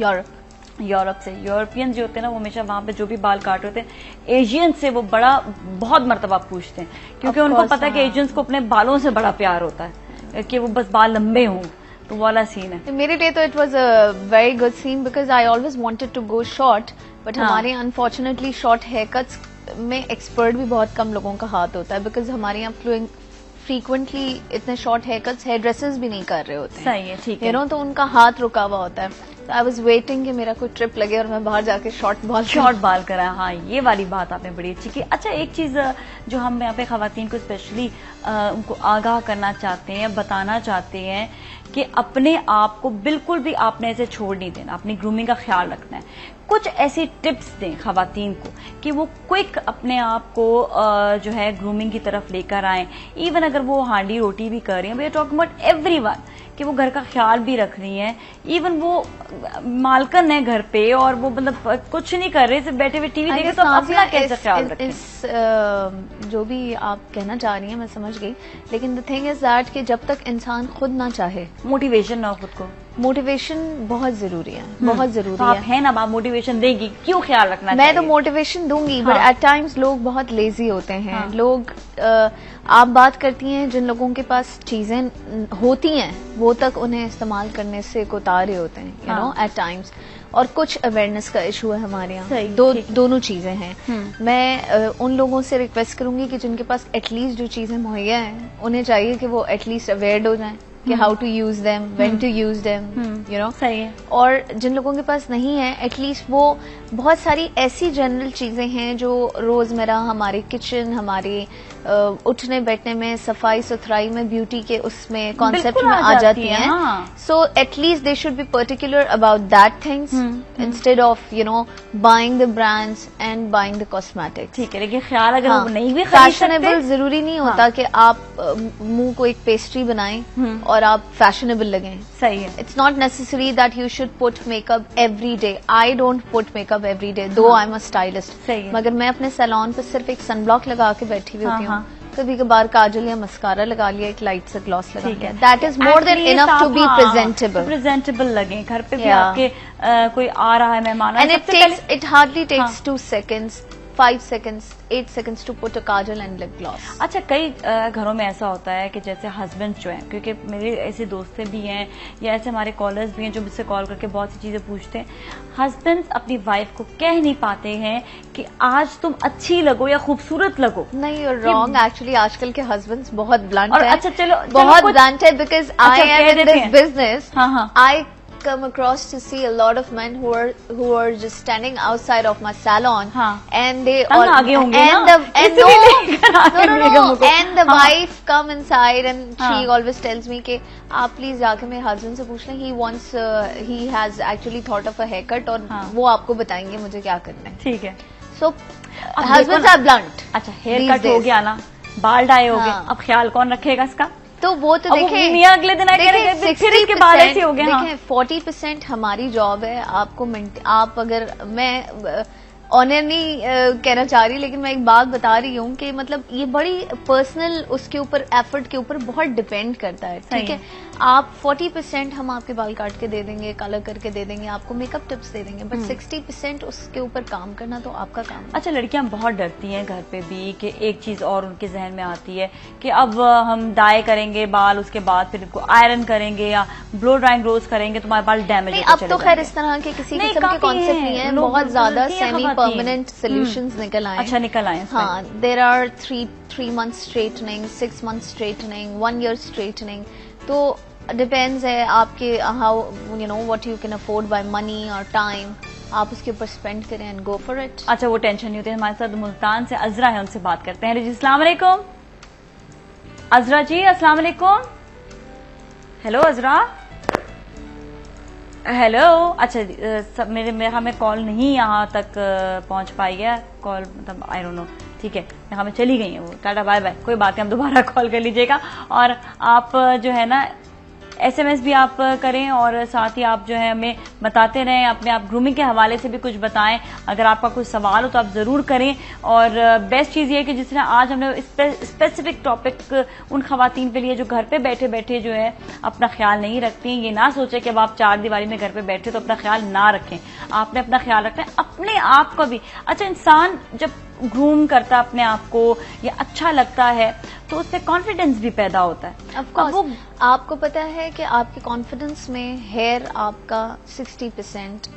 यूरोप से। यूरोपियन जो होते हैं ना वो हमेशा वहां पे जो भी बाल काट होते हैं एशियन से वो बहुत मर्तबा पूछते हैं, क्योंकि उनको पता है कि एशियंस को अपने बालों से बड़ा प्यार होता है कि वो बस बाल लंबे हों, तो वाला सीन है। मेरे लिए तो it was a very good scene because I always wanted to go short, but हमारे अनफॉर्चुनेटली शॉर्ट हेयर कट्स में एक्सपर्ट भी बहुत कम लोगों का हाथ होता है, बिकॉज हमारे यहाँ फ्रीक्वेंटली इतने short hair cuts hair dresses भी नहीं कर रहे होते हैं। सही है, ठीक है। तो उनका हाथ रुका हुआ होता है। आई वॉज वेटिंग कि मेरा कोई ट्रिप लगे और मैं बाहर जाके शॉर्ट बाल कराया। हाँ, ये वाली बात आपने बड़ी अच्छी की। अच्छा, एक चीज जो हम यहाँ पे खवातीन को स्पेशली उनको आगाह करना चाहते हैं, बताना चाहते हैं कि अपने आप को बिल्कुल भी आपने ऐसे छोड़ नहीं देना, अपनी ग्रूमिंग का ख्याल रखना है। कुछ ऐसी टिप्स दें खवातीन को कि वो क्विक अपने आप को जो है ग्रूमिंग की तरफ लेकर आए। इवन अगर वो हांडी रोटी भी कर रही हैं, we are talking about everyone, कि वो घर का ख्याल भी रख रही हैं। इवन वो मालकन है घर पे और वो मतलब कुछ नहीं कर रहे, सिर्फ बैठे हुए टीवी देख रहे, तो अपना कैसे ख्याल रखें? जो भी आप कहना चाह रही हैं मैं समझ गई, लेकिन द थिंग इज दैट कि जब तक इंसान खुद ना चाहे, मोटिवेशन ना हो खुद को, मोटिवेशन बहुत जरूरी है, बहुत जरूरी तो आप है ना, आप मोटिवेशन देगी, क्यों ख्याल रखना मैं तो मोटिवेशन दूंगी, बट एट टाइम्स लोग बहुत लेजी होते हैं। लोग आप बात करती हैं जिन लोगों के पास चीजें होती हैं वो तक उन्हें इस्तेमाल करने से कोतार रहे होते हैं, यू नो, एट टाइम्स। और कुछ अवेयरनेस का इशू है हमारे यहाँ, दोनों चीजें हैं। मैं उन लोगों से रिक्वेस्ट करूंगी कि जिनके पास एटलीस्ट जो चीजें मुहैया हैं उन्हें चाहिए कि वो एटलीस्ट अवेयर हो जाएं कि how to use them, when to use them, you know. सही है। और जिन लोगों के पास नहीं है, एटलीस्ट वो बहुत सारी ऐसी जनरल चीजें हैं जो रोजमर्रा हमारे किचन, हमारे उठने बैठने में, सफाई सुथराई में, ब्यूटी के उसमें कॉन्सेप्ट में आ जाती हैं। So at least they should be particular about that things instead of you know buying the brands and buying the cosmetics. ठीक है, लेकिन ख्याल अगर वो नहीं भी खरीद सकते, फैशनेबल जरूरी नहीं होता कि आप मुंह को एक पेस्ट्री बनाएं और आप फैशनेबल लगें। सही है। It's not necessary that you should put makeup every day. I don't put makeup every day, though I am a stylist, मगर मैं अपने सैलून पे सिर्फ एक सनब्लॉक लगा के बैठी हुई होती हूँ। कभी कभार काजल या मस्कारा लगा लिया, एक लाइट सा ग्लॉस लगा लिया। That is more than enough to be presentable लगे। घर पे भी आपके कोई आ रहा है मेहमान, and it hardly takes 2 seconds 5 seconds, 8 seconds to put a kajal and lip gloss. अच्छा, कई घरों में ऐसा होता है कि जैसे हस्बैंड जो हैं, क्योंकि मेरे ऐसे दोस्तें भी हैं या ऐसे हमारे कॉलर्स भी हैं जो मुझसे कॉल करके बहुत सी चीजें पूछते हैं, हस्बैंड्स अपनी वाइफ को कह नहीं पाते हैं कि आज तुम अच्छी लगो या खूबसूरत लगो। नहीं, you're wrong. Actually, आजकल के हस्बैंड्स बहुत ब्लंट हैं। अच्छा चलो, बहुत ब्लंट है because I am in this business. I come across to see a lot of men who are just standing outside of my salon, and they all and the wife come inside and she always tells me कि आप please जाके मेरे husband से पूछ लें, he has actually thought of a haircut और वो आपको बताएंगे मुझे क्या करना है। ठीक है। So husbands are blunt. अच्छा, हेयर कट हो गया ना, बाल डाई हो गए, अब ख्याल कौन रखेगा इसका? तो वो तो देखें, मियां अगले दिन आके फिर इसके बाद ऐसे हो गया। देखें, 40% हमारी जॉब है आपको आप अगर, मैं ऑनर नहीं कहना चाह रही, लेकिन मैं एक बात बता रही हूँ कि मतलब ये बड़ी पर्सनल उसके ऊपर एफर्ट के ऊपर बहुत डिपेंड करता है। ठीक है, आप 40% हम आपके बाल काट के दे देंगे, कलर करके दे देंगे, आपको मेकअप टिप्स दे देंगे, बट 60% उसके ऊपर काम करना तो आपका काम है। अच्छा, लड़कियां बहुत डरती हैं घर पे भी कि एक चीज और उनके जहन में आती है कि अब हम डाई करेंगे बाल, उसके बाद फिर इनको आयरन करेंगे या ब्लो ड्राइंग रोज करेंगे, तुम्हारे बाल डैमेज नहीं। अब तो खैर इस तरह के किसी किस्म के कॉन्सेप्ट नहीं है, बहुत ज्यादा सेमी परमानेंट सोल्यूशंस निकल आए। अच्छा, निकल आए। हाँ, there are 3 months straightening, 6 months straightening, 1 year straightening. तो डिपेंड्स है आपके how you know what you can afford by money और टाइम, आप उसके ऊपर स्पेंड करें एंड गो फॉर इट। अच्छा, वो टेंशन नहीं होती। हमारे साथ मुल्तान से अजरा है, उनसे बात करते हैं। जी, अस्सलाम वालेकुम अजरा जी। अस्सलाम वालेकुम। हेलो अजरा। हेलो। अच्छा, मेरे हमें कॉल नहीं यहाँ तक पहुंच पाई है, कॉल मतलब आई डोंट नो। ठीक है, हमें चली गई है वो, टाटा बाय बाय, कोई बात नहीं, हम दोबारा कॉल कर लीजिएगा। और आप जो है ना SMS भी आप करें और साथ ही आप जो है हमें बताते रहें, अपने आप ग्रूमिंग के हवाले से भी कुछ बताएं। अगर आपका कुछ सवाल हो तो आप जरूर करें। और बेस्ट चीज ये है कि जिस तरह आज हमने स्पेसिफिक टॉपिक उन खवातीन के लिए जो घर पे बैठे बैठे जो है अपना ख्याल नहीं रखती, ये ना सोचे कि अब आप 4 दीवारी में घर पे बैठे तो अपना ख्याल ना रखें, आपने अपना ख्याल रखना है, अपने आप को भी। अच्छा, इंसान जब ग्रूम करता अपने आप को या अच्छा लगता है तो उससे कॉन्फिडेंस भी पैदा होता है। अब वो आपको पता है कि आपके कॉन्फिडेंस में हेयर आपका 60%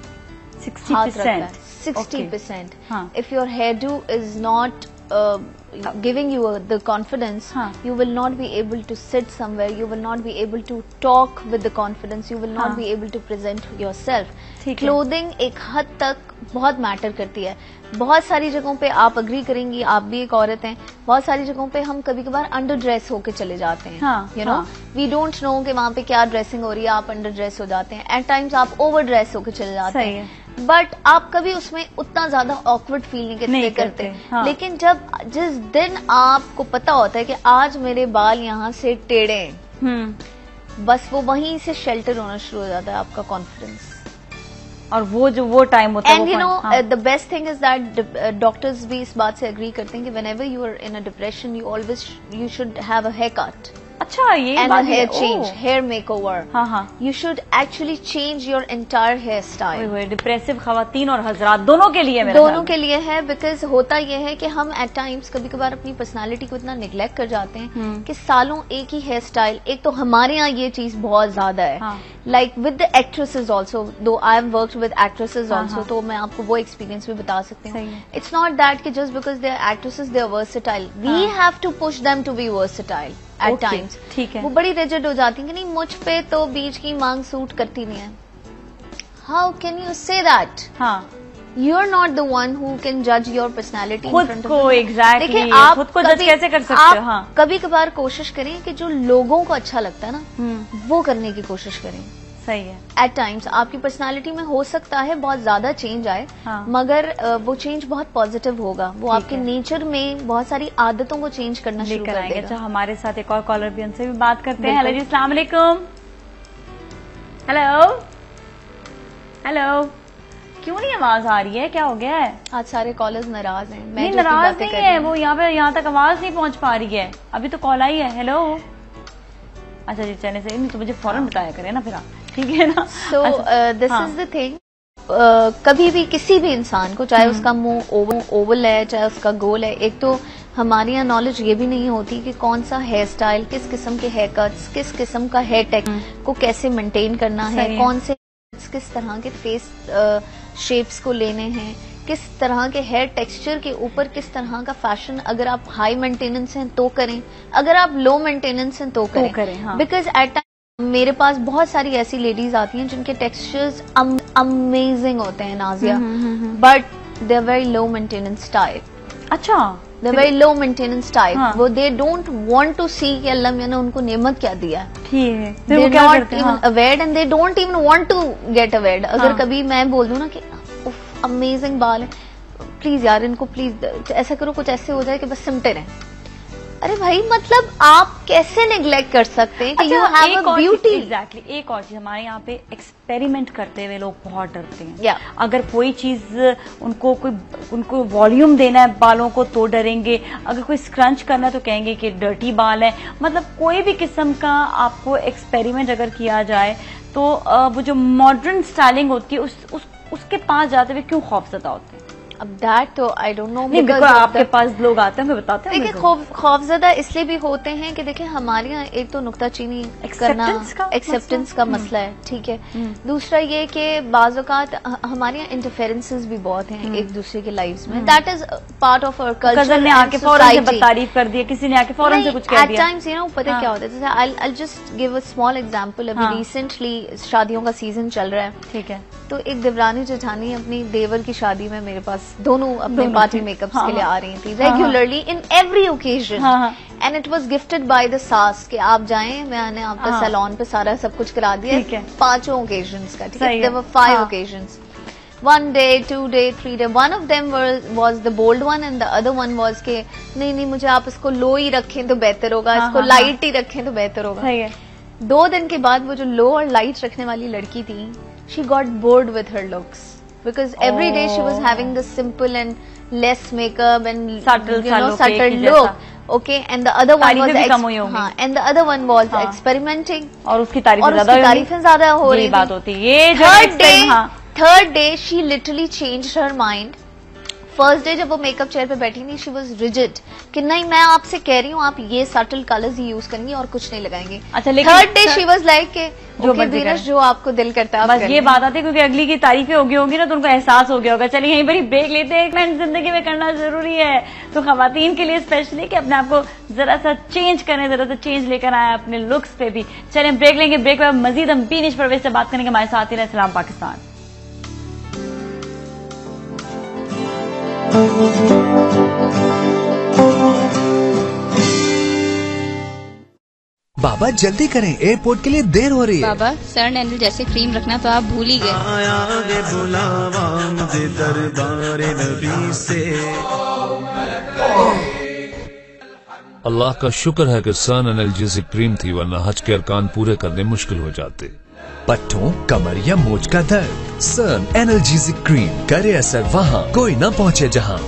60%। If your hair do is not giving you the confidence, you will not be able to sit somewhere, you will not be able to talk with the confidence, you will not be able to present yourself. Clothing एक हद तक बहुत matter करती है। बहुत सारी जगहों पे आप अग्री करेंगी, आप भी एक औरत हैं, बहुत सारी जगहों पे हम कभी कभार अंडर ड्रेस होके चले जाते हैं। You know, we don't know कि वहां पे क्या ड्रेसिंग हो रही है, आप अंडर ड्रेस हो जाते हैं, एट टाइम्स आप ओवर ड्रेस होके चले जाते हैं, बट आप कभी उसमें उतना ज्यादा ऑकवर्ड फील नहीं करते। लेकिन जिस दिन आपको पता होता है कि आज मेरे बाल यहाँ से टेढ़े हैं, बस वो वहीं से शेल्टर होना शुरू हो जाता है आपका कॉन्फिडेंस। और वो टाइम होता है। And you know the best thing is that doctors भी इस बात से एग्री करते हैं कि whenever you are in a depression you should have a hair cut. अच्छा, ये and a hair change, hair makeover. You should actually change your entire hairstyle. Depressive खवातीन और हजरात दोनों के लिए, दोनों के लिए है, बिकॉज होता यह है कि हम एट टाइम्स कभी कभार अपनी पर्सनालिटी को इतना निग्लेक्ट कर जाते हैं कि सालों एक ही हेयर स्टाइल। एक तो हमारे यहाँ ये चीज बहुत ज्यादा है, like with the actresses also, though I am worked with actresses also, तो मैं आपको वो एक्सपीरियंस भी बता सकती हूँ। इट्स नॉट दैट कि just because they are actresses they are versatile, we have to push them to be versatile at times. ठीक है, वो बड़ी रिजिड हो जाती है कि नहीं मुझ पे तो बीच की मांग सूट करती नहीं है। How can you say that? You are not the one who can जज योर पर्सनैलिटी खुद को। एग्जैक्टली, देखिए आप खुद को जज कैसे कर सकते हो? कभी कभार कोशिश करें कि जो लोगों को अच्छा लगता है ना वो करने की कोशिश करें। सही है। एट टाइम्स आपकी पर्सनालिटी में हो सकता है बहुत ज्यादा चेंज आए, मगर वो चेंज बहुत पॉजिटिव होगा, वो आपके नेचर में बहुत सारी आदतों को चेंज करना शुरू कर देगा। अच्छा, हमारे साथ एक और कॉलर भी, उनसे भी बात करते हैं। हेलो जी, अस्सलाम वालेकुम। हेलो हेलो, क्यों नहीं आवाज आ रही है, क्या हो गया है? आज सारे कॉलर्स नाराज हैं। मैं नाराज नहीं है, वो यहाँ तक आवाज नहीं पहुंच पा रही है। अभी तो कॉल आई है। हेलो। अच्छा जी, चलने से नहीं तो मुझे फौरन बताया करें ना फिर आप, ठीक है ना? So this is the thing, कभी भी किसी भी इंसान को, चाहे उसका मुंह ओवल है चाहे उसका गोल है, एक तो हमारे यहाँ नॉलेज ये भी नहीं होती कि कौन सा हेयर स्टाइल, किस किस्म के हेयर कट्स, किस किस्म का हेयर टेक को कैसे मेंटेन करना है, कौन से किस तरह के फेस शेप्स को लेने हैं, किस तरह के हेयर टेक्सचर के ऊपर किस तरह का फैशन, अगर आप हाई मेंटेनेंस हैं तो करें, अगर आप लो मेंटेनेंस हैं तो करें। बिकॉज एट टाइम मेरे पास बहुत सारी ऐसी लेडीज आती हैं जिनके टेक्सचर्स अमेजिंग होते हैं Nazia, but they are very low maintenance type. अच्छा, they very low maintenance type. वो they don't want to see कि अल्लाह ने उनको नेमत क्या दिया। ठीक है, they not even awared and they don't even want to get awared. अगर कभी मैं बोल दूं ना कि अमेजिंग बाल है, प्लीज यार इनको प्लीज ऐसा करो, कुछ ऐसे हो जाए कि बस सिमटे रहें। अरे भाई मतलब आप कैसे नेग्लेक्ट कर सकते हैं कि you have a beauty. Exactly. एक और चीज, हमारे यहाँ पे एक्सपेरिमेंट करते हुए लोग बहुत डरते हैं। अगर कोई चीज उनको वॉल्यूम देना है बालों को तो डरेंगे, अगर कोई स्क्रंच करना है तो कहेंगे कि डर्टी बाल है। मतलब कोई भी किस्म का आपको एक्सपेरिमेंट अगर किया जाए तो वो जो मॉडर्न स्टाइलिंग होती है उसके पास जाते हुए क्यों खौफजदा होते हैं? अब दैट तो आई डोंट नो, बिकॉज़ आपके पास लोग आते हैं बताते हैं। देखिए खौफजदा इसलिए भी होते हैं कि देखिए हमारे यहाँ एक तो नुक्ताचीनी करना, एक्सेप्टेंस का मसला है, ठीक है। दूसरा ये कि बाज़ औक़ात हमारे यहाँ इंटरफेरेंसेस भी बहुत हैं एक दूसरे के लाइव्स में। That is part of our culture. Cousin ने आके फौरन से तारीफ कर दी, किसी ने आके फौरन से कुछ कह दिया। एट टाइम्स यू नो पता क्या होता है, जैसे I just give a small example. अभी रिसेंटली शादियों का सीजन चल रहा है, ठीक है, तो एक देवरानी जेठानी अपनी देवर की शादी में मेरे पास दोनों अपने पार्टी मेकअप्स के लिए आ रही थी regularly in every occasion, and it was gifted by the सास कि आप जाएं, मैंने आपका सैलून पे सारा सब कुछ करा दिया 5 ओकेजन्स का, ठीक है। There were 5 occasions, 1 day, 2 day, 3 day. One of them was the bold one and the other one was कि नहीं मुझे आप इसको लो ही रखें तो बेहतर होगा, इसको लाइट ही रखें तो बेहतर होगा। 2 दिन के बाद वो जो लो और लाइट रखने वाली लड़की थी, she got bored with her looks because every day she was having this simple and less makeup and subtle look. Okay, and the other one was and the other one was experimenting और उसकी तारीफें ज्यादा हो रही बात होती है। Third day she literally changed her mind. First day जब वो मेकअप चेयर पे बैठी थी, शी वाज रिजिड कि नहीं मैं आपसे कह रही हूँ आप ये सटल कलर्स ही यूज करेंगे और कुछ नहीं लगाएंगे। अच्छा, लेकिन third day she was like जो आपको दिल करता है बस ये बात आती है, क्योंकि अगली की तारीफें होगी ना तो उनको एहसास हो गया होगा चलिए यहीं पर ही ब्रेक लेते हैं। एक जिंदगी में करना जरूरी है, तो खवातीन के लिए स्पेशली कि अपने आप को जरा सा चेंज करें, जरा सा चेंज लेकर आए अपने लुक्स पे भी। चलें ब्रेक लेंगे, ब्रेक में मजीद हम बीनिश परवेज से बात करेंगे। हमारे साथ ही रहे सलाम पाकिस्तान। बाबा जल्दी करें, एयरपोर्ट के लिए देर हो रही है। बाबा सन एनर्जी जैसे क्रीम रखना तो आप भूल ही गए। अल्लाह का शुक्र है कि सन एनाल्जेसिक क्रीम थी, वरना हज के अरकान पूरे करने मुश्किल हो जाते। पट्टों, कमर या मोच का दर्द, सन एनाल्जेसिक क्रीम करे असर वहाँ कोई न पहुँचे जहाँ।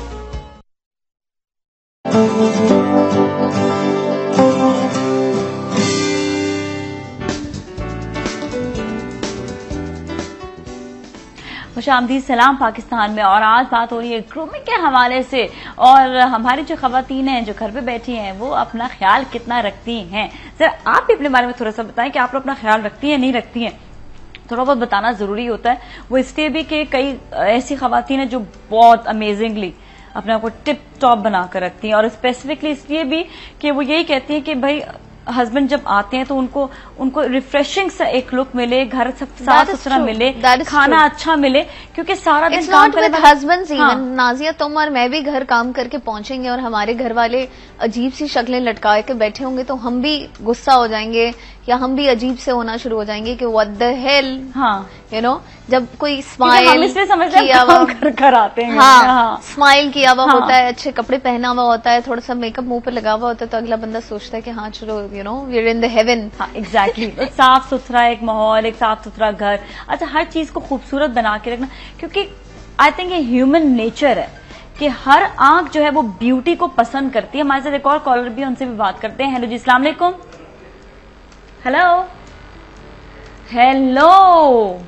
खुशामदीद सलाम पाकिस्तान में। और आज बात हो रही है ग्रूमिंग के हवाले से, और हमारी जो खवातीन हैं जो घर पे बैठी हैं वो अपना ख्याल कितना रखती हैं। सर आप भी अपने बारे में थोड़ा सा बताएं कि आप लोग अपना ख्याल रखती हैं नहीं रखती हैं, थोड़ा बहुत बताना जरूरी होता है। वो इसलिए भी कि कई ऐसी खवातीन हैं जो बहुत अमेजिंगली अपने आप को टिप टॉप बनाकर रखती हैं, और स्पेसिफिकली इसलिए भी कि वो यही कहती हैं कि भाई हस्बैंड जब आते हैं तो उनको रिफ्रेशिंग सा एक लुक मिले, घर साफ सुथरा मिले, खाना अच्छा मिले, क्योंकि सारा दिन काम करने वाले हस्बैंड्स इवन नाजिया तुम और मैं भी घर काम करके पहुंचेंगे और हमारे घर वाले अजीब सी शक्लें लटका के बैठे होंगे तो हम भी गुस्सा हो जाएंगे या हम भी अजीब से होना शुरू हो जाएंगे कि what the hell. You know जब कोई स्माइल किया हुआ कर आते हैं, स्माइल किया हुआ होता है, अच्छे कपड़े पहना हुआ होता है, थोड़ा सा मेकअप मुंह पर लगा हुआ होता है, तो अगला बंदा सोचता है कि हाँ चलो you know we are in the heaven. Exactly. साफ सुथरा एक माहौल, एक साफ सुथरा घर, अच्छा हर चीज को खूबसूरत बना के रखना, क्योंकि आई थिंक ये ह्यूमन नेचर है कि हर आंख जो है वो ब्यूटी को पसंद करती है। हमारे साथ एक और कॉलर भी, उनसे भी बात करते हैं। हेलो जी, अस्सलाम वालेकुम। हेलो हेलो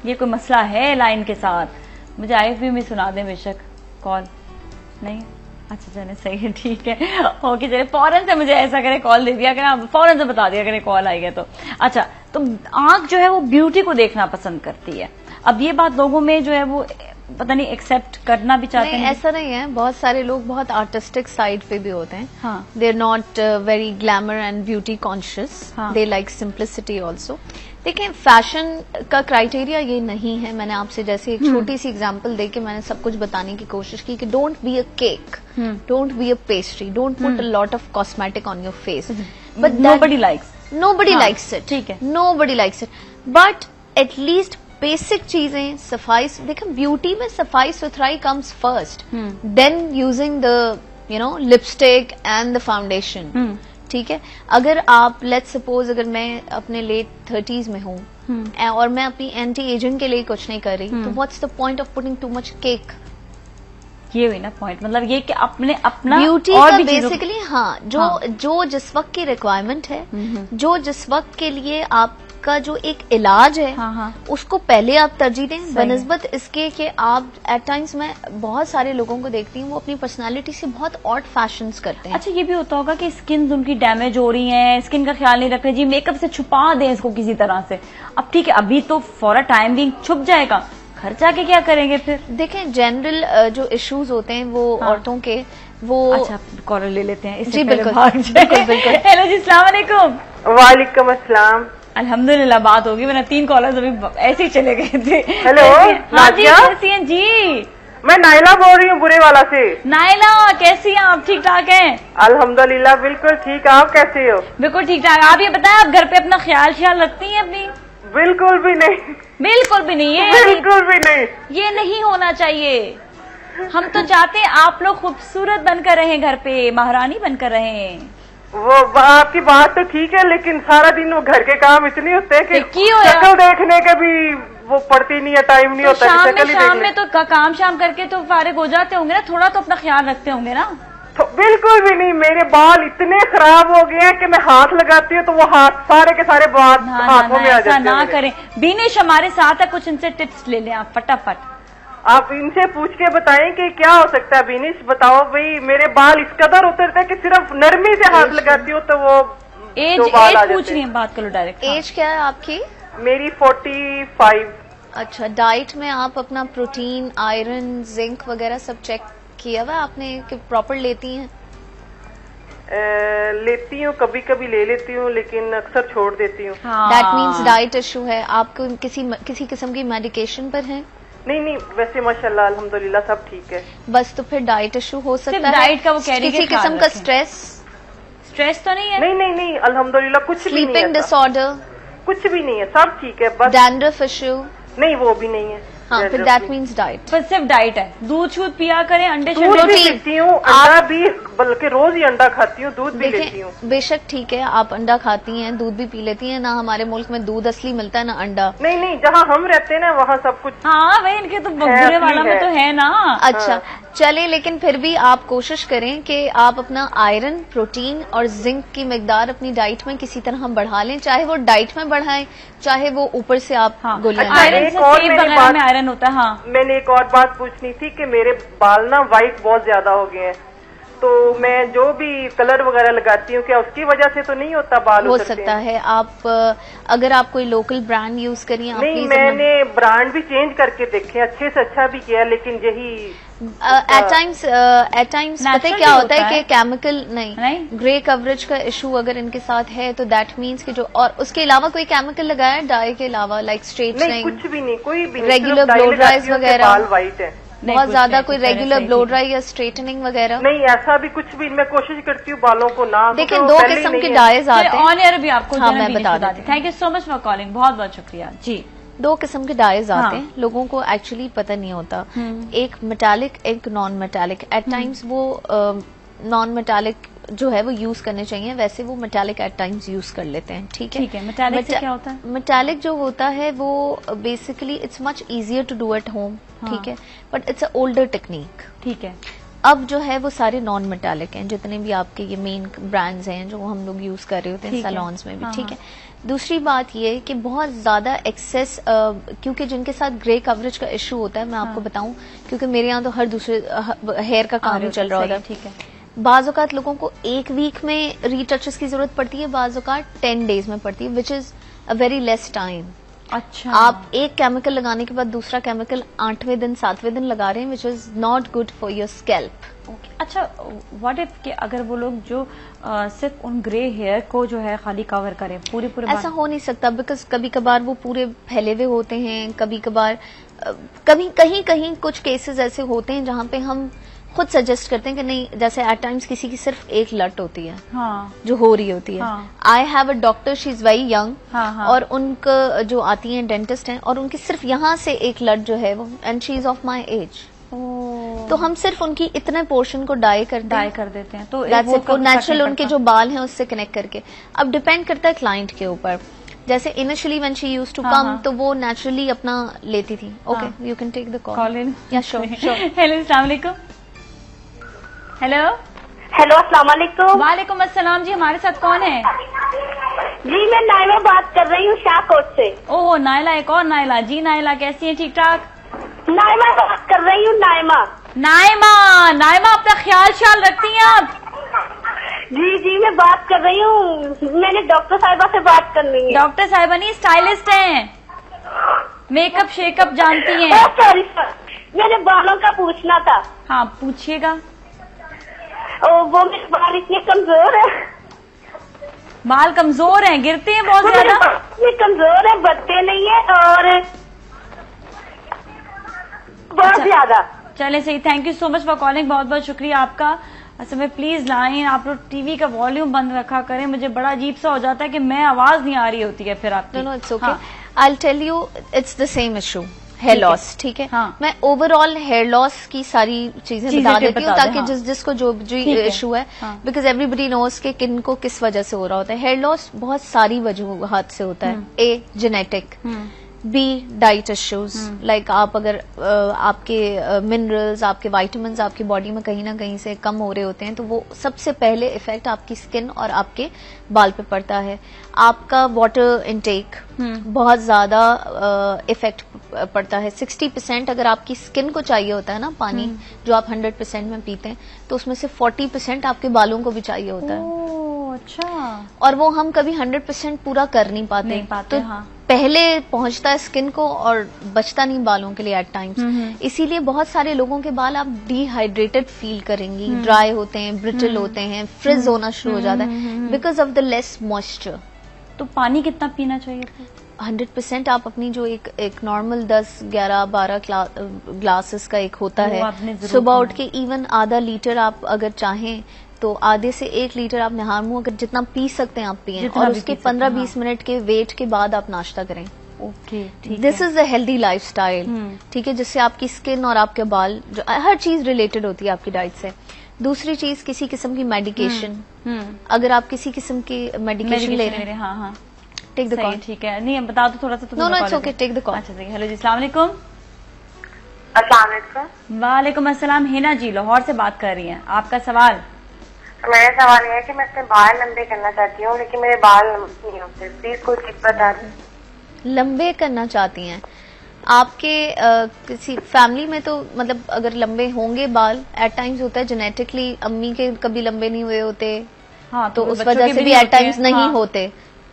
ये कोई मसला है लाइन के साथ? मुझे IFB में सुना दें बेशक। कॉल नहीं, अच्छा चले सही है, ठीक है, ओके चले। फौरन से मुझे ऐसा करे कॉल दे दिया करें, फौरन से बता दिया करें कॉल आई है तो। अच्छा, तो आंख जो है वो ब्यूटी को देखना पसंद करती है। अब ये बात लोगों में जो है वो पता नहीं एक्सेप्ट करना भी चाहते हैं। ऐसा नहीं है, बहुत सारे लोग बहुत आर्टिस्टिक साइड पे भी होते हैं। हाँ, they are not very glamour and beauty conscious, they like simplicity also. देखें, फैशन का क्राइटेरिया ये नहीं है। मैंने आपसे जैसे एक छोटी सी एग्जांपल देके मैंने सब कुछ बताने की कोशिश की कि don't be a cake, don't be a pastry, don't put a lot of cosmetic on your face, but nobody likes it, ठीक है, nobody likes it, but at least basic चीजें सफाई। देखें, ब्यूटी में सफाई सुथराई comes first, then using the lipstick and the foundation. ठीक है, अगर आप लेट्स सपोज अगर मैं अपने लेट 30s में हूँ और मैं अपनी एंटी एजिंग के लिए कुछ नहीं कर रही, तो what's the point of putting too much cake? ये हुई ना पॉइंट, मतलब ये कि अपने अपना ब्यूटी का बेसिकली जो जिस वक्त की रिक्वायरमेंट है, जो जिस वक्त के लिए आपका जो एक इलाज है, उसको पहले आप तरजीह दें बनस्बत इसके कि आप एट टाइम्स मैं बहुत सारे लोगों को देखती हूँ वो अपनी पर्सनालिटी से बहुत ऑड फैशंस करते हैं। अच्छा, ये भी होता होगा कि स्किन उनकी डैमेज हो रही है, स्किन का ख्याल नहीं रख रहे जी, मेकअप से छुपा दें इसको किसी तरह से। अब ठीक है, अभी तो फॉर अ टाइम भी छुप जाएगा, घर जाके क्या करेंगे फिर? देखें, जनरल जो इश्यूज होते हैं वो औरतों के, वो अच्छा कॉलर ले लेते हैं जी। बिल्कुल बिल्कुल। हेलो जी, अस्सलाम वालेकुम। वालेकुम अस्सलाम। अल्हम्दुलिल्लाह बात होगी, वरना 3 कॉलर्स अभी ऐसे ही चले गए थे। हेलो, हाँ जी, कैसी हैं जी? मैं नाइला बोल रही हूँ बुरे वाला से। नाइला, कैसी हैं आप? ठीक ठाक हैं? अल्हम्दुलिल्लाह बिल्कुल ठीक। आप कैसे हो? बिल्कुल ठीक ठाक। आप ये बताएं, आप घर पे अपना ख्याल रखती हैं अपनी? बिल्कुल भी नहीं, बिल्कुल भी नहीं है, बिल्कुल भी नहीं। ये नहीं होना चाहिए। हम तो चाहते हैं आप लोग खूबसूरत बनकर रहें, घर पे महारानी बनकर रहें। वो आपकी बात तो ठीक है, लेकिन सारा दिन वो घर के काम इतने होते हैं कि शक्ल देखने के भी वो पड़ती नहीं है, टाइम नहीं होता। शाम में तो काम शाम करके तो फारिग हो जाते होंगे ना, थोड़ा तो अपना ख्याल रखते होंगे ना? तो बिल्कुल भी नहीं। मेरे बाल इतने खराब हो गए हैं कि मैं हाथ लगाती हूँ तो वो हाथ सारे के सारे बाल हाथों में आ जाते हैं। ना करें, बीनिश हमारे साथ है, कुछ इनसे टिप्स ले लें आप फटाफट। आप इनसे पूछ के बताएं कि क्या हो सकता है। बीनिश बताओ भाई, मेरे बाल इस कदर उतरते हैं कि सिर्फ नरमी से हाथ लगाती हूँ तो वो एज पूछ रही है, बात करो डायरेक्ट। एज क्या है आपकी? मेरी 45। अच्छा, डाइट में आप अपना प्रोटीन, आयरन, जिंक वगैरह सब चेक किया हुआ आपने कि प्रॉपर लेती हैं? लेती हूँ, कभी कभी ले लेती हूँ, लेकिन अक्सर छोड़ देती हूँ। दैट मीन्स डाइट इशू है। आपको किसी किस्म की मेडिकेशन पर है? नहीं, वैसे माशाल्लाह अल्हम्दुलिल्लाह सब ठीक है। बस तो फिर डाइट इशू हो सकता है। डाइट का वो कह रही है, किसी किस्म का स्ट्रेस तो नहीं है? नहीं अल्हम्दुलिल्लाह कुछ भी नहीं है। स्लीपिंग डिसऑर्डर कुछ भी नहीं है, सब ठीक है। बस डैंड्रफ इशू? नहीं, वो भी नहीं है। हाँ, फिर दैट मीन्स डाइट। पर सिर्फ डाइट है, दूध पिया करें, अंडे भी पीती हूँ, अंडा भी, बल्कि रोज ही अंडा खाती हूँ, दूध भी लेती हूँ। बेशक ठीक है, आप अंडा खाती हैं, दूध भी पी लेती हैं ना। हमारे मुल्क में दूध असली मिलता है ना अंडा। नहीं, जहाँ हम रहते हैं ना वहाँ सब कुछ। हाँ भाई, इनके तो बुरे वाला में तो है ना। अच्छा चले, लेकिन फिर भी आप कोशिश करें कि आप अपना आयरन, प्रोटीन और जिंक की मिकदार अपनी डाइट में किसी तरह हम बढ़ा लें, चाहे वो डाइट में बढ़ाएं, चाहे वो ऊपर से आप गोलियां। आयरन से सेब वगैरह में आयरन होता है। हाँ, मैंने एक और बात पूछनी थी कि मेरे बाल ना व्हाइट बहुत ज्यादा हो गए हैं, तो मैं जो भी कलर वगैरह लगाती हूँ क्या उसकी वजह से तो नहीं होता बाल? हो सकता है। आप अगर आप कोई लोकल ब्रांड यूज करिए। नहीं, मैंने ब्रांड भी चेंज करके देखे, अच्छे से अच्छा भी किया, लेकिन यही एट टाइम्स पता है क्या होता है कि केमिकल नहीं, ग्रे कवरेज का इशू अगर इनके साथ है तो दैट मीन्स कि जो, और उसके अलावा कोई केमिकल लगाया डाई के अलावा, लाइक स्ट्रेटनिंग? कुछ भी नहीं, कोई भी रेगुलर ब्लो ड्राइज वगैरह? बाल व्हाइट है बहुत ज्यादा, कोई रेगुलर ब्लो ड्राई या स्ट्रेटनिंग वगैरह? नहीं, ऐसा भी कुछ भी। मैं कोशिश करती हूँ बालों को ना। देखिए, 2 किस्म के डाइज आते हैं। ऑन एयर भी आपको मैं बता दूं। Thank you so much for calling, बहुत बहुत शुक्रिया जी। 2 किस्म के डाइज आते हैं, लोगों को एक्चुअली पता नहीं होता। एक मेटालिक, एक नॉन मेटालिक। एट टाइम्स वो नॉन मेटालिक जो है वो यूज करने चाहिए, वैसे वो मेटालिक एट टाइम्स यूज कर लेते हैं। ठीक है, मेटालिक से क्या होता है? मेटालिक जो होता है वो basically it's much easier to do at home. ठीक है, but it's a older technique. ठीक है, अब जो है वो सारे नॉन मेटालिक हैं, जितने भी आपके ये मेन ब्रांड्स हैं जो हम लोग यूज कर रहे होते हैं सैलून्स में भी, ठीक है। दूसरी बात ये कि बहुत ज्यादा एक्सेस, क्योंकि जिनके साथ ग्रे कवरेज का इश्यू होता है, मैं आपको बताऊं, क्योंकि मेरे यहाँ तो हर दूसरे हेयर का काम चल रहा होता है, ठीक है। बाज़ औक़ात लोगों को एक वीक में रीटचेस की जरूरत पड़ती है, बाज़ औक़ात 10 डेज में पड़ती है, which is a very less time. अच्छा, आप एक केमिकल लगाने के बाद दूसरा केमिकल 8वें दिन 7वें दिन लगा रहे हैं, which is not good for your scalp. अच्छा, व्हाट इफ कि अगर वो लोग जो सिर्फ उन ग्रे हेयर को जो है खाली कवर करें पूरे ऐसा हो नहीं सकता, बिकॉज कभी कभार वो पूरे फैले हुए होते हैं, कभी कभार कहीं कहीं कुछ केसेस ऐसे होते हैं जहाँ पे हम खुद सजेस्ट करते हैं कि नहीं, जैसे एट टाइम्स किसी की सिर्फ एक लट होती है जो हो रही होती है। I have a doctor, she is very young, और उनका जो आती हैं डेंटिस्ट हैं, और उनकी सिर्फ यहाँ से एक लट जो है वो, and she is of my age, तो हम सिर्फ उनकी इतने पोर्शन को डाई कर देते हैं, तो नेचुरल उनके जो बाल हैं उससे कनेक्ट करके। अब डिपेंड करता है क्लाइंट के ऊपर। जैसे initially when she used to come, तो वो नेचुरली अपना लेती थी। Okay, you can take the call in. या श्योर। हेलो, अस्सलाम वालेकुम। हेलो अस्सलाम वालेकुम। वालेकुम अस्सलाम जी, हमारे साथ कौन है? जी मैं नायला बात कर रही हूँ शाहकोट से। ओह नायला, एक और नायला जी। नायला कैसी है? ठीक ठाक। नायमा बात कर रही हूँ। नायमा अपना ख्याल रखती हैं आप? जी मैं बात कर रही हूँ, मैंने डॉक्टर साहिबा से बात करनी है। डॉक्टर साहिबा नहीं, स्टाइलिस्ट हैं, मेकअप शेकअप जानती हैं। सॉरी, मैंने बालों का पूछना था। हाँ पूछिएगा। वो मेरे बाल इतने कमजोर है। बाल कमजोर हैं, गिरते हैं बहुत ज्यादा? कमजोर है, बढ़ते नहीं है, और बहुत ज्यादा। चले सही, thank you so much for calling, बहुत बहुत शुक्रिया आपका। अच्छा मैं प्लीज लाएं, आप लोग टीवी का वॉल्यूम बंद रखा करें, मुझे बड़ा अजीब सा हो जाता है कि मैं आवाज नहीं आ रही होती है फिर आपकी। No it's okay, I will tell you, it's the same issue, hair loss, ठीक है। मैं ओवरऑल हेयर लॉस की सारी चीजें बता देती हूँ, ताकि जिसको जो इशू है, बिकॉज एवरीबडी नोज के किन को किस वजह से हो रहा होता है। हेयर लॉस बहुत सारी वजूहात से होता है। A genetic, B diet issues, like आप अगर आपके मिनरल्स, आपके वाइटामिन्स आपकी बॉडी में कहीं ना कहीं से कम हो रहे होते हैं, तो वो सबसे पहले इफेक्ट आपकी स्किन और आपके बाल पे पड़ता है। आपका वाटर इनटेक बहुत ज्यादा इफेक्ट पड़ता है। 60% अगर आपकी स्किन को चाहिए होता है ना पानी, जो आप 100% में पीते हैं, तो उसमें से 40% आपके बालों को भी चाहिए होता है। अच्छा, और वो हम कभी 100% पूरा कर नहीं पाते, तो पहले पहुंचता है स्किन को और बचता नहीं बालों के लिए एट टाइम्स। इसीलिए बहुत सारे लोगों के बाल आप डिहाइड्रेटेड फील करेंगी, ड्राई होते हैं, ब्रिटल होते हैं, फ्रिज होना शुरू हो जाता है, because of the less moisture. तो पानी कितना पीना चाहिए? 100% आप अपनी जो एक नॉर्मल 10, 11, 12 ग्लासेस का एक होता है, सुबह उठ के इवन आधा लीटर आप अगर चाहें तो आधे से 1 लीटर आप निहार मुंह अगर जितना पी सकते हैं आप पिए, और उसके 15-20 मिनट के वेट के बाद आप नाश्ता करें। Okay, this is a healthy lifestyle, ठीक है, जिससे आपकी स्किन और आपके बाल, जो हर चीज रिलेटेड होती है आपकी डाइट से। दूसरी चीज, किसी किस्म की मेडिकेशन, अगर आप किसी किस्म की मेडिकेशन ले रहे हैं, हाँ, टेक द कॉल। ठीक है, नहीं बता दो थोड़ा सा। No it's okay, take the call. अच्छा हेलो जी, अस्सलाम वालेकुम। अस्सलाम वालेकुम। वालेकुम अस्सलाम। हिना जी लाहौर से बात कर रही हैं, आपका सवाल? मेरा सवाल यह है कि मैं अपने बाल लंबे करना चाहती हूँ, लेकिन मेरे बाल नहीं होते, प्लीज कोई टिप बता दें। लंबे करना चाहती हैं आपके किसी फैमिली में? तो मतलब अगर लंबे होंगे बाल, एट टाइम्स होता है जेनेटिकली, अम्मी के कभी लंबे नहीं हुए होते, हाँ, तो उस वजह से भी एट टाइम्स नहीं होते।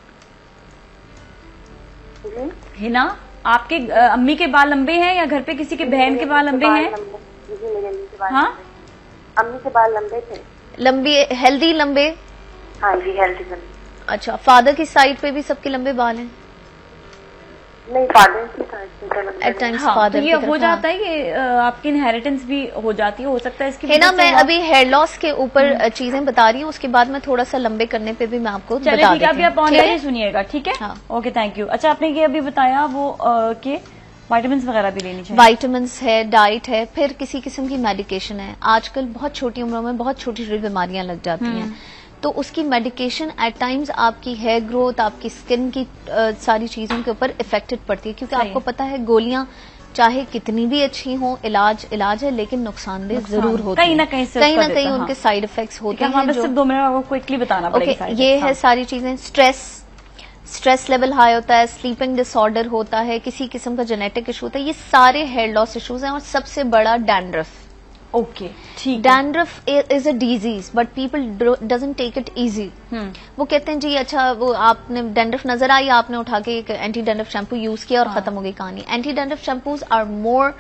हिना, आपके अम्मी के बाल लंबे हैं या घर पे किसी के बहन के बाल लंबे हैं? हाँ, अम्मी के बाल लंबे थे। लंबे हेल्दी लंबे? हाँ जी, हेल्दी लंबे। अच्छा, फादर की साइड पे भी सबके लंबे बाल हैं? नहीं, फादर की साइड पे एट टाइम्स फादर। तो ये हो जाता है, ये आपकी इनहेरिटेंस भी हो जाती है, हो सकता है इसकी। है ना, मैं अभी हेयर लॉस के ऊपर चीजें बता रही हूँ, उसके बाद मैं थोड़ा सा लंबे करने पे भी मैं आपको बता देती हूँ। अभी आप ऑनलाइन सुनिएगा, ठीक है? Okay, thank you. अच्छा, आपने ये अभी बताया वो कि विटामिन्स वगैरह भी लेनी चाहिए। विटामिन्स है, डाइट है, फिर किसी किस्म की मेडिकेशन है। आजकल बहुत छोटी उम्रों में बहुत छोटी छोटी बीमारियां लग जाती हैं, तो उसकी मेडिकेशन एट टाइम्स आपकी हेयर ग्रोथ, आपकी स्किन की सारी चीजों के ऊपर इफेक्टेड पड़ती है, क्योंकि आपको पता है गोलियां चाहे कितनी भी अच्छी हो, इलाज है लेकिन नुकसानदेह जरूर होती है, कहीं ना कहीं उनके साइड इफेक्ट्स होते हैं। जो 2 मिनट आपको क्विकली बताना पड़ेगा। ये है सारी चीजें। स्ट्रेस लेवल हाई होता है, स्लीपिंग डिसऑर्डर होता है, किसी किस्म का जेनेटिक इशू होता है, ये सारे हेयर लॉस इश्यूज हैं। और सबसे बड़ा डैंड्रफ। ओके, ठीक। Dandruff is a disease but people doesn't take it easy. वो कहते हैं जी अच्छा वो आपने डैंड्रफ नजर आई, आपने उठा के एक एंटी डैंड्रफ शैम्पू यूज किया और खत्म हो गई कहानी। Anti dandruff shampoos are more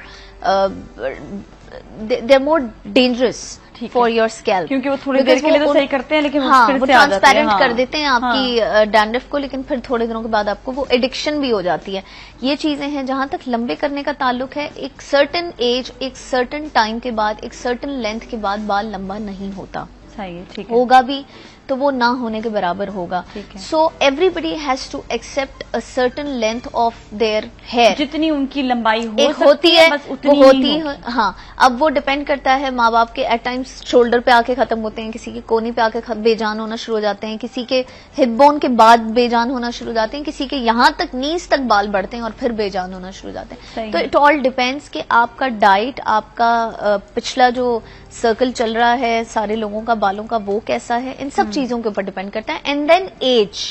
they are more dangerous for your scalp, क्योंकि वो थोड़ी देर के लिए तो सही करते हैं लेकिन हाँ, फिर वो ट्रांसपेरेंट कर देते हैं आपकी डैंड्रफ को, लेकिन फिर थोड़े दिनों के बाद आपको वो एडिक्शन भी हो जाती है। ये चीजें हैं। जहां तक लंबे करने का ताल्लुक है, एक सर्टेन एज, एक सर्टेन टाइम के बाद, एक सर्टेन लेंथ के बाद बाल लंबा नहीं होता। सही है, ठीक है। होगा भी तो वो ना होने के बराबर होगा। So everybody has to accept a certain length of their hair. जितनी उनकी लंबाई होती है बस उतनी वो होती है। हाँ, अब वो डिपेंड करता है माँ बाप के। एट टाइम्स शोल्डर पे आके खत्म होते हैं, किसी के कोनी पे आके बेजान होना शुरू हो जाते हैं, किसी के हिप बोन के बाद बेजान होना शुरू हो जाते हैं, किसी के यहाँ तक नीज तक बाल बढ़ते हैं और फिर बेजान होना शुरू हो जाते हैं। तो इट ऑल डिपेंड्स कि आपका डाइट, आपका पिछला जो सर्कल चल रहा है सारे लोगों का बालों का, वो कैसा है, इन सब चीजों के ऊपर डिपेंड करता है। And then age,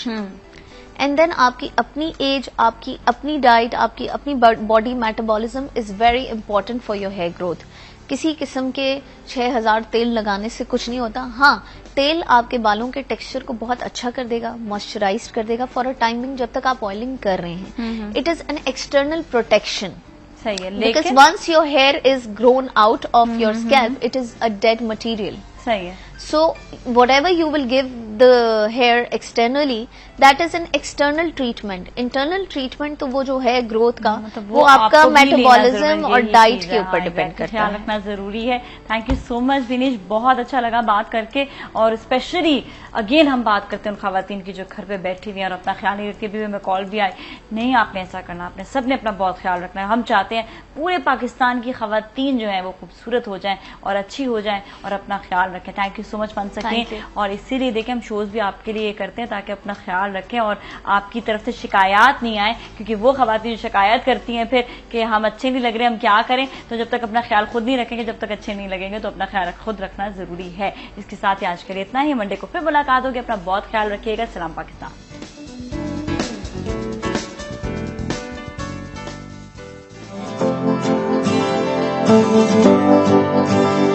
and then आपकी अपनी एज, आपकी अपनी डाइट, आपकी अपनी body metabolism is very important for your hair growth. किसी किस्म के 6000 तेल लगाने से कुछ नहीं होता। हाँ, तेल आपके बालों के टेक्सचर को बहुत अच्छा कर देगा, मॉइस्चराइज कर देगा फॉर अ टाइमिंग जब तक आप ऑयलिंग कर रहे हैं। It is an external protection. सही है, because once your hair is grown out of your scalp, it is a dead material. सही है। So whatever you will give the hair externally, that is an external treatment. Internal treatment तो वो जो है growth का, वो आपका metabolism और डाइट के ऊपर डिपेंड करता है। ख्याल रखना जरूरी है। Thank you so much Vinish, बहुत अच्छा लगा बात करके। और स्पेशली अगेन हम बात करते हैं उन खवातीन की जो घर पे बैठी हुई हैं और अपना ख्याल नहीं रखती। अभी मैं कॉल भी आई, नहीं आपने ऐसा करना, आपने सबने अपना बहुत ख्याल रखना है। हम चाहते हैं पूरे पाकिस्तान की खवातीन जो है वो खूबसूरत हो जाएं और अच्छी हो जाएं और अपना ख्याल रखें। थैंक यू सो मच बन सकें। और इसीलिए देखें हम शोज भी आपके लिए करते हैं ताकि अपना ख्याल रखें और आपकी तरफ से शिकायत नहीं आए, क्योंकि वो खवातीन जो शिकायत करती हैं फिर कि हम अच्छे नहीं लग रहे, हम क्या करें। तो जब तक अपना ख्याल खुद नहीं रखेंगे, जब तक अच्छे नहीं लगेंगे, तो अपना ख्याल खुद रखना जरूरी है। इसके साथ ही आज के लिए इतना ही। मंडे को फिर मुलाकात होगी। अपना बहुत ख्याल रखिएगा। सलाम पाकिस्तान।